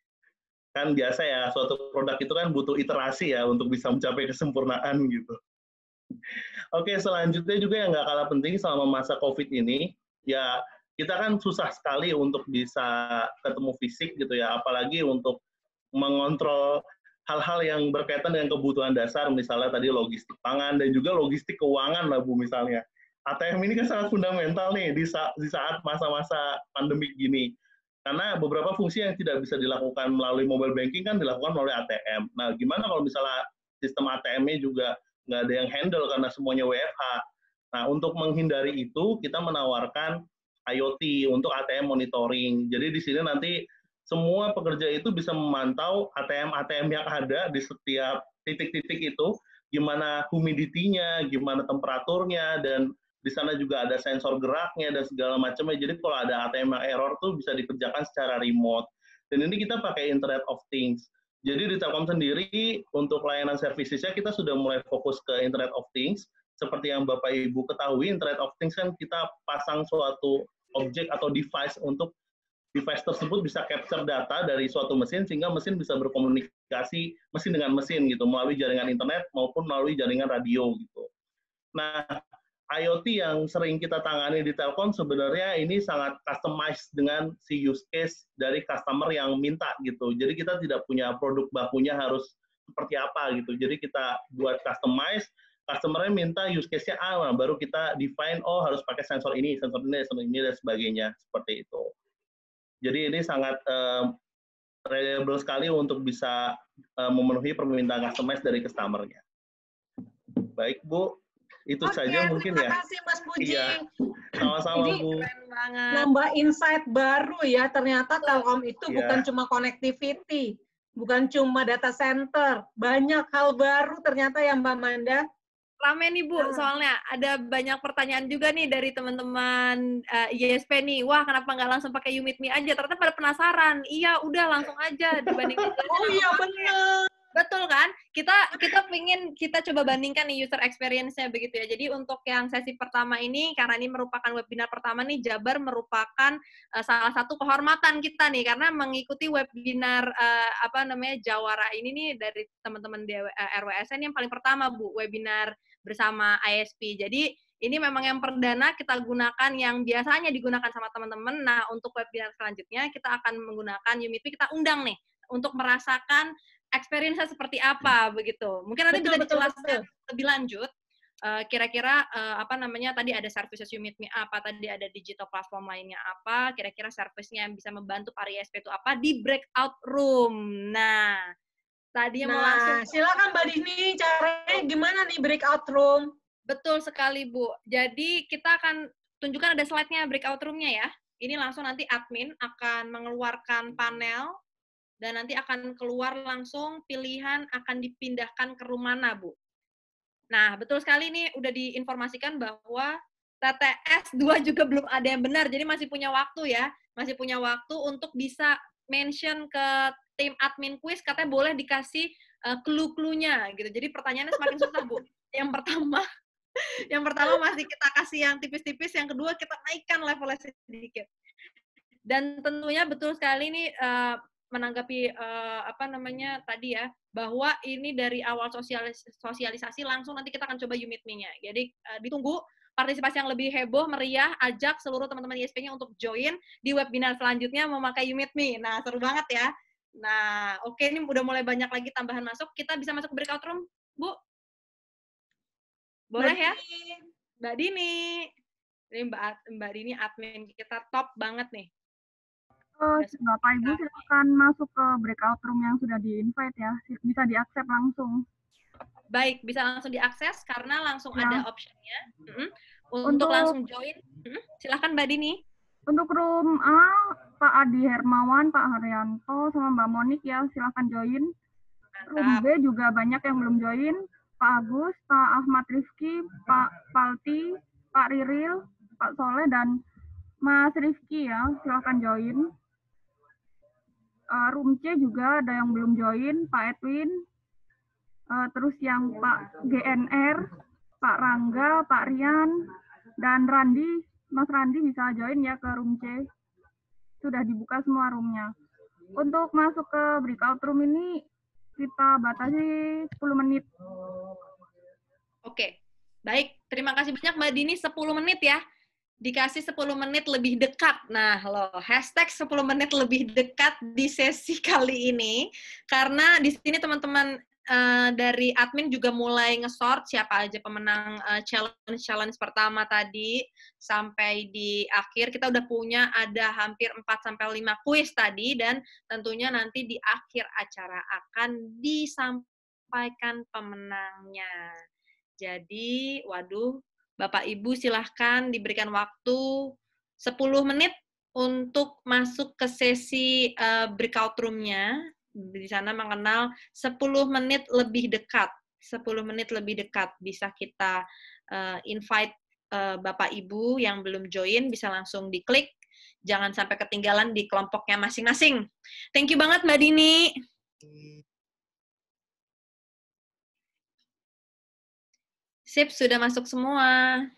Kan biasa ya, suatu produk itu kan butuh iterasi ya untuk bisa mencapai kesempurnaan gitu. Oke, selanjutnya juga yang nggak kalah penting selama masa COVID ini, ya kita kan susah sekali untuk bisa ketemu fisik gitu ya, apalagi untuk mengontrol hal-hal yang berkaitan dengan kebutuhan dasar, misalnya tadi logistik pangan dan juga logistik keuangan lah Bu misalnya. A T M ini kan sangat fundamental nih di saat, di saat masa-masa pandemik gini. Karena beberapa fungsi yang tidak bisa dilakukan melalui mobile banking kan dilakukan melalui A T M. Nah, gimana kalau misalnya sistem A T M-nya juga nggak ada yang handle karena semuanya W F H. Nah, untuk menghindari itu, kita menawarkan I O T untuk A T M monitoring. Jadi di sini nanti semua pekerja itu bisa memantau A T M-A T M yang ada di setiap titik-titik itu, gimana humidity-nya, gimana temperaturnya, dan di sana juga ada sensor geraknya dan segala macamnya. Jadi kalau ada A T M yang error tuh bisa dikerjakan secara remote. Dan ini kita pakai Internet of Things. Jadi di Telkom sendiri untuk layanan servicesnya kita sudah mulai fokus ke Internet of Things. Seperti yang Bapak Ibu ketahui, Internet of Things kan kita pasang suatu objek atau device untuk device tersebut bisa capture data dari suatu mesin sehingga mesin bisa berkomunikasi mesin dengan mesin gitu melalui jaringan internet maupun melalui jaringan radio gitu. Nah, I O T yang sering kita tangani di Telkom sebenarnya ini sangat customized dengan si use case dari customer yang minta gitu. Jadi kita tidak punya produk bakunya harus seperti apa gitu. Jadi kita buat customize, customer-nya minta use case-nya A, nah baru kita define oh harus pakai sensor ini, sensor ini, sensor ini dan sebagainya seperti itu. Jadi ini sangat uh, reliable sekali untuk bisa uh, memenuhi permintaan customize dari customer-nya. Baik Bu, itu Oke, saja mungkin ya. Terima kasih Mas Puji. Iya, sama-sama ini Bu. Keren banget. Nambah insight baru ya, ternyata Telkom itu Iya. bukan cuma connectivity, bukan cuma data center, banyak hal baru ternyata ya Mbak Manda. Rame nih Bu, soalnya ada banyak pertanyaan juga nih dari teman-teman uh, I S P nih. Wah, kenapa nggak langsung pakai YouMeetMe aja? Ternyata pada penasaran. Iya, udah langsung aja dibanding. Oh iya benar. Betul kan? Kita kita pengen kita coba bandingkan nih user experience-nya begitu ya. Jadi untuk yang sesi pertama ini karena ini merupakan webinar pertama nih, Jabar merupakan uh, salah satu kehormatan kita nih karena mengikuti webinar uh, apa namanya Jawara ini nih dari teman-teman di uh, R W S N yang paling pertama Bu, webinar bersama I S P. Jadi ini memang yang perdana kita gunakan yang biasanya digunakan sama teman-teman. Nah, untuk webinar selanjutnya kita akan menggunakan YouMeetMe, kita undang nih untuk merasakan experience-nya seperti apa begitu. Mungkin nanti Betul, bisa betul, dijelaskan betul. lebih lanjut. Uh, kira-kira uh, apa namanya tadi ada services YouMeetMe apa, tadi ada digital platform lainnya apa, kira-kira service-nya yang bisa membantu para I S P itu apa di breakout room. Nah, tadi yang Nah, mau langsung silakan Mbak Dini, caranya gimana nih breakout room? Betul sekali, Bu. Jadi kita akan tunjukkan ada slide-nya breakout room-nya ya. Ini langsung nanti admin akan mengeluarkan panel dan nanti akan keluar langsung pilihan akan dipindahkan ke room mana, Bu. Nah, betul sekali ini udah diinformasikan bahwa T T S dua juga belum ada yang benar, jadi masih punya waktu ya. Masih punya waktu untuk bisa mention ke tim admin quiz, katanya boleh dikasih uh, clue-cluenya gitu. Jadi pertanyaannya semakin susah, Bu. Yang pertama, yang pertama masih kita kasih yang tipis-tipis, yang kedua kita naikkan levelnya sedikit. Dan tentunya betul sekali ini uh, menanggapi uh, apa namanya tadi ya, bahwa ini dari awal sosialis sosialisasi langsung nanti kita akan coba YouMeetMe-nya. Jadi uh, ditunggu partisipasi yang lebih heboh, meriah, ajak seluruh teman-teman I S P-nya untuk join di webinar selanjutnya memakai You Meet Me. Nah, seru banget ya. Nah, oke, ini udah mulai banyak lagi tambahan masuk. Kita bisa masuk breakout room, Bu? Boleh ya? Mbak Dini. Ini Mbak, Mbak Dini admin kita top banget nih. Uh, Bapak Ibu silakan masuk ke breakout room yang sudah di-invite ya. Bisa di-accept langsung. Baik, bisa langsung diakses karena langsung ya. ada optionnya. Mm-hmm. Untuk, Untuk langsung join, mm-hmm. Silahkan Mbak Dini. Untuk room A, Pak Adi Hermawan, Pak Haryanto, sama Mbak Monik ya, silahkan join. Mantap. Room B juga banyak yang belum join. Pak Agus, Pak Ahmad Rifki, Pak Palti, Pak Riril, Pak Soleh, dan Mas Rifki ya, silahkan join. Uh, room C juga ada yang belum join, Pak Edwin. Uh, terus yang Pak G N R, Pak Rangga, Pak Rian, dan Randi, Mas Randi bisa join ya ke room C. Sudah dibuka semua roomnya. Untuk masuk ke breakout room ini, kita batasi sepuluh menit. Oke, baik. Terima kasih banyak Mbak Dini, sepuluh menit ya. Dikasih sepuluh menit lebih dekat. Nah, loh, hashtag sepuluh menit lebih dekat di sesi kali ini. Karena di sini teman-teman uh, dari admin juga mulai nge-sort siapa aja pemenang uh, challenge-challenge pertama tadi. Sampai di akhir, kita udah punya ada hampir empat sampai lima kuis tadi. Dan tentunya nanti di akhir acara akan disampaikan pemenangnya. Jadi, waduh, Bapak Ibu silahkan diberikan waktu sepuluh menit untuk masuk ke sesi uh, breakout room-nya. Di sana mengenal sepuluh menit lebih dekat. sepuluh menit lebih dekat. Bisa kita uh, invite uh, Bapak Ibu yang belum join, bisa langsung diklik. Jangan sampai ketinggalan di kelompoknya masing-masing. Thank you banget Mbak Dini. Sip, sudah masuk semua.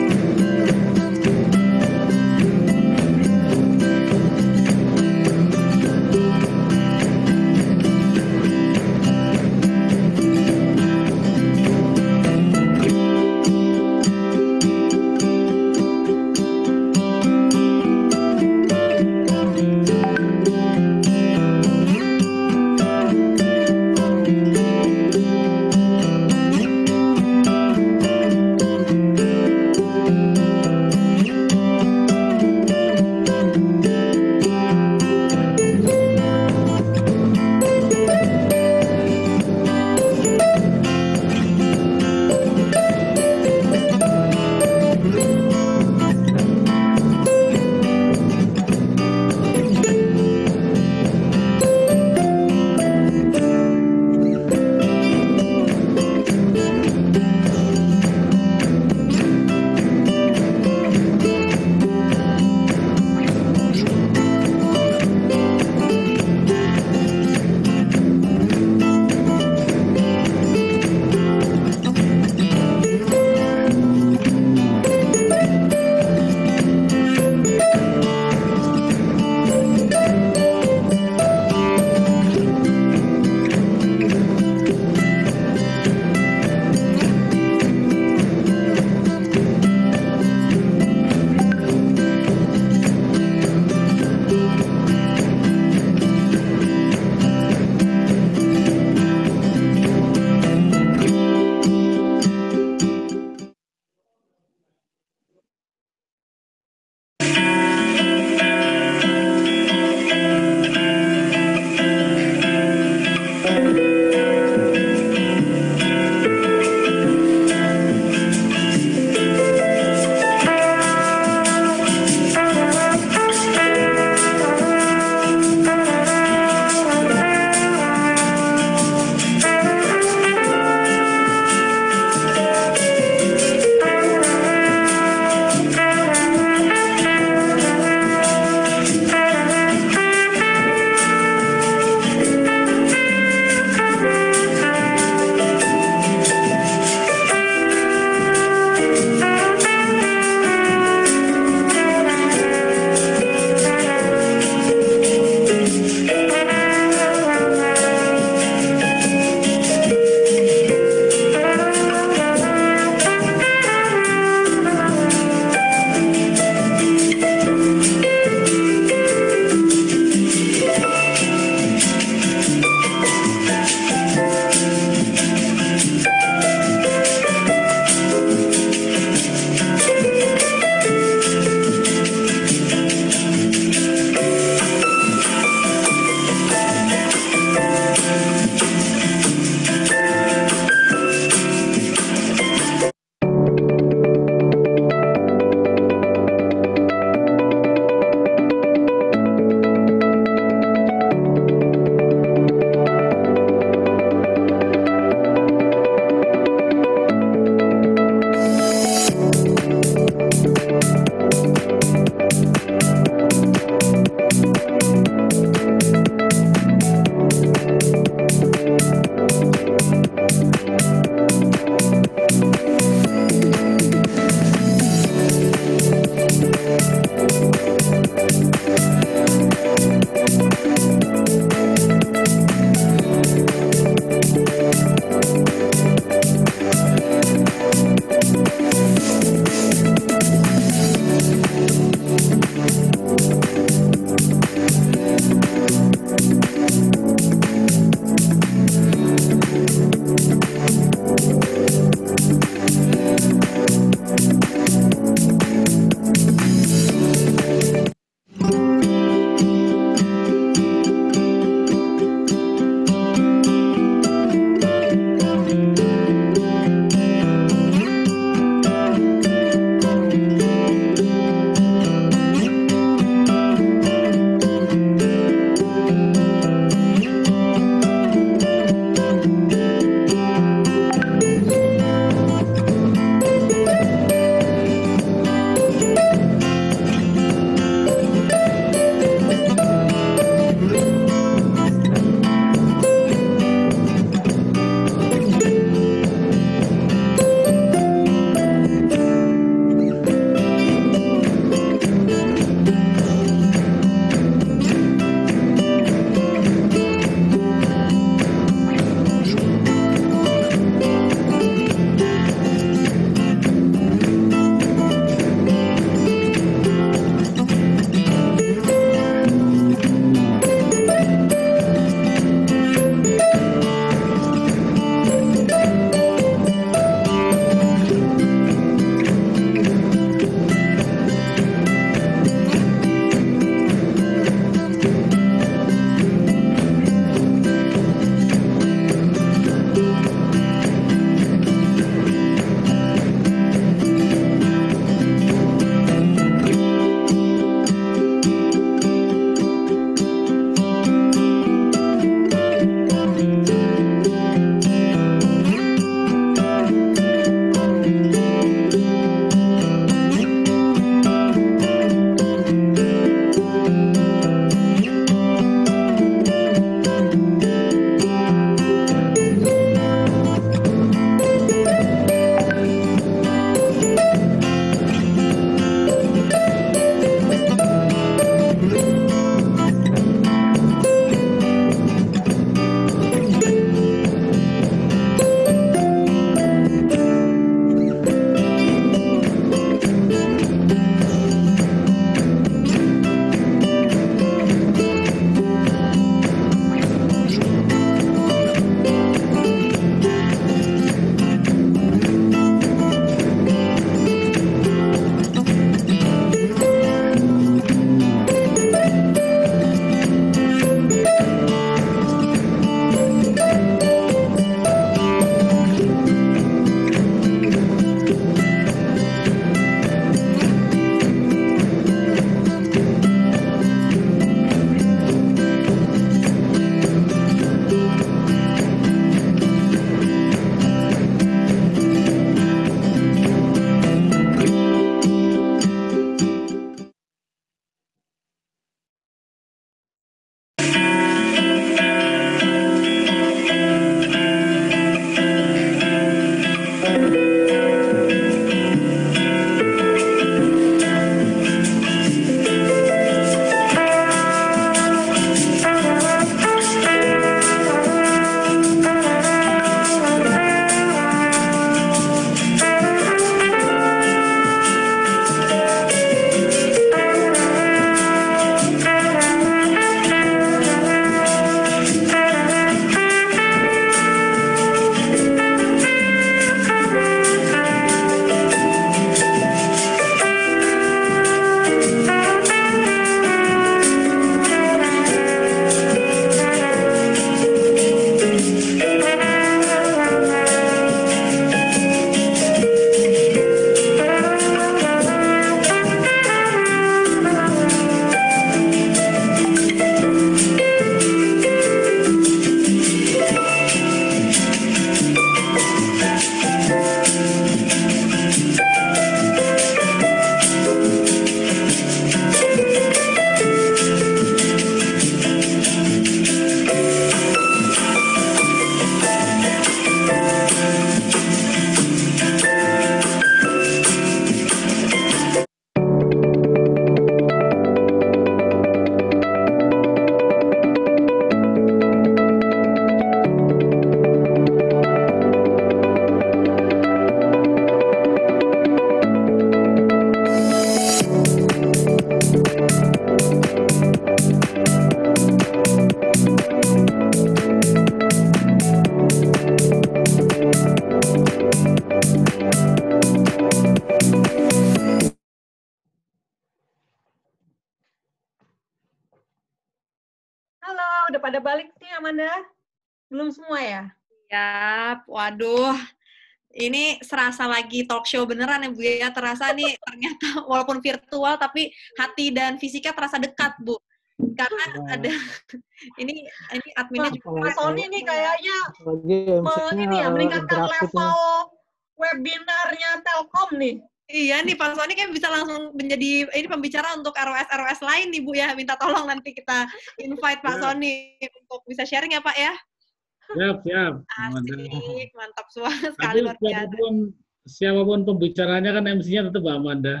udah pada balik nih Amanda? Belum semua ya? Yap, waduh. Ini serasa lagi talk show beneran ya Bu ya. Terasa nih ternyata walaupun virtual tapi hati dan fisiknya terasa dekat Bu. Karena ada ini ini adminnya juga. Pak Sony nih kayaknya Lagi me, M C-nya ini ya meningkatkan interaktif level nih. webinarnya Telkom nih. Iya nih Pak Sony kan bisa langsung menjadi ini pembicara untuk R O S R O S lain nih Bu ya. Minta tolong nanti kita invite Pak Sony untuk bisa sharing ya Pak ya. Siap, siap. Asik, mantap semua Tapi sekali luar biasa. siapapun, siapapun pembicaranya kan M C-nya tetap Amanda.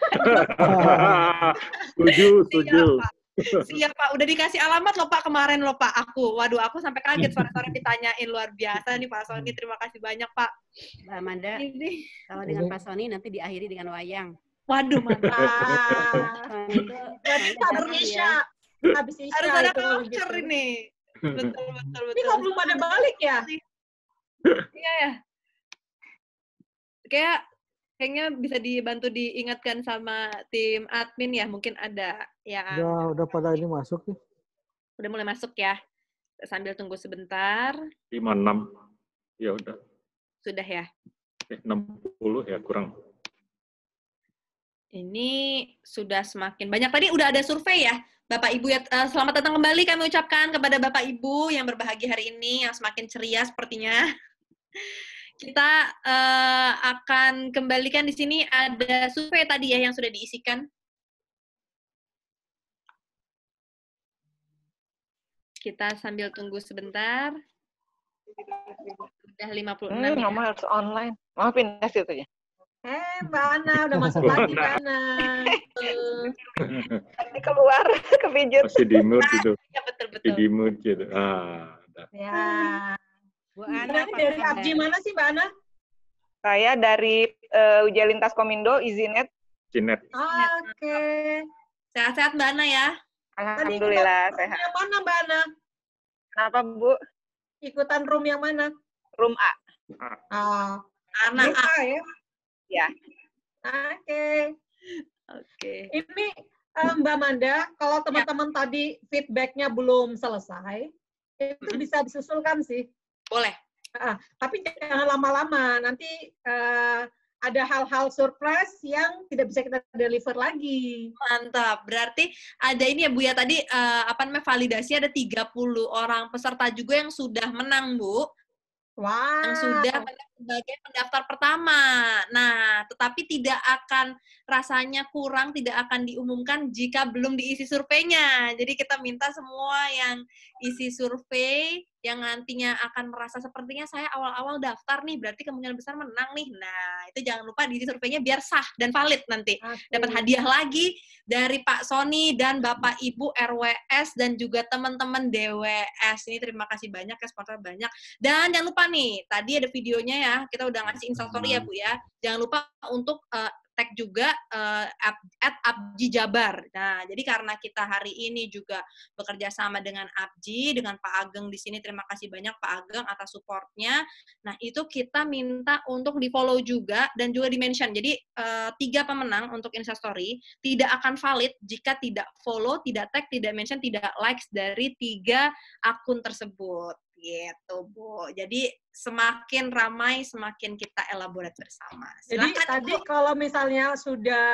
Setuju, setuju. Siap, Pak. Siap, Pak. Udah dikasih alamat loh, Pak, kemarin loh, Pak. Aku. Waduh, aku sampai kaget sore-sore ditanyain. Luar biasa nih, Pak Sony. Terima kasih banyak, Pak. Mbak Amanda, Ini. kalau dengan Pak Sony nanti diakhiri dengan wayang. Waduh, mantap. Berarti Saber Isya. Habis Isya Harus ada itu kalau culture gitu. ini. Betul, betul, betul. Ini kok belum pada balik ya? Iya ya. Kayak kayaknya bisa dibantu diingatkan sama tim admin ya, mungkin ada yang Udah, udah pada ini masuk nih. udah mulai masuk ya. Sambil tunggu sebentar. lima puluh enam. Ya udah. Sudah ya. Eh, enam puluh ya kurang. Ini sudah semakin banyak. Tadi udah ada survei ya, Bapak Ibu ya. Uh, selamat datang kembali kami ucapkan kepada Bapak Ibu yang berbahagia hari ini, yang semakin ceria sepertinya. Kita uh, akan kembalikan di sini ada survei tadi ya yang sudah diisikan. Kita sambil tunggu sebentar. Sudah lima puluh enam. Hmm, Ya. nomor harus online. Mau pindah situ ya? Eh, Mbak Ana udah masuk lagi Mbak Ana. Tadi keluar, kepijut. Masih di mute itu. Ya, betul, betul. Masih di mute gitu. Ah, udah. Ya. Bu Ana, Berarti dari Abji mana sih Mbak Ana? Saya dari uh, Ujian Lintas Komindo, Izinet. Cinet. Oke. Sehat-sehat Mbak Ana ya. Alhamdulillah Tadi sehat. yang mana Mbak Ana? Kenapa Bu? Ikutan room yang mana? Room A. Ah, Anak room A ya. Ya. Oke. Oke. Ini eh, Mbak Manda, kalau teman-teman tadi feedbacknya belum selesai, itu bisa disusulkan sih. Boleh. Ah, tapi jangan lama-lama. Nanti eh, ada hal-hal surprise yang tidak bisa kita deliver lagi. Mantap. Berarti ada ini ya Bu ya, tadi eh, apa namanya validasi ada tiga puluh orang peserta juga yang sudah menang, Bu. Wow. Yang sudah menang sebagai pendaftar pertama. Nah, tetapi tidak akan rasanya kurang, tidak akan diumumkan jika belum diisi surveinya. Jadi kita minta semua yang isi survei, yang nantinya akan merasa sepertinya saya awal-awal daftar nih, berarti kemungkinan besar menang nih. Nah, itu jangan lupa diisi surveinya biar sah dan valid nanti. Dapat hadiah lagi dari Pak Sony dan Bapak Ibu R W S dan juga teman-teman D W S. Ini terima kasih banyak ya, sponsor banyak. Dan jangan lupa nih, tadi ada videonya ya, kita udah ngasih instastory ya Bu ya. Jangan lupa untuk uh, tag juga uh, at Abji Jabar. Nah, jadi karena kita hari ini juga bekerja sama dengan Abji, dengan Pak Ageng di sini, terima kasih banyak Pak Ageng atas supportnya. Nah, itu kita minta untuk di-follow juga dan juga di-mention. Jadi, uh, tiga pemenang untuk Instastory tidak akan valid jika tidak follow, tidak tag, tidak mention, tidak likes dari tiga akun tersebut. Gitu, Bu. Jadi, semakin ramai, semakin kita elaborate bersama. Jadi Silakan, tadi Bu. kalau misalnya sudah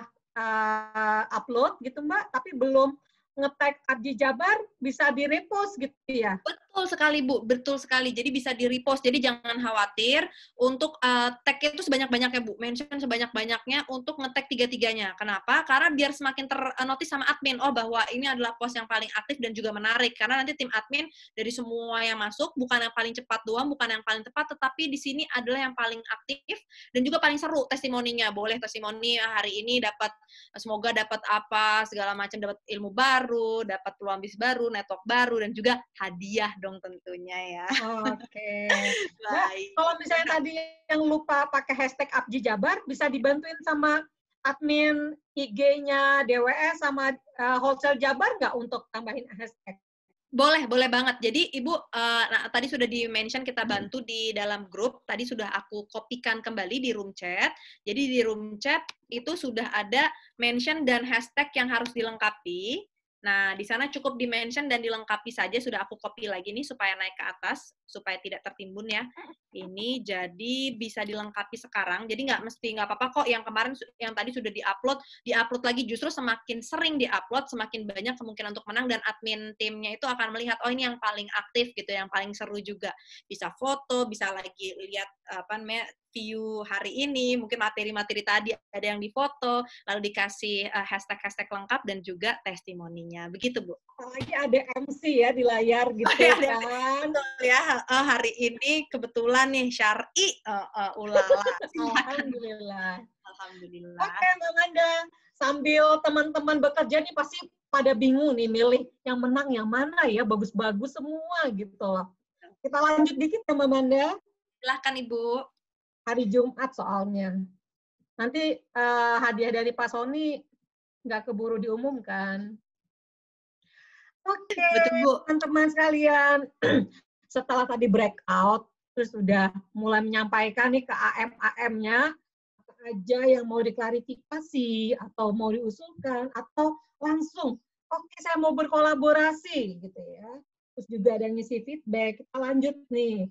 uh, upload gitu Mbak, tapi belum nge-tag Abji Jabar, bisa di-repost gitu ya? Betul sekali, Bu. Betul sekali. Jadi bisa di-repost. Jadi jangan khawatir untuk uh, tag-nya itu sebanyak-banyaknya, Bu. Mention sebanyak-banyaknya untuk nge-tag tiga-tiganya. Kenapa? Karena biar semakin ter-notice sama admin, oh bahwa ini adalah post yang paling aktif dan juga menarik. Karena nanti tim admin dari semua yang masuk, bukan yang paling cepat doang, bukan yang paling tepat, tetapi di sini adalah yang paling aktif dan juga paling seru testimoninya. Boleh testimoni hari ini dapat, semoga dapat apa, segala macam, dapat ilmu baru, baru, dapat peluang bisnis baru, network baru, dan juga hadiah dong tentunya ya. Oke. Baik. Kalau misalnya tadi yang lupa pakai hashtag Abji Jabar, bisa dibantuin sama admin I G-nya D W S sama uh, Wholesale Jabar nggak untuk tambahin hashtag? Boleh, boleh banget. Jadi Ibu, uh, nah, tadi sudah di-mention kita bantu di dalam grup, tadi sudah aku kopikan kembali di room chat. Jadi di room chat itu sudah ada mention dan hashtag yang harus dilengkapi. Nah, di sana cukup di-mention dan dilengkapi saja, sudah aku copy lagi nih supaya naik ke atas, supaya tidak tertimbun ya. Ini jadi bisa dilengkapi sekarang, jadi nggak mesti, nggak apa-apa kok yang kemarin, yang tadi sudah di-upload, di-upload lagi, justru semakin sering di-upload, semakin banyak kemungkinan untuk menang, dan admin timnya itu akan melihat, oh ini yang paling aktif gitu, yang paling seru juga. Bisa foto, bisa lagi lihat, apa namanya, view hari ini, mungkin materi-materi tadi ada yang difoto, lalu dikasih uh, hashtag-hashtag lengkap dan juga testimoninya. Begitu, Bu. Apalagi ada M C ya di layar gitu Oh, ya, kan. Betul ya, uh, hari ini kebetulan nih Syar'i uh, uh, ulala. Alhamdulillah. Alhamdulillah. Oke, Mbak Manda. Sambil teman-teman bekerja nih pasti pada bingung nih milih yang menang yang mana ya, bagus-bagus semua gitu loh. Kita lanjut dikit ya Mbak Manda. Silahkan Ibu. Hari Jumat soalnya. Nanti uh, hadiah dari Pak Sony nggak keburu diumumkan. Oke, okay, teman-teman sekalian. Setelah tadi breakout, terus sudah mulai menyampaikan nih ke A M-A M-nya, apa aja yang mau diklarifikasi, atau mau diusulkan, atau langsung, oke okay, saya mau berkolaborasi, gitu ya. Terus juga ada yang ngisi feedback, kita lanjut nih.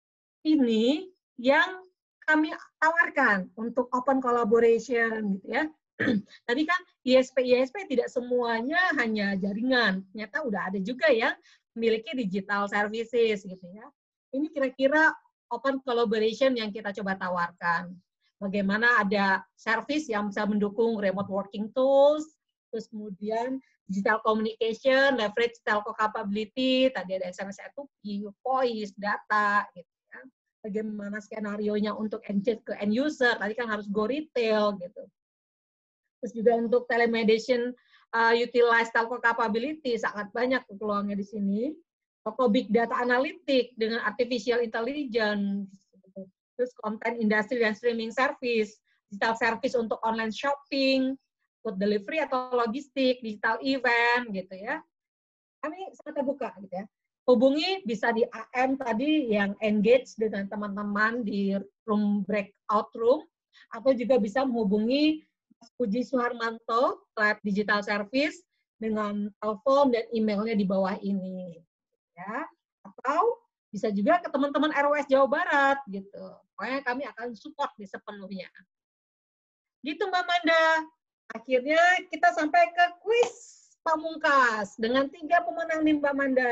Ini yang kami tawarkan untuk open collaboration gitu ya. Tadi kan I S P I S P tidak semuanya hanya jaringan, ternyata udah ada juga yang memiliki digital services gitu ya. Ini kira-kira open collaboration yang kita coba tawarkan. Bagaimana ada service yang bisa mendukung remote working tools, terus kemudian digital communication, leverage telco capability, tadi ada S M S E two P, voice, data gitu. Bagaimana skenario-nya untuk engage ke end user, tadi kan harus go retail gitu. Terus juga untuk telemedicine, uh, utilize telco capability, sangat banyak peluangnya di sini. Toko big data analytic dengan artificial intelligence, gitu. Terus content industry dan streaming service, digital service untuk online shopping, food delivery atau logistik, digital event gitu ya. Kami sangat terbuka gitu ya. Hubungi bisa di A M tadi yang engage dengan teman-teman di room breakout room, atau juga bisa menghubungi Puji Suharmanto, Lab Digital Service, dengan telepon dan emailnya di bawah ini. Ya. Atau bisa juga ke teman-teman R W S Jawa Barat, gitu. Pokoknya kami akan support di sepenuhnya. Gitu Mbak Manda. Akhirnya kita sampai ke kuis pamungkas dengan tiga pemenang nih Mbak Manda.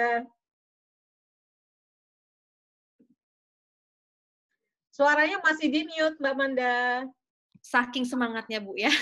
Suaranya masih di mute, Mbak Manda. Saking semangatnya, Bu, ya.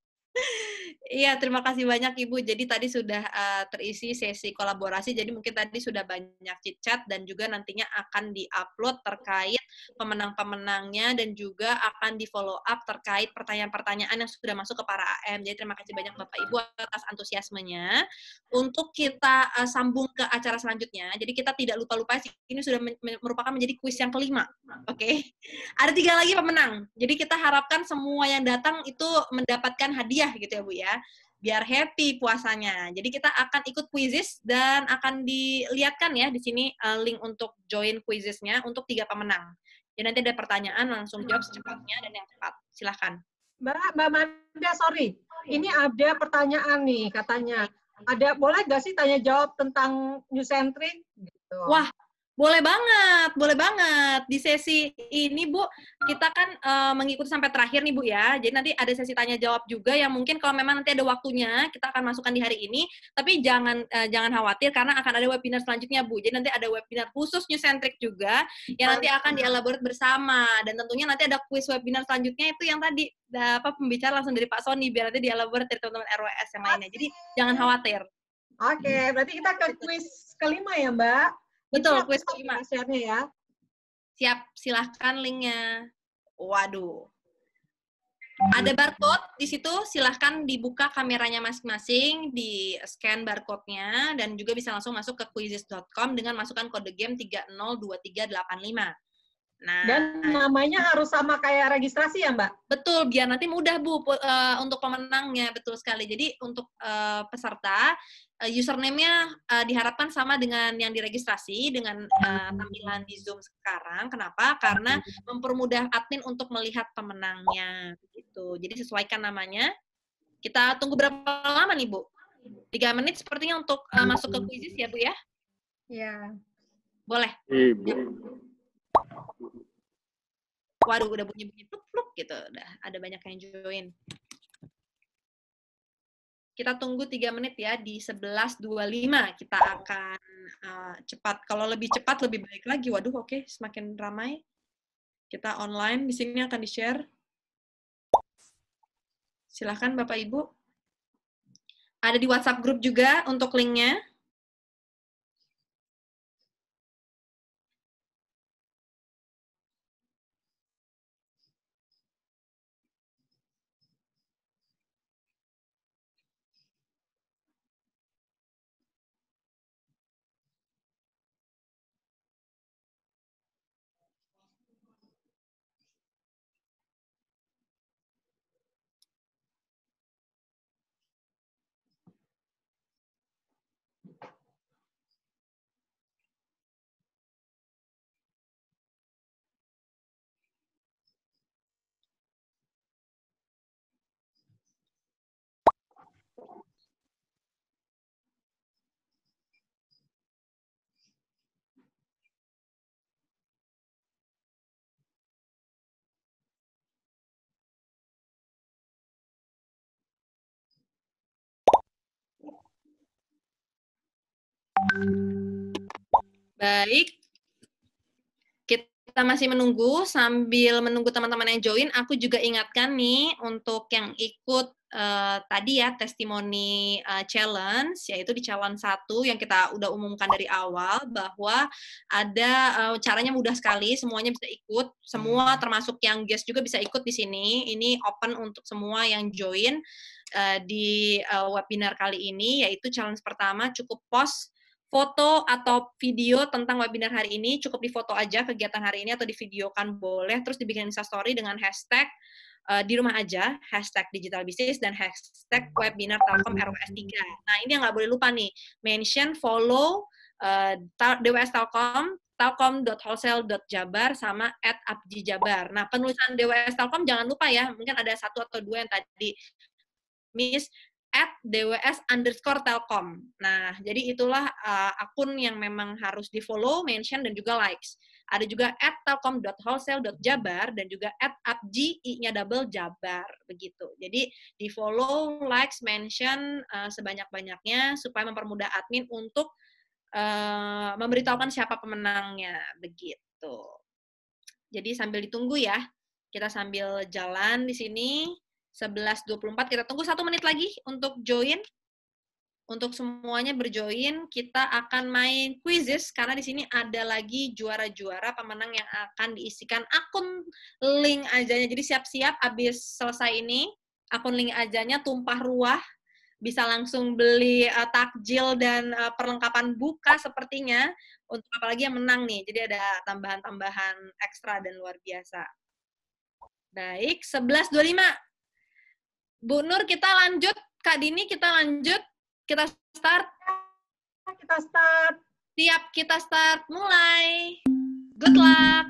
Iya, terima kasih banyak, Ibu. Jadi tadi sudah uh, terisi sesi kolaborasi, jadi mungkin tadi sudah banyak chit-chat, dan juga nantinya akan di-upload terkait pemenang-pemenangnya, dan juga akan di-follow up terkait pertanyaan-pertanyaan yang sudah masuk ke para A M. Jadi terima kasih banyak Bapak Ibu atas antusiasmenya. Untuk kita uh, sambung ke acara selanjutnya, jadi kita tidak lupa-lupa, ini sudah men merupakan menjadi kuis yang kelima. Oke, okay? Ada tiga lagi pemenang. Jadi kita harapkan semua yang datang itu mendapatkan hadiah gitu ya Bu ya, biar happy puasanya. Jadi kita akan ikut quizzes dan akan dilihatkan ya di sini uh, link untuk join quizesnya untuk tiga pemenang. Jadi nanti ada pertanyaan langsung jawab secepatnya dan yang cepat. Silahkan. Mbak Mbak Manda, sorry, ini ada pertanyaan nih katanya. Ada boleh nggak sih tanya jawab tentang New Centric? Gitu. Wah. Boleh banget, boleh banget. Di sesi ini, Bu, kita kan uh, mengikuti sampai terakhir nih, Bu, ya. Jadi nanti ada sesi tanya-jawab juga yang mungkin kalau memang nanti ada waktunya, kita akan masukkan di hari ini. Tapi jangan uh, jangan khawatir, karena akan ada webinar selanjutnya, Bu. Jadi nanti ada webinar khusus New Centric juga, yang nanti akan dielaborate bersama. Dan tentunya nanti ada quiz webinar selanjutnya, itu yang tadi, apa pembicara langsung dari Pak Sony, biar nanti dielaborate dari teman-teman R W S yang lainnya. Jadi jangan khawatir. Oke, okay, berarti kita ke quiz kelima ya, Mbak? Betul, kuis kelima. Ya. Siap, silahkan linknya. Waduh. Ada barcode di situ, silahkan dibuka kameranya masing-masing, di-scan barcode-nya, dan juga bisa langsung masuk ke quizzes dot com dengan masukkan kode game tiga nol dua tiga delapan lima. Nah, dan namanya harus sama kayak registrasi ya, Mbak? Betul, biar nanti mudah, Bu, uh, untuk pemenangnya, betul sekali. Jadi untuk uh, peserta, uh, username-nya uh, diharapkan sama dengan yang diregistrasi, dengan uh, tampilan di Zoom sekarang. Kenapa? Karena mempermudah admin untuk melihat pemenangnya. Gitu. Jadi sesuaikan namanya. Kita tunggu berapa lama nih, Bu? Tiga menit sepertinya untuk uh, masuk ke quizzes ya Bu ya? Ya. Boleh. Ibu. Ya. Waduh, udah bunyi-bunyi pluk-pluk gitu. Udah ada banyak yang join. Kita tunggu tiga menit ya, di sebelas dua puluh lima kita akan uh, cepat. Kalau lebih cepat lebih baik lagi. Waduh, oke, okay. Semakin ramai. Kita online, di sini akan di-share. Silahkan Bapak Ibu. Ada di WhatsApp grup juga untuk linknya. Baik, kita masih menunggu. Sambil menunggu teman-teman yang join, aku juga ingatkan nih untuk yang ikut uh, tadi ya testimoni uh, challenge, yaitu di calon satu yang kita udah umumkan dari awal bahwa ada uh, caranya mudah sekali, semuanya bisa ikut, semua termasuk yang guest juga bisa ikut di sini. Ini open untuk semua yang join uh, di uh, webinar kali ini, yaitu challenge pertama cukup post foto atau video tentang webinar hari ini, cukup difoto aja kegiatan hari ini atau divideokan boleh, terus dibikin instastory dengan hashtag uh, di rumah aja, hashtag digital business, dan hashtag webinar Telkom R W S tiga. Nah, ini yang nggak boleh lupa nih, mention, follow uh, D W S Telkom, telkom dot wholesale dot jabar, sama at abjijabar. Nah, penulisan D W S Telkom jangan lupa ya, mungkin ada satu atau dua yang tadi miss, at dws underscore telkom. Nah, jadi itulah uh, akun yang memang harus di-follow, mention, dan juga likes. Ada juga at telkom dot wholesale dot jabar, dan juga at abji, i-nya double, jabar. Begitu. Jadi, di-follow, likes, mention uh, sebanyak-banyaknya, supaya mempermudah admin untuk uh, memberitahukan siapa pemenangnya. Begitu. Jadi, sambil ditunggu ya. Kita sambil jalan di sini. sebelas dua puluh empat, kita tunggu satu menit lagi untuk join. Untuk semuanya berjoin, kita akan main quizzes, karena di sini ada lagi juara-juara pemenang yang akan diisikan akun link ajanya. Jadi siap-siap, habis selesai ini, akun link ajanya tumpah ruah, bisa langsung beli uh, takjil dan uh, perlengkapan buka sepertinya, untuk apalagi yang menang nih. Jadi ada tambahan-tambahan ekstra dan luar biasa. Baik, sebelas dua puluh lima. Bu Nur, kita lanjut. Kak Dini, kita lanjut. Kita start. Kita start. Siap, kita start. Mulai. Good luck.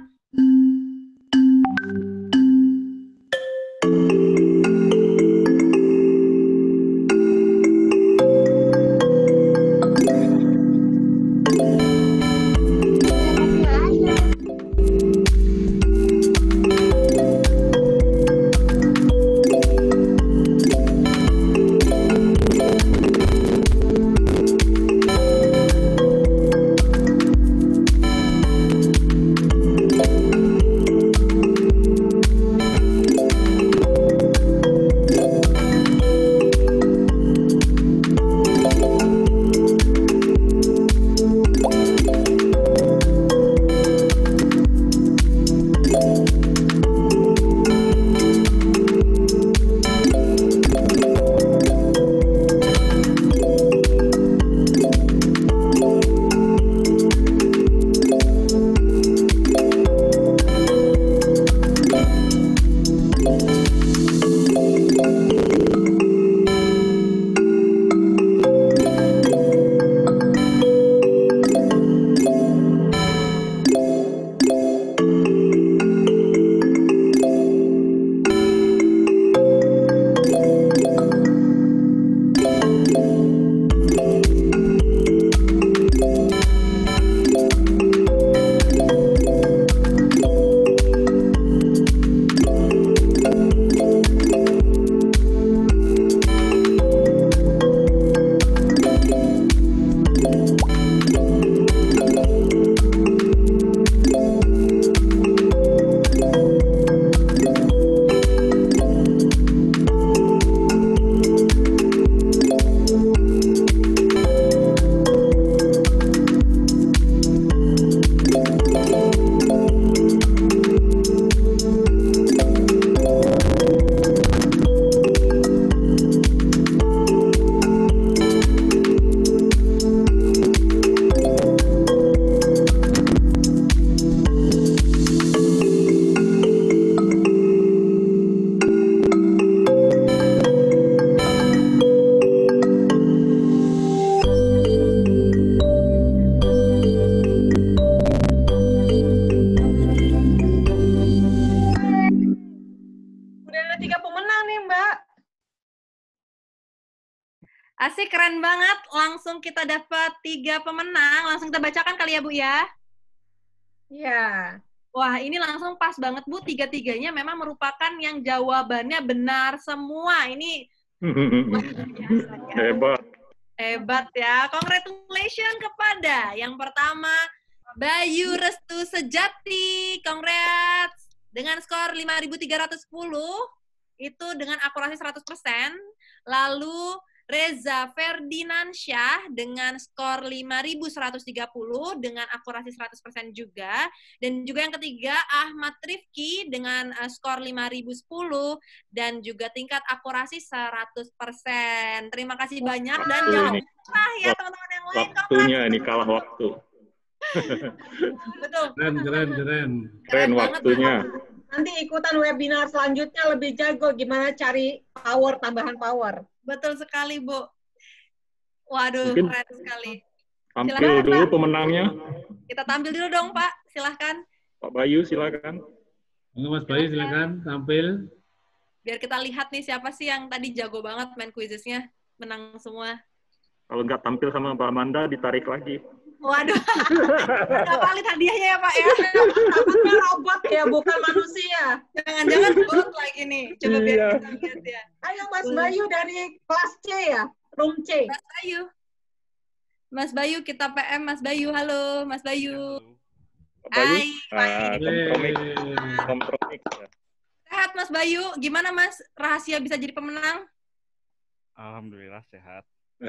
Asik, keren banget. Langsung kita dapat tiga pemenang. Langsung kita bacakan kali ya, Bu ya? Iya. Wah, ini langsung pas banget, Bu. Tiga-tiganya memang merupakan yang jawabannya benar semua. Ini luar biasa ya. Hebat. Hebat ya. Congratulations kepada yang pertama, Bayu Restu Sejati. Congrats. Dengan skor lima ribu tiga ratus sepuluh, itu dengan akurasi seratus persen. Lalu Reza Ferdinansyah dengan skor lima ribu seratus tiga puluh dengan akurasi seratus persen juga. Dan juga yang ketiga, Ahmad Rifki dengan uh, skor lima ribu sepuluh dan juga tingkat akurasi seratus persen. Terima kasih banyak dan Waktu jangan ini. lupa ya teman-teman yang lain. Waktunya ini kalah waktu. Betul. Keren, keren, keren. Keren waktunya. Nanti ikutan webinar selanjutnya lebih jago gimana cari power, tambahan power. Betul sekali, Bu. Waduh, Mungkin keren sekali. tampil Silakan, dulu Pak. pemenangnya. Kita tampil dulu dong, Pak. Silahkan. Pak Bayu, silakan. Mas Bayu, silakan tampil. Biar kita lihat nih siapa sih yang tadi jago banget main quizesnya. Menang semua. Kalau nggak tampil sama Mbak Amanda, ditarik lagi. Waduh. Udah valid hadiahnya ya, Pak ya. Takutnya robot ya, bukan manusia. Jangan-jangan bot lagi nih. Coba biar Iya. kita lihat ya. Ayo Mas Bayu dari kelas C ya, room C. Mas Bayu. Mas Bayu, kita P M Mas Bayu. Halo, Mas Bayu. Pak Bayu, Hai, Pak. ah, kompromik. Kompromik. Sehat Mas Bayu. Gimana Mas rahasia bisa jadi pemenang? Alhamdulillah sehat.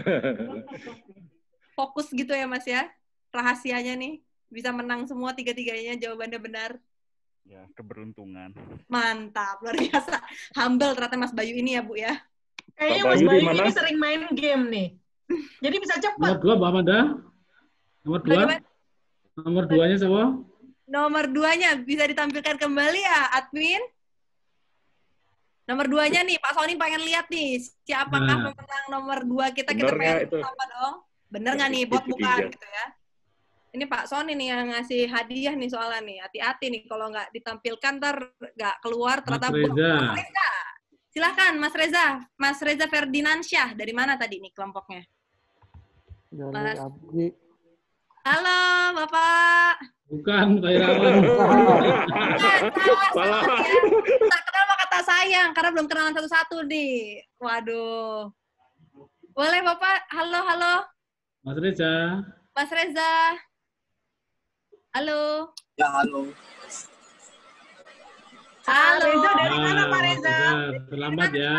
Fokus gitu ya Mas ya. Rahasianya nih. Bisa menang semua tiga-tiganya, jawabannya benar. Ya, keberuntungan. Mantap, luar biasa. Humble ternyata Mas Bayu ini ya, Bu ya. Kayaknya Pak Mas Bayu di Bayu mana? ini sering main game nih. Jadi bisa Nomor cepat. dua, Mbak Amanda. Nomor dua. Bagaimana? Nomor duanya siapa? Nomor duanya bisa ditampilkan kembali ya, admin. Nomor duanya nih, Pak Sony pengen lihat nih, siapakah Nah. pemenang nomor dua kita, kita Bener nggak pengen itu? apa dong? Bener nggak nih, bot Itu bukan dia. gitu ya? Ini Pak Sony nih yang ngasih hadiah nih soalnya nih, hati-hati nih kalau nggak ditampilkan ntar nggak keluar Mas ternyata bot. Reza. Mas Reza, silakan Mas Reza, Mas Reza Ferdinansyah, dari mana tadi nih kelompoknya? Dari Mas. Abdi. Halo Bapak. Bukan, Pak Irawan. Bukan, salah, Salah. salah ya. Tak kenal maka kata sayang, karena belum kenalan satu-satu nih. Waduh. Boleh Bapak? Halo, halo. Mas Reza. Mas Reza. Halo. Ya, halo. Halo. Reza dari mana Nah, Pak Mas Reza? Reza, selamat ya.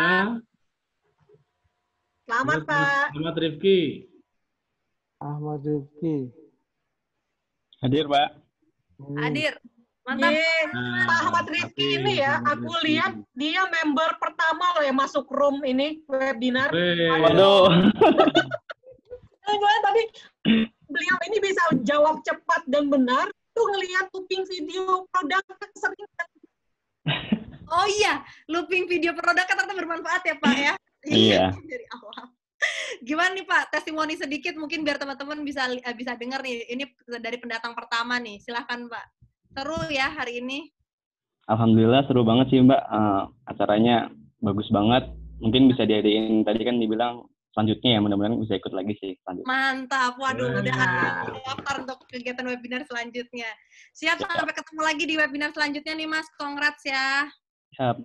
Selamat Mas- Pak. Selamat Rifki. Ahmad Rifki. Hadir, Pak. Hmm. Hadir. Mantap. Yeay. Nah, Pak Ahmad Rifki tapi ini ya, Ahmad aku Rifki. lihat dia member pertama loh yang masuk room ini, webinar. Weh. Waduh. Gimana tadi beliau ini bisa jawab cepat dan benar, tuh ngelihat looping video produk sering. Oh iya, looping video produk kan ternyata bermanfaat ya Pak ya? Iya. Dari awal. Gimana nih Pak, testimoni sedikit mungkin biar teman-teman bisa eh, bisa dengar nih. Ini dari pendatang pertama nih. Silahkan Pak. Seru ya hari ini. Alhamdulillah seru banget sih Mbak. Eh, acaranya bagus banget. Mungkin bisa diadain, tadi kan dibilang selanjutnya ya, mudah-mudahan bisa ikut lagi sih selanjutnya. Mantap. Waduh, udah Mantap. ada daftar untuk kegiatan webinar selanjutnya. Siap, sampai ketemu lagi di webinar selanjutnya nih Mas. Congrats ya. Siap.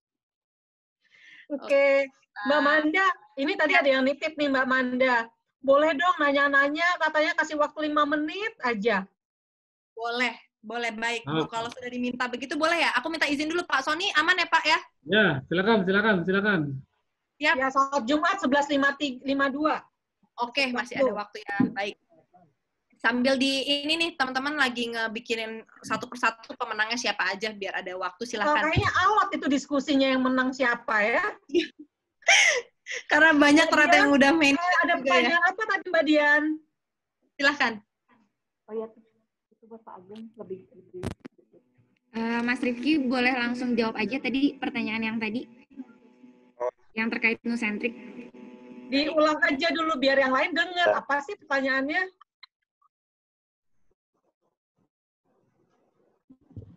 Oke, Mbak Manda, ini tadi ada yang nitip nih Mbak Manda. Boleh dong nanya-nanya, katanya kasih waktu lima menit aja. Boleh, boleh baik Bu. Ah. Kalau sudah diminta begitu boleh ya. Aku minta izin dulu Pak Sony, aman ya Pak ya? Ya, silakan, silakan, silakan. Siap. Ya, sholat Jumat sebelas lima puluh dua. Oke, masih ada waktu ya. Baik. Sambil di ini nih teman-teman lagi ngebikinin satu persatu pemenangnya siapa aja biar ada waktu, Oh, silahkan. kayaknya alot itu diskusinya yang menang siapa ya. Karena banyak ternyata yang udah main. Eh, ada juga ya. pertanyaan apa tadi Mbak Dian? Silahkan. Oh ya, itu buat Pak Agung lebih lebih. Eh, Mas Rifki boleh langsung jawab aja tadi pertanyaan yang tadi yang terkait nusantrik. Diulang aja dulu biar yang lain dengar. Apa sih pertanyaannya?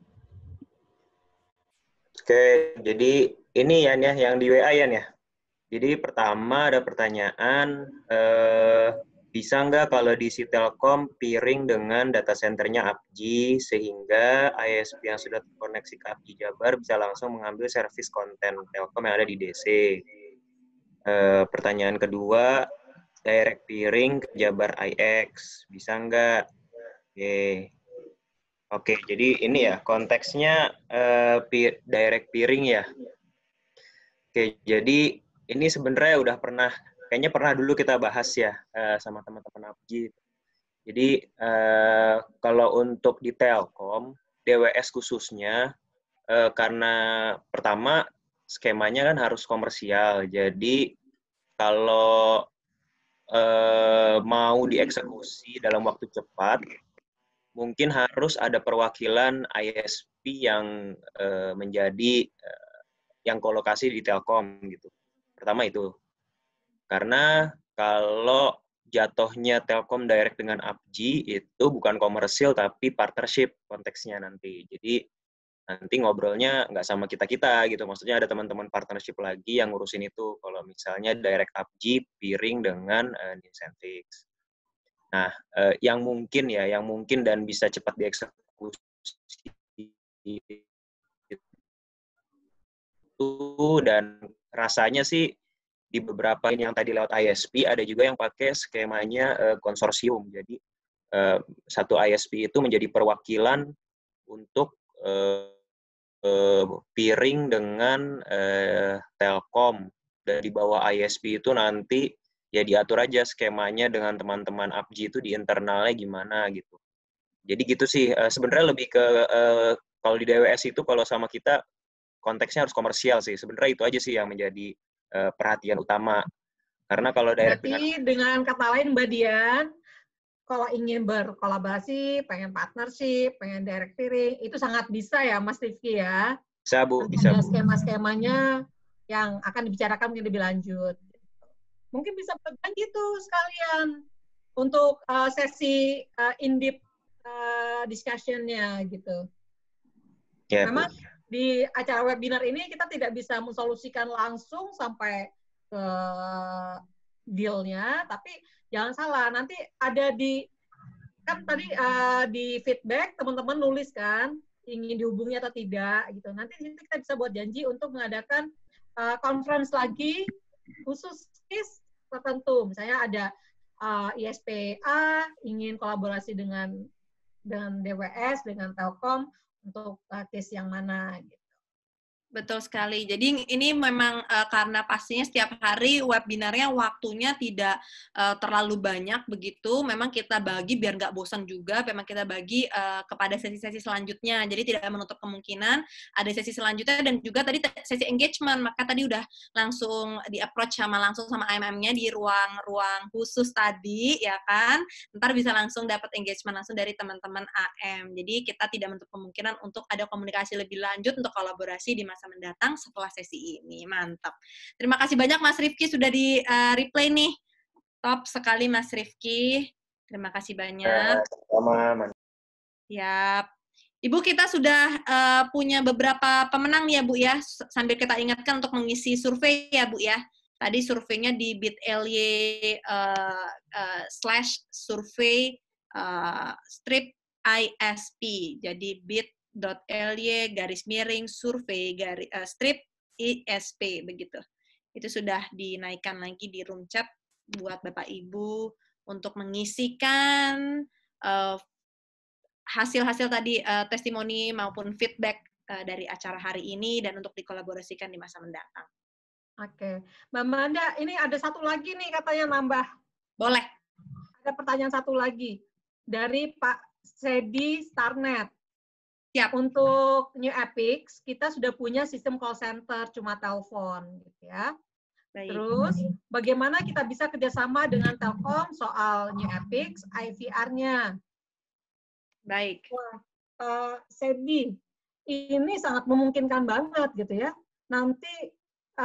Oke, jadi ini Yan ya, yang di W A Yan ya? Jadi pertama ada pertanyaan, eh, bisa nggak kalau di si Telkom peering dengan data centernya A P J sehingga I S P yang sudah terkoneksi ke A P J Jabar bisa langsung mengambil service konten Telkom yang ada di D C. Eh, pertanyaan kedua, direct peering ke Jabar I X, bisa nggak? Oke. Oke, jadi ini ya konteksnya eh, peer, direct peering ya. Oke, jadi ini sebenarnya udah pernah, kayaknya pernah dulu kita bahas ya uh, sama teman-teman A P J. Jadi uh, kalau untuk di Telkom, D W S khususnya, uh, karena pertama skemanya kan harus komersial. Jadi kalau uh, mau dieksekusi dalam waktu cepat, mungkin harus ada perwakilan I S P yang uh, menjadi uh, yang kolokasi di Telkom gitu. Pertama itu. Karena kalau jatuhnya Telkom direct dengan A P J itu bukan komersil tapi partnership konteksnya nanti. Jadi nanti ngobrolnya nggak sama kita-kita gitu. Maksudnya ada teman-teman partnership lagi yang ngurusin itu. Kalau misalnya direct A P J peering dengan uh, Incentives. Nah, uh, yang mungkin ya, yang mungkin dan bisa cepat dieksekusi itu dan rasanya sih di beberapa ini yang tadi lewat I S P ada juga yang pakai skemanya uh, konsorsium. Jadi uh, satu I S P itu menjadi perwakilan untuk uh, uh, peering dengan uh, Telkom, dan di bawah I S P itu nanti ya diatur aja skemanya dengan teman-teman A P J itu di internalnya gimana gitu. Jadi gitu sih, uh, sebenarnya lebih ke uh, kalau di D W S itu kalau sama kita konteksnya harus komersial sih. Sebenarnya itu aja sih yang menjadi uh, perhatian utama. Karena kalau direct Berarti dengan... dengan kata lain Mbak Dian, kalau ingin berkolaborasi, pengen partnership, pengen direct peering, itu sangat bisa ya Mas Rifki ya? Bisa Bu, nanti bisa ada Bu. skema-skemanya yang akan dibicarakan mungkin lebih lanjut. Mungkin bisa berbagi tuh sekalian untuk uh, sesi uh, in-depth uh, discussion-nya gitu. Ya, Memang Bu. Di acara webinar ini kita tidak bisa mensolusikan langsung sampai ke deal-nya, tapi jangan salah, nanti ada di, kan tadi uh, di feedback teman-teman nulis kan, ingin dihubungi atau tidak, gitu. Nanti kita bisa buat janji untuk mengadakan uh, conference lagi, khusus case tertentu. Misalnya ada uh, I S P A, ingin kolaborasi dengan dengan D W S, dengan Telkom, untuk uh, case yang mana gitu. Betul sekali. Jadi ini memang uh, karena pastinya setiap hari webinarnya waktunya tidak uh, terlalu banyak begitu. Memang kita bagi biar nggak bosan juga. Memang kita bagi uh, kepada sesi-sesi selanjutnya. Jadi tidak menutup kemungkinan ada sesi selanjutnya dan juga tadi sesi engagement. Maka tadi udah langsung di approach sama langsung sama A M M-nya di ruang-ruang khusus tadi, ya kan? Ntar bisa langsung dapat engagement langsung dari teman-teman A M. Jadi kita tidak menutup kemungkinan untuk ada komunikasi lebih lanjut untuk kolaborasi di masa mendatang setelah sesi ini. Mantap. Terima kasih banyak Mas Rifki sudah di uh, replay nih. Top sekali Mas Rifki. Terima kasih banyak. Sama. Yap. Ibu, kita sudah uh, punya beberapa pemenang ya Bu ya. Sambil kita ingatkan untuk mengisi survei ya Bu ya. Tadi surveinya di bit.ly uh, uh, slash survei uh, strip I S P. Jadi bit .ly garis miring survei garis uh, strip I S P begitu. Itu sudah dinaikkan lagi di room chat buat Bapak Ibu untuk mengisikan uh, hasil-hasil tadi uh, testimoni maupun feedback uh, dari acara hari ini dan untuk dikolaborasikan di masa mendatang. Oke, Mbak Manda, ini ada satu lagi nih katanya nambah. Boleh. Ada pertanyaan satu lagi dari Pak Sedi Starnet. Siap. Untuk New Epics, kita sudah punya sistem call center, cuma telepon, gitu ya. Baik. Terus, bagaimana kita bisa kerjasama dengan Telkom soal New Epics, I V R-nya? Baik. Wah, uh, Sedi, ini sangat memungkinkan banget, gitu ya. Nanti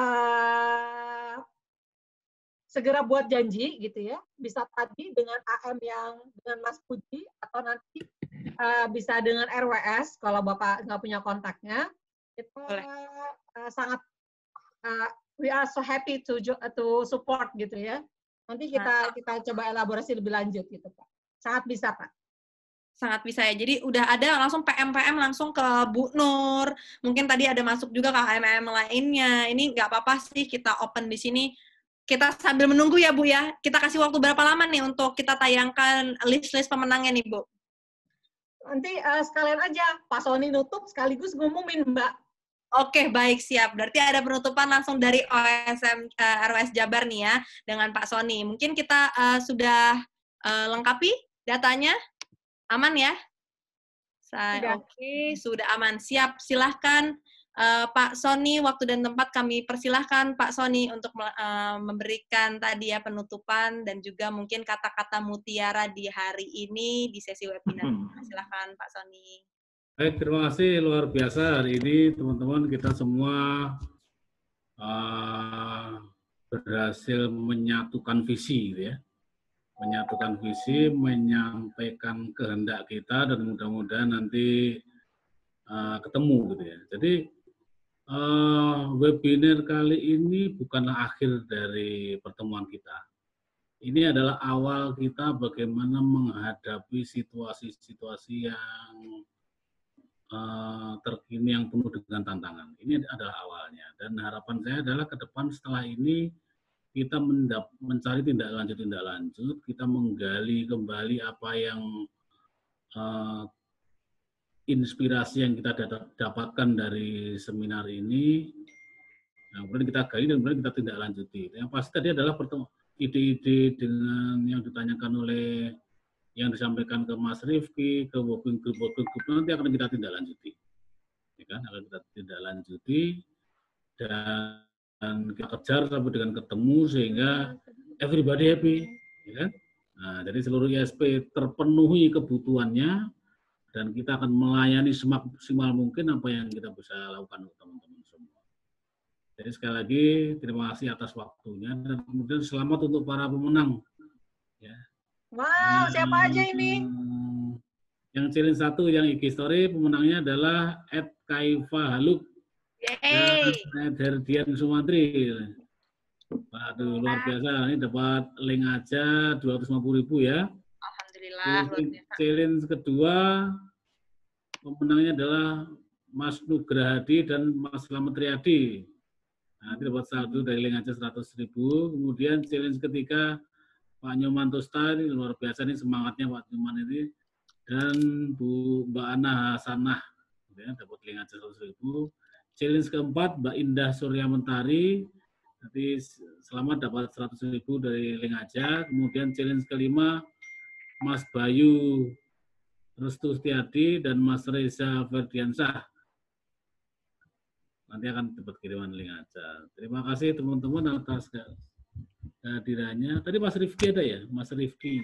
uh, segera buat janji, gitu ya. Bisa tadi dengan A M yang dengan Mas Puji, atau nanti Uh, bisa dengan R W S kalau Bapak nggak punya kontaknya, itu uh, sangat uh, we are so happy to to support gitu ya. Nanti kita kita coba elaborasi lebih lanjut gitu Pak. Sangat bisa Pak. Sangat bisa ya. Jadi udah ada langsung P M P M langsung ke Bu Nur. Mungkin tadi ada masuk juga K M M lainnya. Ini nggak apa-apa sih kita open di sini. Kita sambil menunggu ya Bu ya. Kita kasih waktu berapa lama nih untuk kita tayangkan list-list pemenangnya nih Bu? Nanti uh, sekalian aja Pak Sony nutup sekaligus ngumumin Mbak. Oke, baik, siap. Berarti ada penutupan langsung dari O S M uh, R W S Jabar nih ya dengan Pak Sony. Mungkin kita uh, sudah uh, lengkapi datanya. Aman ya? Saya oke, okay. Sudah aman. Siap, silahkan uh, Pak Sony, waktu dan tempat kami persilahkan Pak Sony untuk uh, memberikan tadi ya penutupan dan juga mungkin kata-kata mutiara di hari ini di sesi webinar. Silahkan Pak Sony. Baik, terima kasih luar biasa hari ini teman-teman kita semua uh, berhasil menyatukan visi gitu ya. menyatukan visi, menyampaikan kehendak kita dan mudah-mudahan nanti uh, ketemu gitu ya. Jadi uh, webinar kali ini bukanlah akhir dari pertemuan kita. Ini adalah awal kita bagaimana menghadapi situasi-situasi yang uh, terkini yang penuh dengan tantangan. Ini adalah awalnya dan harapan saya adalah ke depan setelah ini kita mendap, mencari tindak lanjut tindak lanjut, kita menggali kembali apa yang uh, inspirasi yang kita dapatkan dari seminar ini, nah, kemudian kita gali dan kemudian kita tindak lanjuti. Yang pasti tadi adalah ide-ide dengan yang ditanyakan oleh yang disampaikan ke Mas Rifki, ke working group, working group nanti akan kita tindak lanjuti, ya kan? Akan kita tindak lanjuti dan dan kita kejar sampai dengan ketemu sehingga everybody happy, ya kan? Nah, jadi seluruh I S P terpenuhi kebutuhannya dan kita akan melayani semaksimal mungkin apa yang kita bisa lakukan untuk teman-teman semua. Jadi sekali lagi terima kasih atas waktunya dan kemudian selamat untuk para pemenang. Ya. Wow, yang, siapa aja ini? Yang challenge satu yang I G Story pemenangnya adalah et kaifa haluk. Yeay. Ya, dari Dian Sumantri. Waduh, luar biasa. Ini dapat link aja dua ratus lima puluh ribu ya. Alhamdulillah. Challenge, challenge kedua pemenangnya adalah Mas Nugrahadi dan Mas Slamet Riyadi. Nah, ini dapat saldo dari link aja seratus ribu. Kemudian challenge ketiga Pak Nyoman Tosta, ini luar biasa nih semangatnya Pak Nyoman ini. Dan Bu Mbak Ana Hasanah, ya, dapat link aja seratus ribu. Challenge keempat, Mbak Indah Surya Mentari, nanti selamat dapat seratus ribu dari link aja. Kemudian challenge kelima, Mas Bayu Restu Setiadi dan Mas Reza Ferdiansah. Nanti akan dapat kiriman link aja. Terima kasih teman-teman atas kehadirannya. Tadi Mas Rifki ada ya? Mas Rifki.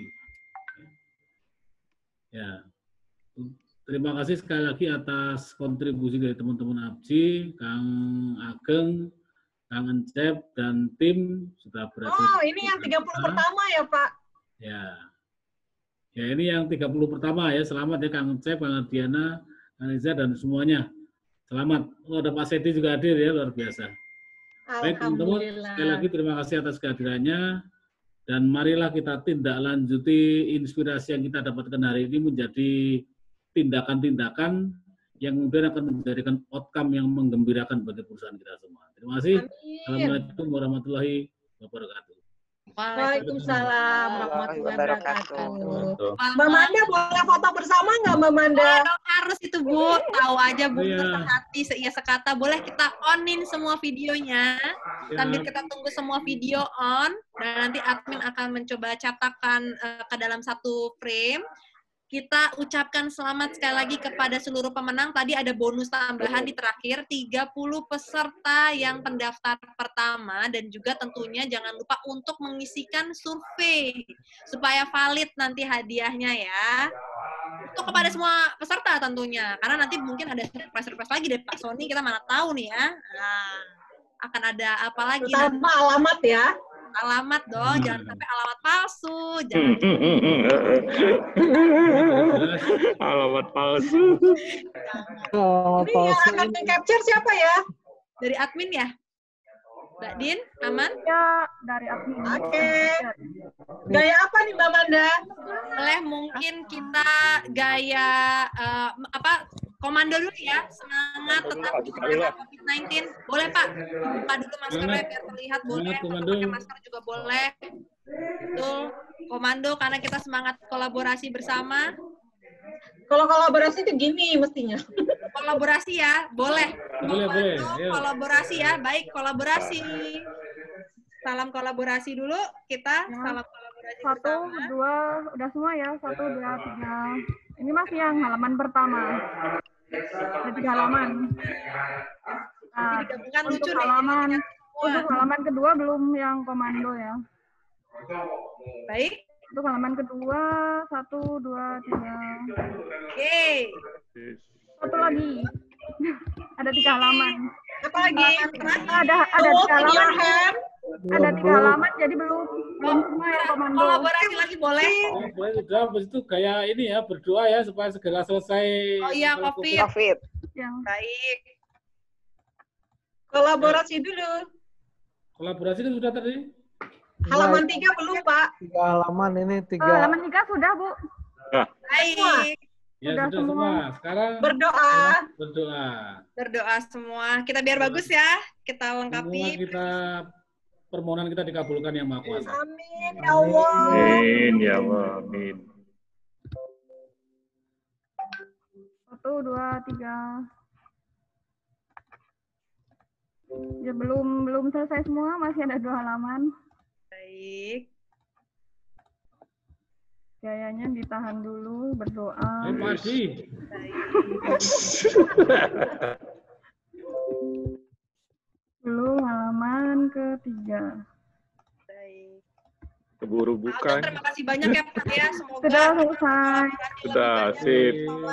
Ya. Terima kasih sekali lagi atas kontribusi dari teman-teman A B J I, Kang Ageng, Kang Encep, dan tim sudah berhasil. Oh, ini yang tiga puluh pertama ya, Pak? Ya. Ya, ini yang tiga puluh pertama ya. Selamat ya Kang Encep, Kang Diana, Kang Riza, dan semuanya. Selamat. Oh, ada Pak Seti juga hadir ya, luar biasa. Baik, teman-teman, sekali lagi terima kasih atas kehadirannya. Dan marilah kita tindak lanjuti inspirasi yang kita dapatkan hari ini menjadi tindakan-tindakan yang kemudian akan menjadikan outcome yang menggembirakan bagi perusahaan kita semua. Terima kasih. Amin. Assalamualaikum warahmatullahi wabarakatuh. Waalaikumsalam warahmatullahi wabarakatuh. Mbak Manda boleh foto bersama nggak Mbak Manda? Oh, harus itu Bu, tahu aja Bu, yeah. Sehati seia sekata. Boleh kita onin semua videonya yeah. Sambil kita tunggu semua video on dan nanti admin akan mencoba cetakan uh, ke dalam satu frame. Kita ucapkan selamat sekali lagi kepada seluruh pemenang. Tadi ada bonus tambahan di terakhir, tiga puluh peserta yang pendaftar pertama, dan juga tentunya jangan lupa untuk mengisikan survei supaya valid nanti hadiahnya ya. Untuk kepada semua peserta tentunya, karena nanti mungkin ada surprise-surprise lagi dari Pak Sony, kita mana tahu nih ya. Nah, akan ada apa lagi? Tambah alamat ya. Alamat dong, hmm. Jangan sampai alamat palsu. Jangan. Alamat palsu. Alamat palsu. Ini yang akan capture siapa ya? Dari admin ya? Mbak Din, aman? Ya, dari admin. Oke. Okay. Gaya apa nih Mbak Manda? Boleh mungkin kita gaya uh, apa komando dulu ya, semangat tetap covid sembilan belas. Boleh Pak? Buka dulu maskernya biar terlihat, boleh. Pakai masker juga boleh. Betul. Komando karena kita semangat kolaborasi bersama. Kalau kolaborasi itu gini mestinya. Kolaborasi ya, boleh. Boleh, boleh. Kolaborasi ya, baik kolaborasi. Salam kolaborasi dulu kita. Ya. Salam kolaborasi Satu, bersama. dua, udah semua ya. Satu, dua, tiga. Ini masih yang halaman pertama. Ada tiga halaman. Nah, untuk halaman, untuk halaman kedua belum yang komando ya. Baik. Untuk halaman kedua, satu, dua, tiga. Oke. Satu lagi. Ada tiga halaman. Apa lagi? Ada ada tiga halaman. Ada tiga halaman, jadi belum belum semua yang komando. Kolaborasi lagi boleh. Oh, boleh udah, habis itu kayak ini ya, berdoa ya supaya segera selesai. Oh iya, COVID. COVID. Yang baik. Kolaborasi dulu. Kolaborasi itu sudah tadi. Halaman tiga belum, Pak. Tiga halaman ini tiga. Oh, halaman tiga sudah, Bu. Baik. Ya Sudah sudah semua. semua. Sekarang berdoa. Berdoa. Berdoa semua. Kita biar bagus ya. Kita Semua lengkapi. kita permohonan kita dikabulkan yang Maha Kuasa. Amin ya Allah. Amin ya Allah. Amin. Satu, dua, tiga. Ya belum belum selesai semua, masih ada dua halaman. Baik. Kayaknya ditahan dulu, berdoa. Eh, Padi. Belum halaman ketiga. Baik. Keburu bukan. Terima kasih banyak ya Pak ya. Semoga Sudah selesai. Sudah, sip.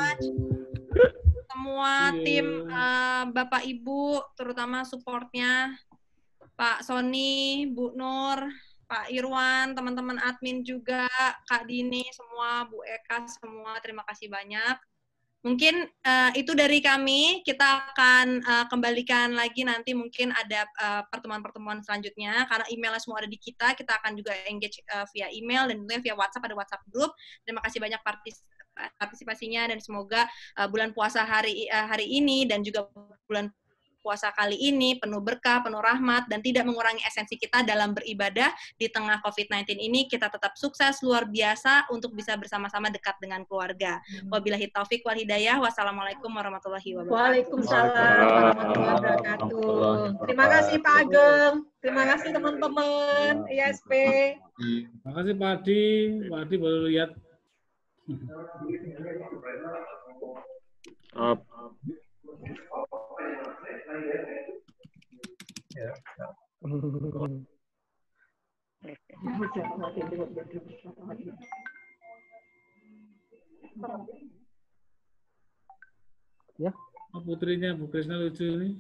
Semua tim uh, Bapak Ibu, terutama supportnya Pak Sony, Bu Nur, Pak Irwan, teman-teman admin juga, Kak Dini, semua, Bu Eka, semua, terima kasih banyak. Mungkin uh, itu dari kami, kita akan uh, kembalikan lagi nanti mungkin ada uh, pertemuan-pertemuan selanjutnya, karena emailnya semua ada di kita, kita akan juga engage uh, via email dan tentunya via WhatsApp, ada WhatsApp group. Terima kasih banyak partis partisipasinya dan semoga uh, bulan puasa hari uh, hari ini dan juga bulan puasa kali ini penuh berkah, penuh rahmat, dan tidak mengurangi esensi kita dalam beribadah di tengah covid sembilan belas ini. Kita tetap sukses, luar biasa, untuk bisa bersama-sama dekat dengan keluarga. Wabillahi taufik wal hidayah. Wassalamualaikum warahmatullahi wabarakatuh. Waalaikumsalam warahmatullahi wabarakatuh. Terima kasih Pak Ageng. Terima kasih teman-teman I S P. Terima kasih Pak Adi. Pak Adi baru lihat. Up. Ya. Ya. Oh, putrinya Bu Krisna lucu ini.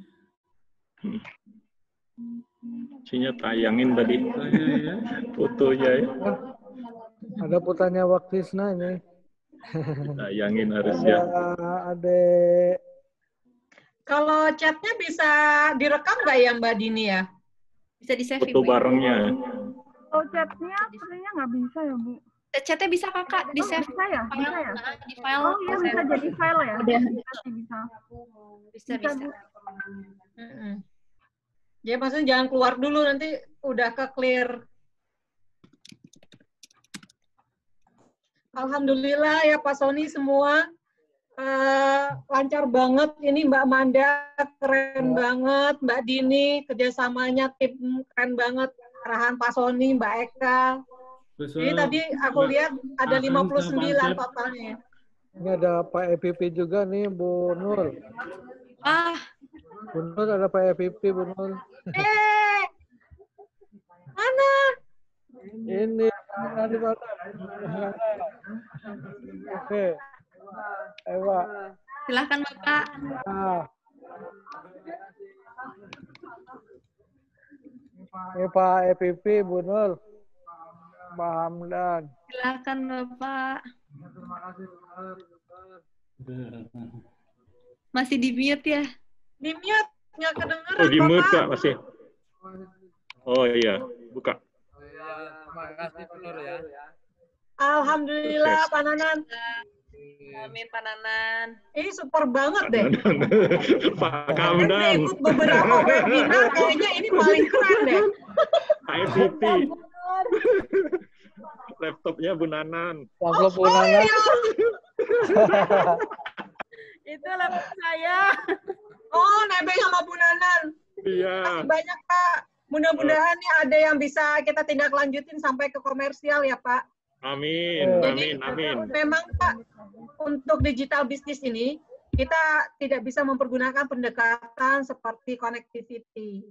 Isinya tayangin tadi. Ya. Fotonya ya. Ada putarnya waktu Krisna ini. Tayangin harusnya. Ada ada. Kalau chatnya bisa direkam nggak ya Mbak Dini ya? Bisa di-save Foto barengnya. Oh, chatnya sebenarnya nggak bisa ya, Bu? Chatnya bisa kakak, di-save. Bisa ya? Bisa ya? Di file. Oh iya, bisa jadi file ya? Udah. Bisa. Bisa, Bisa, bisa. Mm-mm. Jadi maksudnya jangan keluar dulu, nanti udah ke clear. Alhamdulillah ya Pak Sony semua. Uh, lancar banget, ini Mbak Manda keren banget, Mbak Dini kerjasamanya tim keren banget, arahan Pak Sony, Mbak Eka. Jadi tadi aku lihat ada lima puluh sembilan totalnya. Ini ada Pak E P P juga nih, Bu Nur. Ah, Bu Nur ada Pak E P P, Bu Nur. Eh, mana? Ini ada mana? Oke. Ayo, Pak. Silahkan Bapak. Nah. Ini Pak E P P, Bu Nur. Pak Hamdan. Silahkan Bapak. Masih di mute ya? Di mute, nggak kedengeran Oh, di mute Bapak. Kak, masih. Oh iya, buka. Terima kasih Bu Nur ya. Alhamdulillah Pak Nanan. Amin Pak Nanan. Ini super banget deh. Pak Saya udah Kamdan. ikut beberapa webinar, kayaknya ini paling keren deh. Hai Titi. Laptopnya Bu Nanan. Laptop Bu Oh Nanan. iya. Itu laptop saya. Oh, nebeng sama Bu Nanan. Iya. Terima kasih banyak Pak. Mudah-mudahan nih ada yang bisa kita tindak lanjutin sampai ke komersial ya Pak. Amin, Jadi amin, amin. memang Pak, untuk digital bisnis ini kita tidak bisa mempergunakan pendekatan seperti connectivity.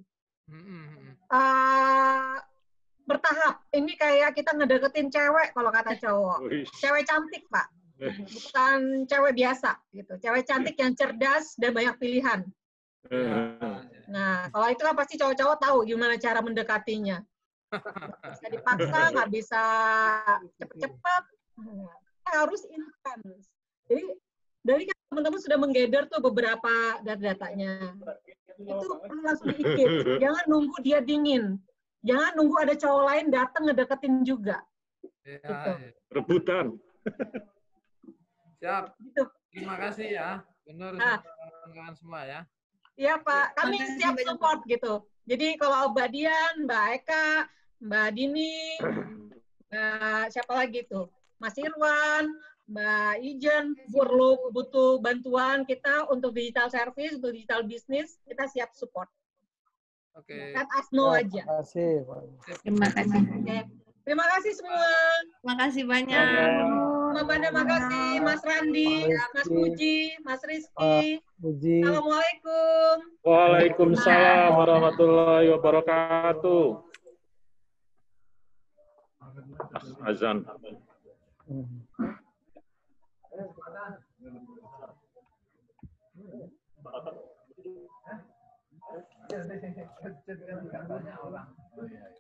Uh, bertahap. Ini kayak kita ngedeketin cewek kalau kata cowok. Cewek cantik Pak, bukan cewek biasa gitu. Cewek cantik yang cerdas dan banyak pilihan. Nah, kalau itu kan pasti cowok-cowok tahu gimana cara mendekatinya. Nggak bisa dipaksa, nggak bisa cepet-cepet, harus intens. Jadi dari kan teman-teman sudah menggather tuh beberapa data-datanya. Itu perlu langsung diikut. Jangan nunggu dia dingin. Jangan nunggu ada cowok lain datang ngedeketin juga. Ya, gitu. ya. Rebutan. Siap. Gitu. Terima kasih ya. Benar Nah. kawan-kawan semua ya. Iya Pak, kami siap support gitu. Jadi kalau Mbak Dian, Mbak Eka, Mbak Dini, Mbak siapa lagi tuh, Mas Irwan, Mbak Ijen, perlu butuh bantuan kita untuk digital service, untuk digital bisnis, kita siap support. Oke. Let us know aja. Terima kasih. Terima kasih. Oke. Terima kasih semua. Terima kasih banyak. Mbak Banda, makasih. Mas Randi, Mas Puji, Mas Rizky. Puji. Assalamualaikum. Waalaikumsalam warahmatullahi wabarakatuh. Azan. Hmm.